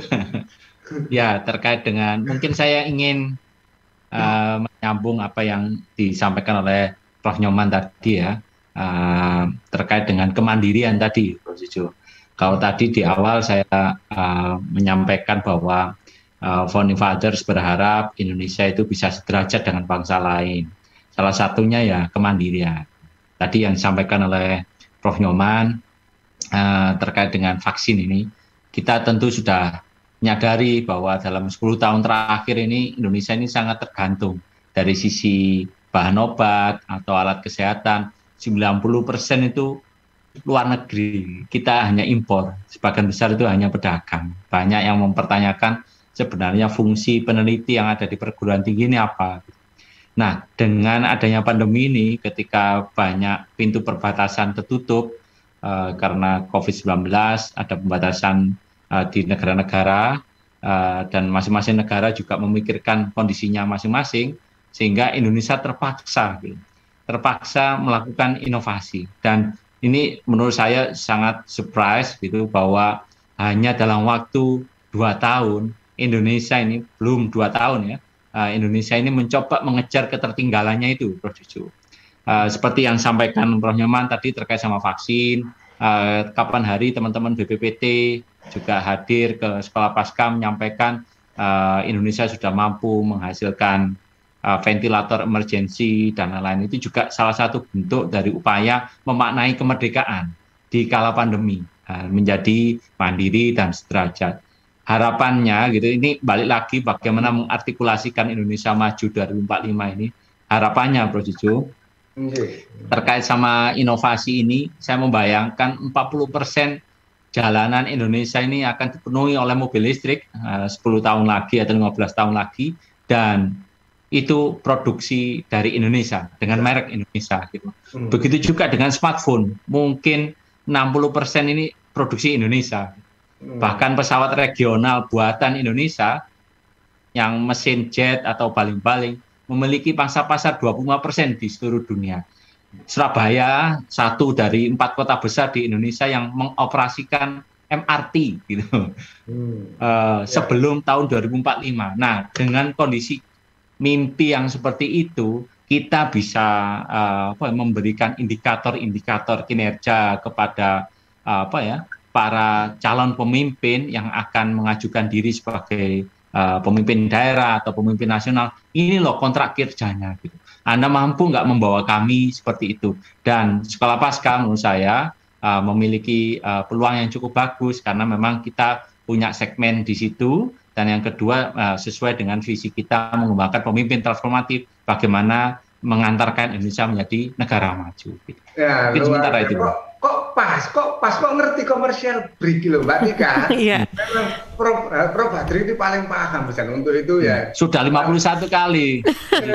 Ya, terkait dengan, mungkin saya ingin menyambung apa yang disampaikan oleh Prof. Nyoman tadi ya, terkait dengan kemandirian tadi, Prof. Jojo. Kalau tadi di awal saya menyampaikan bahwa Founding Fathers berharap Indonesia itu bisa sederajat dengan bangsa lain. Salah satunya ya kemandirian. Tadi yang disampaikan oleh Prof. Nyoman terkait dengan vaksin ini, kita tentu sudah menyadari bahwa dalam 10 tahun terakhir ini Indonesia ini sangat tergantung dari sisi bahan obat atau alat kesehatan. 90% itu luar negeri, kita hanya impor. Sebagian besar itu hanya pedagang. Banyak yang mempertanyakan sebenarnya fungsi peneliti yang ada di perguruan tinggi ini apa. Nah, dengan adanya pandemi ini, ketika banyak pintu perbatasan tertutup karena COVID-19, ada pembatasan di negara-negara, dan masing-masing negara juga memikirkan kondisinya masing-masing, sehingga Indonesia terpaksa melakukan inovasi. Dan Ini menurut saya sangat surprise gitu, bahwa hanya dalam waktu 2 tahun, Indonesia ini belum 2 tahun ya, Indonesia ini mencoba mengejar ketertinggalannya itu, Prof. Jojo. Seperti yang sampaikan Prof. Nyoman tadi terkait sama vaksin, kapan hari teman-teman BPPT juga hadir ke Sekolah Pasca menyampaikan Indonesia sudah mampu menghasilkan ventilator emergency dan lain-lain. Itu juga salah satu bentuk dari upaya memaknai kemerdekaan di kala pandemi, menjadi mandiri dan sederajat. Harapannya gitu, ini balik lagi bagaimana mengartikulasikan Indonesia Maju 2045 ini. Harapannya, Prof. Jojo, terkait sama inovasi ini, saya membayangkan 40% jalanan Indonesia ini akan dipenuhi oleh mobil listrik 10 tahun lagi atau 15 tahun lagi, dan itu produksi dari Indonesia dengan merek Indonesia gitu. Begitu juga dengan smartphone, mungkin 60% ini produksi Indonesia. Bahkan pesawat regional buatan Indonesia yang mesin jet atau baling-baling memiliki pangsa pasar 25% di seluruh dunia. Surabaya, satu dari 4 kota besar di Indonesia yang mengoperasikan MRT gitu. Sebelum tahun 2045. Nah, dengan kondisi mimpi yang seperti itu, kita bisa memberikan indikator-indikator kinerja kepada para calon pemimpin yang akan mengajukan diri sebagai pemimpin daerah atau pemimpin nasional. Ini loh kontrak kerjanya gitu. Anda mampu nggak membawa kami seperti itu? Dan Sekolah Pasca menurut saya memiliki peluang yang cukup bagus, karena memang kita punya segmen di situ. Dan yang kedua, sesuai dengan visi kita mengembangkan pemimpin transformatif, bagaimana mengantarkan Indonesia menjadi negara maju. Ya, sementara itu. Kok ngerti komersial break loh, Mbak Tika. Iya. Memang Prof. Badri ini paling paham misalnya untuk itu ya. Sudah 51 kali.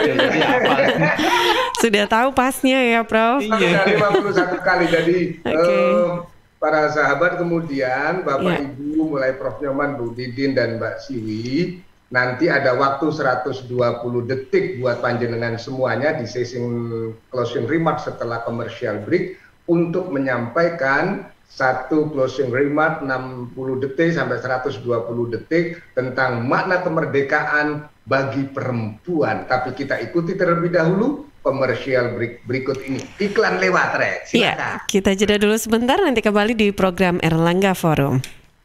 Sudah tahu pasnya ya, Prof. Sudah 51 kali, jadi para sahabat, kemudian Bapak Ibu, mulai Prof. Nyoman, Bu Didin, dan Mbak Siwi, nanti ada waktu 120 detik buat panjenengan semuanya di sesi closing remark setelah commercial break untuk menyampaikan satu closing remark 60 detik sampai 120 detik tentang makna kemerdekaan bagi perempuan. Tapi kita ikuti terlebih dahulu komersial berikut ini. Iklan lewat, Rek. Iya, kita jeda dulu sebentar, nanti kembali di program Erlangga Forum.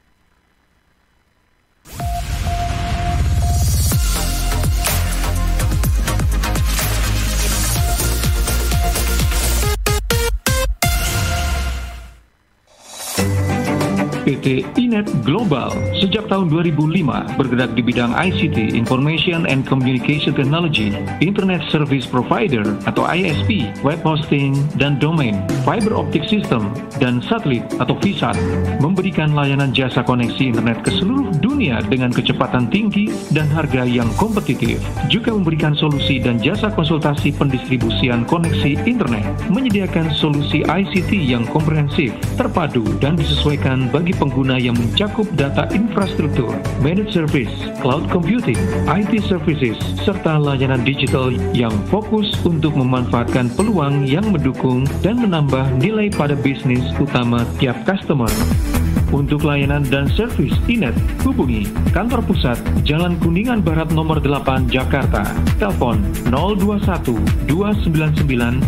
PT Inet Global sejak tahun 2005 bergerak di bidang ICT, Information and Communication Technology, Internet Service Provider atau ISP, web hosting dan domain, fiber optic system, dan satelit atau VSAT, memberikan layanan jasa koneksi internet ke seluruh dunia dengan kecepatan tinggi dan harga yang kompetitif. Juga memberikan solusi dan jasa konsultasi pendistribusian koneksi internet, menyediakan solusi ICT yang komprehensif, terpadu, dan disesuaikan bagi pengguna yang mencakup data infrastruktur, managed service, cloud computing, IT services, serta layanan digital yang fokus untuk memanfaatkan peluang yang mendukung dan menambah nilai pada bisnis utama tiap customer. Untuk layanan dan servis Inet, hubungi kantor pusat Jalan Kuningan Barat nomor 8 Jakarta. Telepon 021 299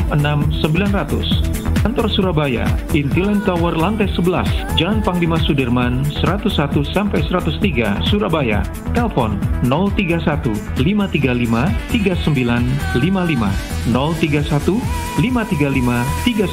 66900. Kantor Surabaya, Intiland Tower lantai 11, Jalan Panglima Sudirman 101 sampai 103 Surabaya. Telepon 031 535 3955 031 535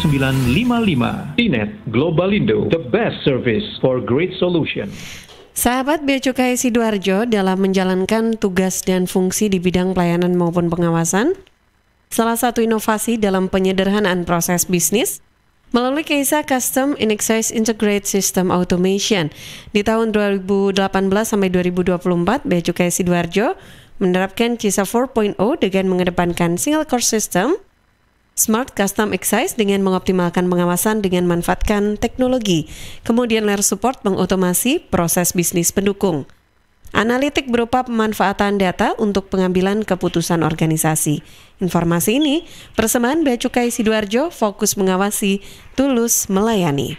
3955. Inet Globalindo, the best service for great solution. Sahabat Bea Cukai Sidoarjo, dalam menjalankan tugas dan fungsi di bidang pelayanan maupun pengawasan, salah satu inovasi dalam penyederhanaan proses bisnis melalui KISA Custom and Excise Integrated System Automation. Di tahun 2018 sampai 2024, Bea Cukai Sidoarjo menerapkan KISA 4.0 dengan mengedepankan single core system, Smart Custom Excise dengan mengoptimalkan pengawasan dengan manfaatkan teknologi, kemudian layer support mengotomasi proses bisnis pendukung. Analitik berupa pemanfaatan data untuk pengambilan keputusan organisasi. Informasi ini persembahan Bea Cukai Sidoarjo, fokus mengawasi, tulus melayani.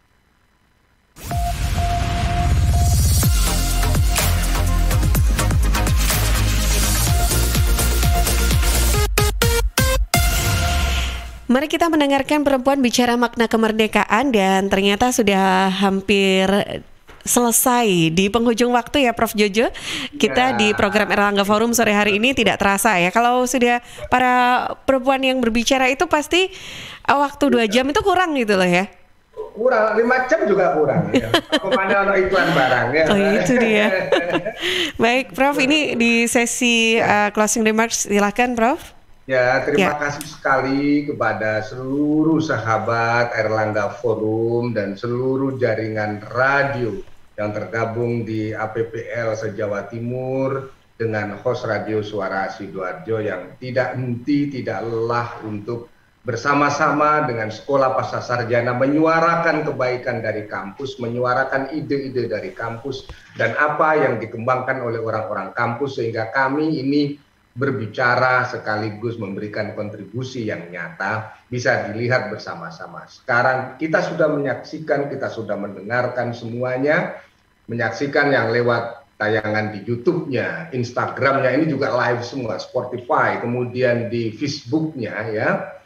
Mari kita mendengarkan perempuan bicara makna kemerdekaan, dan ternyata sudah hampir selesai di penghujung waktu ya Prof Jojo. Kita di program Erlangga Forum sore hari ini tidak terasa ya. Kalau sudah para perempuan yang berbicara itu pasti waktu 2 jam itu kurang gitu loh ya. Kurang, 5 jam juga kurang ya. Kemana ada iklan barang ya. Oh itu dia. Baik Prof, ini di sesi closing remarks, silakan Prof. Ya, terima kasih sekali kepada seluruh sahabat Erlangga Forum dan seluruh jaringan radio yang tergabung di APPL se-Jawa Timur dengan host radio Suara Sidoarjo yang tidak henti, tidak lelah untuk bersama-sama dengan Sekolah Pasca Sarjana menyuarakan kebaikan dari kampus, menyuarakan ide-ide dari kampus dan apa yang dikembangkan oleh orang-orang kampus, sehingga kami ini berbicara sekaligus memberikan kontribusi yang nyata bisa dilihat bersama-sama. Sekarang kita sudah menyaksikan, kita sudah mendengarkan semuanya, menyaksikan yang lewat tayangan di YouTube-nya, Instagram-nya ini juga live semua, Spotify, kemudian di Facebook-nya ya.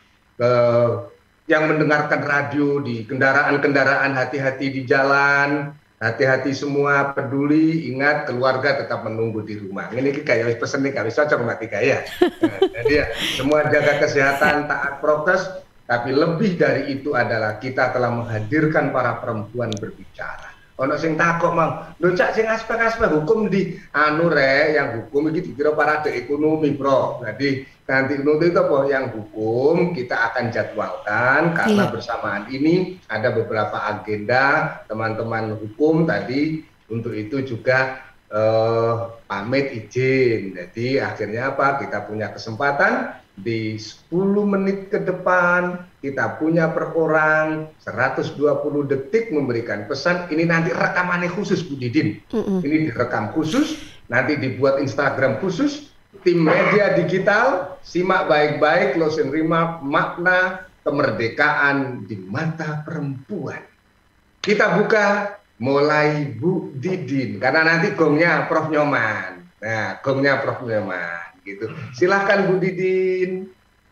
Yang mendengarkan radio di kendaraan-kendaraan, hati-hati di jalan. Hati-hati semua, peduli, ingat keluarga tetap menunggu di rumah. Ini kayak pesen nih, kami cocok mati ya. Jadi ya, semua jaga kesehatan, taat prokes, tapi lebih dari itu adalah kita telah menghadirkan para perempuan berbicara. Ono sing takok mang, lho cak sing aspek-aspek hukum di anu re, yang hukum iki dikira parade ekonomi, Bro. Jadi nanti itu apa yang hukum kita akan jadwalkan karena bersamaan ini ada beberapa agenda teman-teman hukum tadi, untuk itu juga pamit izin. Jadi akhirnya apa? Kita punya kesempatan di 10 menit ke depan kita punya per orang 120 detik memberikan pesan. Ini nanti rekamannya khusus Bu Didin. Ini direkam khusus, nanti dibuat Instagram khusus. Tim media digital simak baik-baik closing remark makna kemerdekaan di mata perempuan. Kita buka mulai Bu Didin karena nanti gongnya Prof Nyoman. Nah, gongnya Prof Nyoman gitu. Silahkan Bu Didin.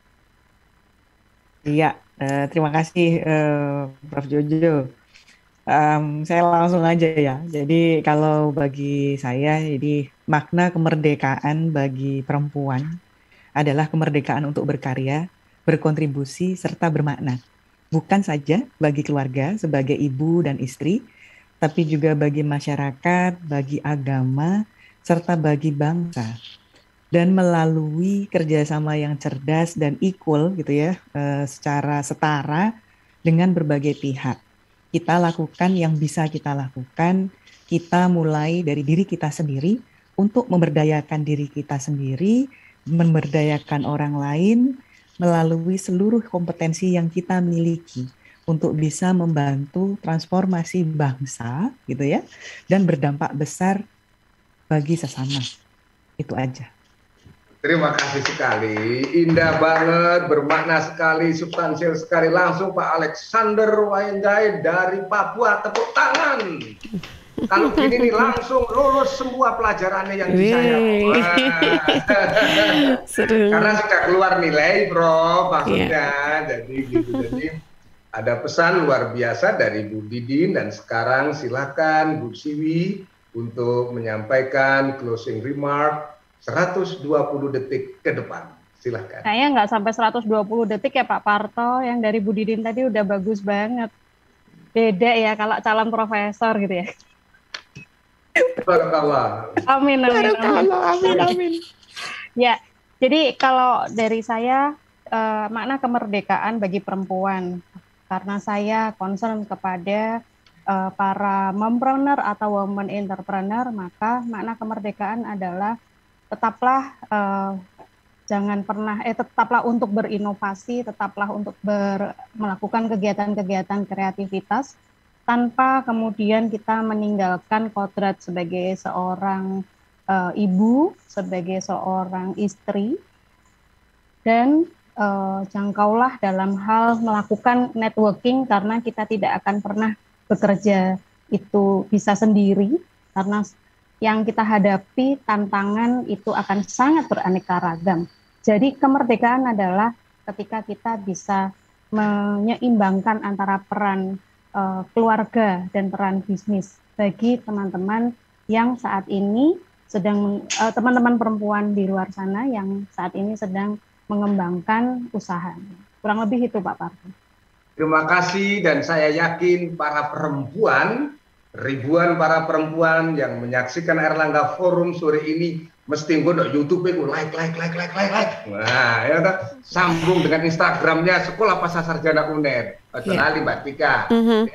Iya, terima kasih Prof Jojo. Saya langsung aja ya. Jadi kalau bagi saya, jadi makna kemerdekaan bagi perempuan adalah kemerdekaan untuk berkarya, berkontribusi, serta bermakna. Bukan saja bagi keluarga sebagai ibu dan istri, tapi juga bagi masyarakat, bagi agama, serta bagi bangsa. Dan melalui kerjasama yang cerdas dan equal gitu ya, secara setara dengan berbagai pihak. Kita lakukan yang bisa kita lakukan, kita mulai dari diri kita sendiri untuk memberdayakan diri kita sendiri, memberdayakan orang lain melalui seluruh kompetensi yang kita miliki untuk bisa membantu transformasi bangsa gitu ya, dan berdampak besar bagi sesama. Itu aja. Terima kasih sekali, indah banget, bermakna sekali, substansial sekali. Langsung Pak Alexander Wayenjai dari Papua, tepuk tangan. Kalau gini nih langsung lulus semua pelajarannya yang di saya. Karena sudah keluar nilai, Bro, maksudnya. Jadi gitu. Jadi ada pesan luar biasa dari Bu Didin, dan sekarang silakan Bu Siwi untuk menyampaikan closing remark 120 detik ke depan. Silahkan. Kayaknya nggak sampai 120 detik ya Pak Parto, yang dari Bu Didin tadi udah bagus banget. Beda ya kalau calon profesor gitu ya. Barakallah. Amin. Ya, jadi kalau dari saya makna kemerdekaan bagi perempuan, karena saya concern kepada para mompreneur atau women entrepreneur, maka makna kemerdekaan adalah tetaplah tetaplah untuk berinovasi, tetaplah untuk melakukan kegiatan-kegiatan kreativitas tanpa kemudian kita meninggalkan kodrat sebagai seorang ibu, sebagai seorang istri, dan jangkaulah dalam hal melakukan networking, karena kita tidak akan pernah bekerja itu bisa sendiri, karena yang kita hadapi tantangan itu akan sangat beraneka ragam. Jadi kemerdekaan adalah ketika kita bisa menyeimbangkan antara peran keluarga dan peran bisnis bagi teman-teman yang saat ini sedang teman-teman perempuan di luar sana yang saat ini sedang mengembangkan usaha. Kurang lebih itu Pak Parto. Terima kasih, dan saya yakin para perempuan, ribuan para perempuan yang menyaksikan Erlangga Forum sore ini mesti nggodok YouTube itu like. Nah, ya kan? Sambung dengan Instagramnya Sekolah Pasca Sarjana UNED. Kenali Mbak Tika.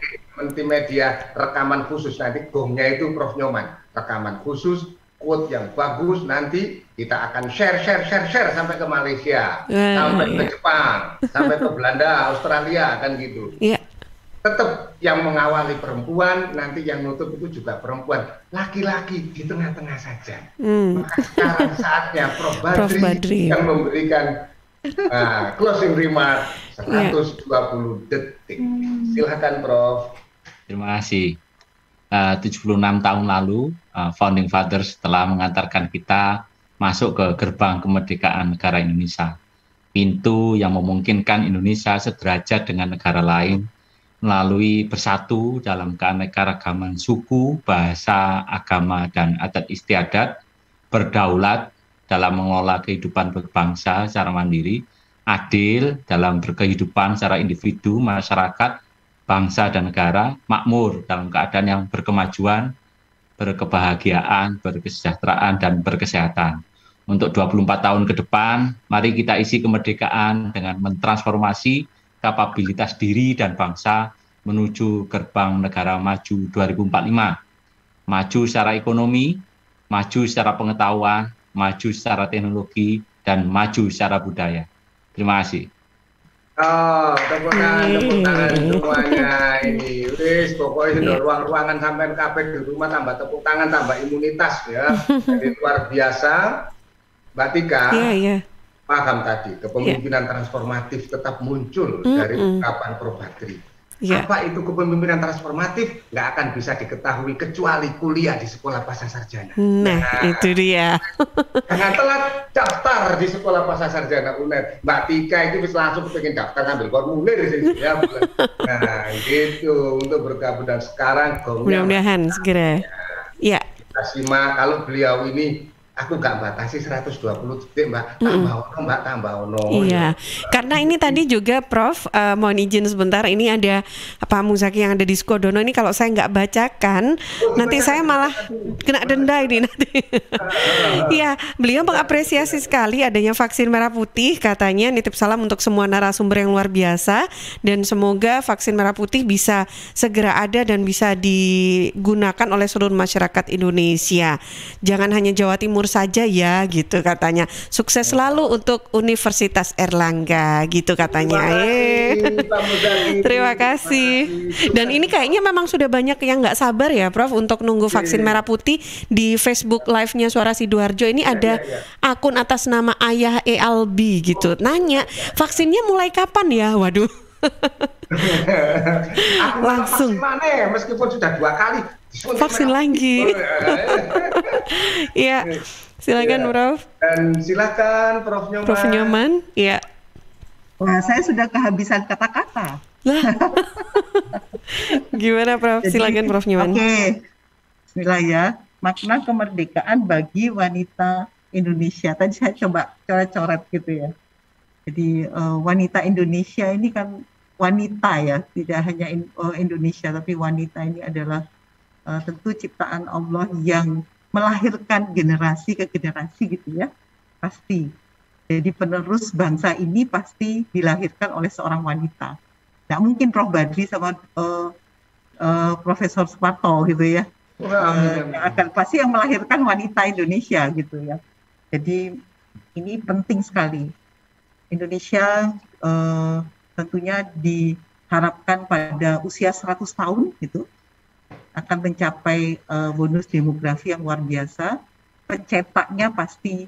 Multimedia rekaman khusus, nanti gongnya itu Prof Nyoman. Rekaman khusus, quote yang bagus, nanti kita akan share sampai ke Malaysia, sampai ke Jepang, sampai ke Belanda, Australia, kan gitu. Tetap yang mengawali perempuan, nanti yang nutup itu juga perempuan, laki-laki di tengah-tengah saja. Maka sekarang saatnya Prof Badri yang memberikan closing remark 120 detik. Silakan Prof. Terima kasih. 76 tahun lalu, Founding Fathers telah mengantarkan kita masuk ke gerbang kemerdekaan negara Indonesia. Pintu yang memungkinkan Indonesia sederajat dengan negara lain, melalui bersatu dalam keanekaragaman suku, bahasa, agama, dan adat istiadat, berdaulat dalam mengelola kehidupan berbangsa secara mandiri, adil dalam berkehidupan secara individu, masyarakat, bangsa, dan negara, makmur dalam keadaan yang berkemajuan, berkebahagiaan, berkesejahteraan, dan berkesehatan. Untuk 24 tahun ke depan, mari kita isi kemerdekaan dengan mentransformasi kapabilitas diri dan bangsa menuju gerbang negara maju 2045. Maju secara ekonomi, maju secara pengetahuan, maju secara teknologi, dan maju secara budaya. Terima kasih. Tepuk tangan semuanya ini. Wis, pokoknya ruang-ruangan sampai kabeh di rumah tambah tepuk tangan, tambah imunitas ya. Jadi luar biasa. Mbak Tika. Paham tadi, kepemimpinan transformatif tetap muncul dari ungkapan Prof Badri. Apa itu kepemimpinan transformatif? Nggak akan bisa diketahui kecuali kuliah di Sekolah Pasca Sarjana. Nah, itu dia. Jangan telat daftar di Sekolah Pasca Sarjana UNED. Mbak Tika itu bisa langsung pengen daftar ngambil formulir ya. Nah, gitu untuk bergabung, dan sekarang mudah-mudahan segera. Ya. Kita simak, kalau beliau ini aku nggak batasi 120 detik Mbak, tambah ono. Iya, karena ini tadi juga Prof, mohon izin sebentar, ini ada Pak Muzaki yang ada di Sukodono ini, kalau saya nggak bacakan nanti saya malah kena denda ini nanti. Iya, beliau mengapresiasi sekali adanya vaksin merah putih, katanya nitip salam untuk semua narasumber yang luar biasa, dan semoga vaksin merah putih bisa segera ada dan bisa digunakan oleh seluruh masyarakat Indonesia. Jangan hanya Jawa Timur saja ya, gitu katanya. Sukses selalu untuk Universitas Erlangga, gitu katanya. Terima kasih. Dan ini kayaknya memang sudah banyak yang nggak sabar ya, Prof, untuk nunggu vaksin merah putih. Di Facebook Live-nya Suara Sidoarjo ini ada akun atas nama Ayah Albi gitu. Nanya, vaksinnya mulai kapan ya? Waduh. Langsung. Mana, meskipun sudah 2 kali. Vaksin lagi. Iya, silakan Prof. Dan silakan Prof Nyoman. Prof Nyoman, iya. Wah, saya sudah kehabisan kata-kata. Gimana Prof? Silakan Prof Nyoman. Oke. Bismillah ya. Makna kemerdekaan bagi wanita Indonesia. Tadi saya coba coret-coret gitu ya. Jadi wanita Indonesia ini kan wanita ya, tidak hanya Indonesia, tapi wanita ini adalah tentu ciptaan Allah yang melahirkan generasi ke generasi gitu ya, pasti. Jadi penerus bangsa ini pasti dilahirkan oleh seorang wanita. Nggak mungkin Prof Badri sama Profesor Suparto gitu ya, akan pasti yang melahirkan wanita Indonesia gitu ya. Jadi ini penting sekali. Indonesia tentunya harapkan pada usia 100 tahun itu akan mencapai bonus demografi yang luar biasa. Pencetaknya pasti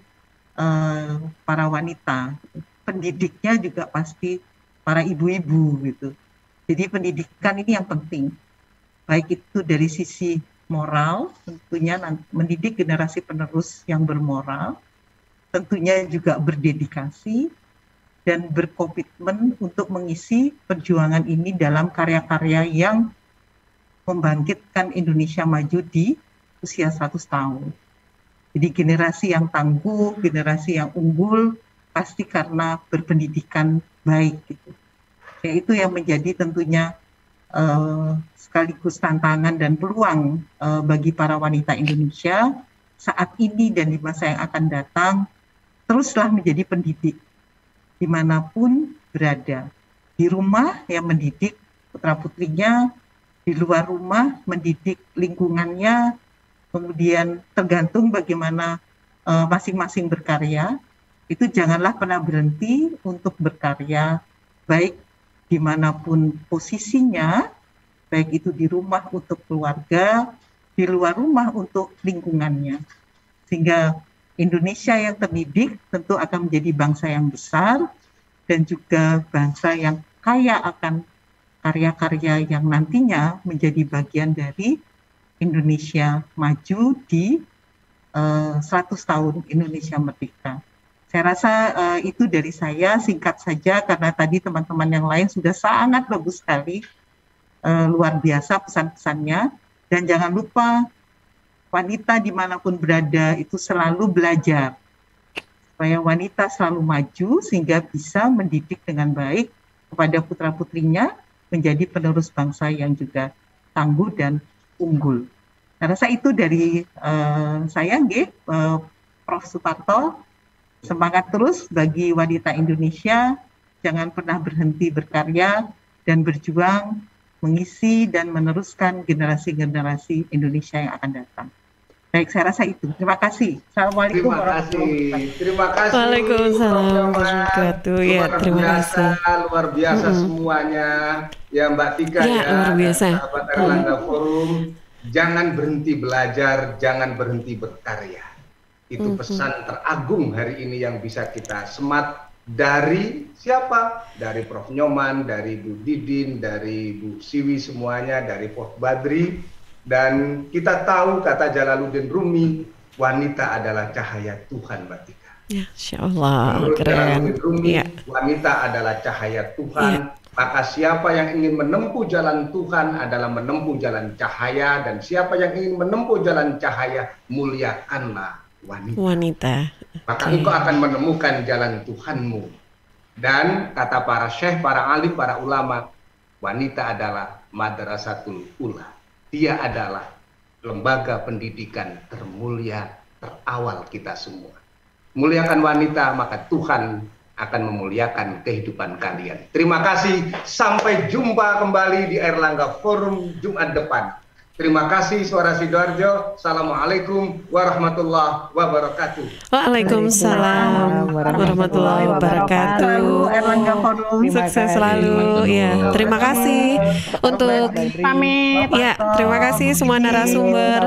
para wanita, pendidiknya juga pasti para ibu-ibu gitu. Jadi pendidikan ini yang penting, baik itu dari sisi moral, tentunya mendidik generasi penerus yang bermoral, tentunya juga berdedikasi dan berkomitmen untuk mengisi perjuangan ini dalam karya-karya yang membangkitkan Indonesia maju di usia 100 tahun. Jadi generasi yang tangguh, generasi yang unggul, pasti karena berpendidikan baik gitu. Ya, itu yang menjadi tentunya sekaligus tantangan dan peluang bagi para wanita Indonesia saat ini dan di masa yang akan datang, teruslah menjadi pendidik dimanapun berada. Di rumah yang mendidik putra-putrinya, di luar rumah mendidik lingkungannya, kemudian tergantung bagaimana masing-masing berkarya, itu janganlah pernah berhenti untuk berkarya, baik dimanapun posisinya, baik itu di rumah untuk keluarga, di luar rumah untuk lingkungannya. Sehingga Indonesia yang terdidik tentu akan menjadi bangsa yang besar dan juga bangsa yang kaya akan karya-karya yang nantinya menjadi bagian dari Indonesia maju di 100 tahun Indonesia merdeka. Saya rasa itu dari saya, singkat saja karena tadi teman-teman yang lain sudah sangat bagus sekali, luar biasa pesan-pesannya. Dan jangan lupa wanita dimanapun berada itu selalu belajar, supaya wanita selalu maju sehingga bisa mendidik dengan baik kepada putra-putrinya menjadi penerus bangsa yang juga tangguh dan unggul. Saya rasa itu dari saya, Prof. Suparto. Semangat terus bagi wanita Indonesia, jangan pernah berhenti berkarya dan berjuang mengisi dan meneruskan generasi-generasi Indonesia yang akan datang. Baik, saya rasa itu. Terima kasih. Assalamualaikum warahmatullahi wabarakatuh. Terima kasih. Waalaikumsalam warahmatullahi wabarakatuh. Ya, terima kasih. Luar biasa semuanya. Ya, Mbak Tika ya. Luar biasa. Sahabat Erlangga Forum, jangan berhenti belajar, jangan berhenti berkarya. Itu pesan teragung hari ini yang bisa kita semat dari siapa? Dari Prof. Nyoman, dari Bu Didin, dari Bu Siwi semuanya, dari Prof. Badri. Dan kita tahu kata Jalaluddin Rumi, wanita adalah cahaya Tuhan, Mbak Tika. Ya, Insya Allah, keren. Jalaluddin Rumi, wanita adalah cahaya Tuhan. Maka siapa yang ingin menempuh jalan Tuhan adalah menempuh jalan cahaya. Dan siapa yang ingin menempuh jalan cahaya, muliakanlah wanita. Maka engkau akan menemukan jalan Tuhanmu. Dan kata para syekh, para alim, para ulama, wanita adalah madrasatul ula. Dia adalah lembaga pendidikan termulia, terawal kita semua. Muliakan wanita, maka Tuhan akan memuliakan kehidupan kalian. Terima kasih. Sampai jumpa kembali di Erlangga Forum Jumat depan. Terima kasih Suara Sidoarjo. Assalamualaikum warahmatullahi wabarakatuh. Waalaikumsalam warahmatullahi wabarakatuh. Sukses selalu. Ya, terima kasih untuk pamit. Ya, terima kasih semua narasumber.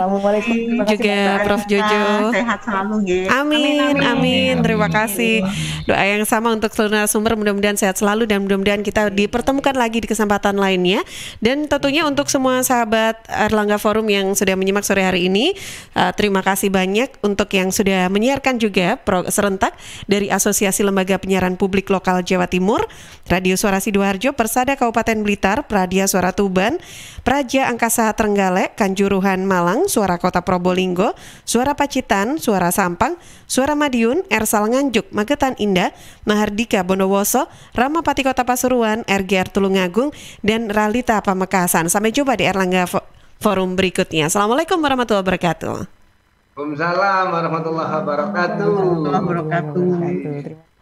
Juga Prof. Jojo. Sehat selalu. Amin, amin. Terima kasih. Doa yang sama untuk seluruh narasumber, mudah-mudahan sehat selalu dan mudah-mudahan kita dipertemukan lagi di kesempatan lainnya. Dan tentunya untuk semua sahabat Erlangga Forum yang sudah menyimak sore hari ini, terima kasih banyak untuk yang sudah menyiarkan juga serentak dari Asosiasi Lembaga Penyiaran Publik Lokal Jawa Timur, Radio Suara Sidoarjo, Persada Kabupaten Blitar, Pradia Suara Tuban, Praja Angkasa Trenggalek, Kanjuruhan Malang, Suara Kota Probolinggo, Suara Pacitan, Suara Sampang, Suara Madiun, Ersal Nganjuk, Magetan Indah, Mahardika Bondowoso, Ramapati Kota Pasuruan, RGR Tulungagung, dan Ralita Pamekasan. Sampai jumpa di Erlangga Forum berikutnya. Assalamualaikum warahmatullahi wabarakatuh. Waalaikumsalam warahmatullahi wabarakatuh.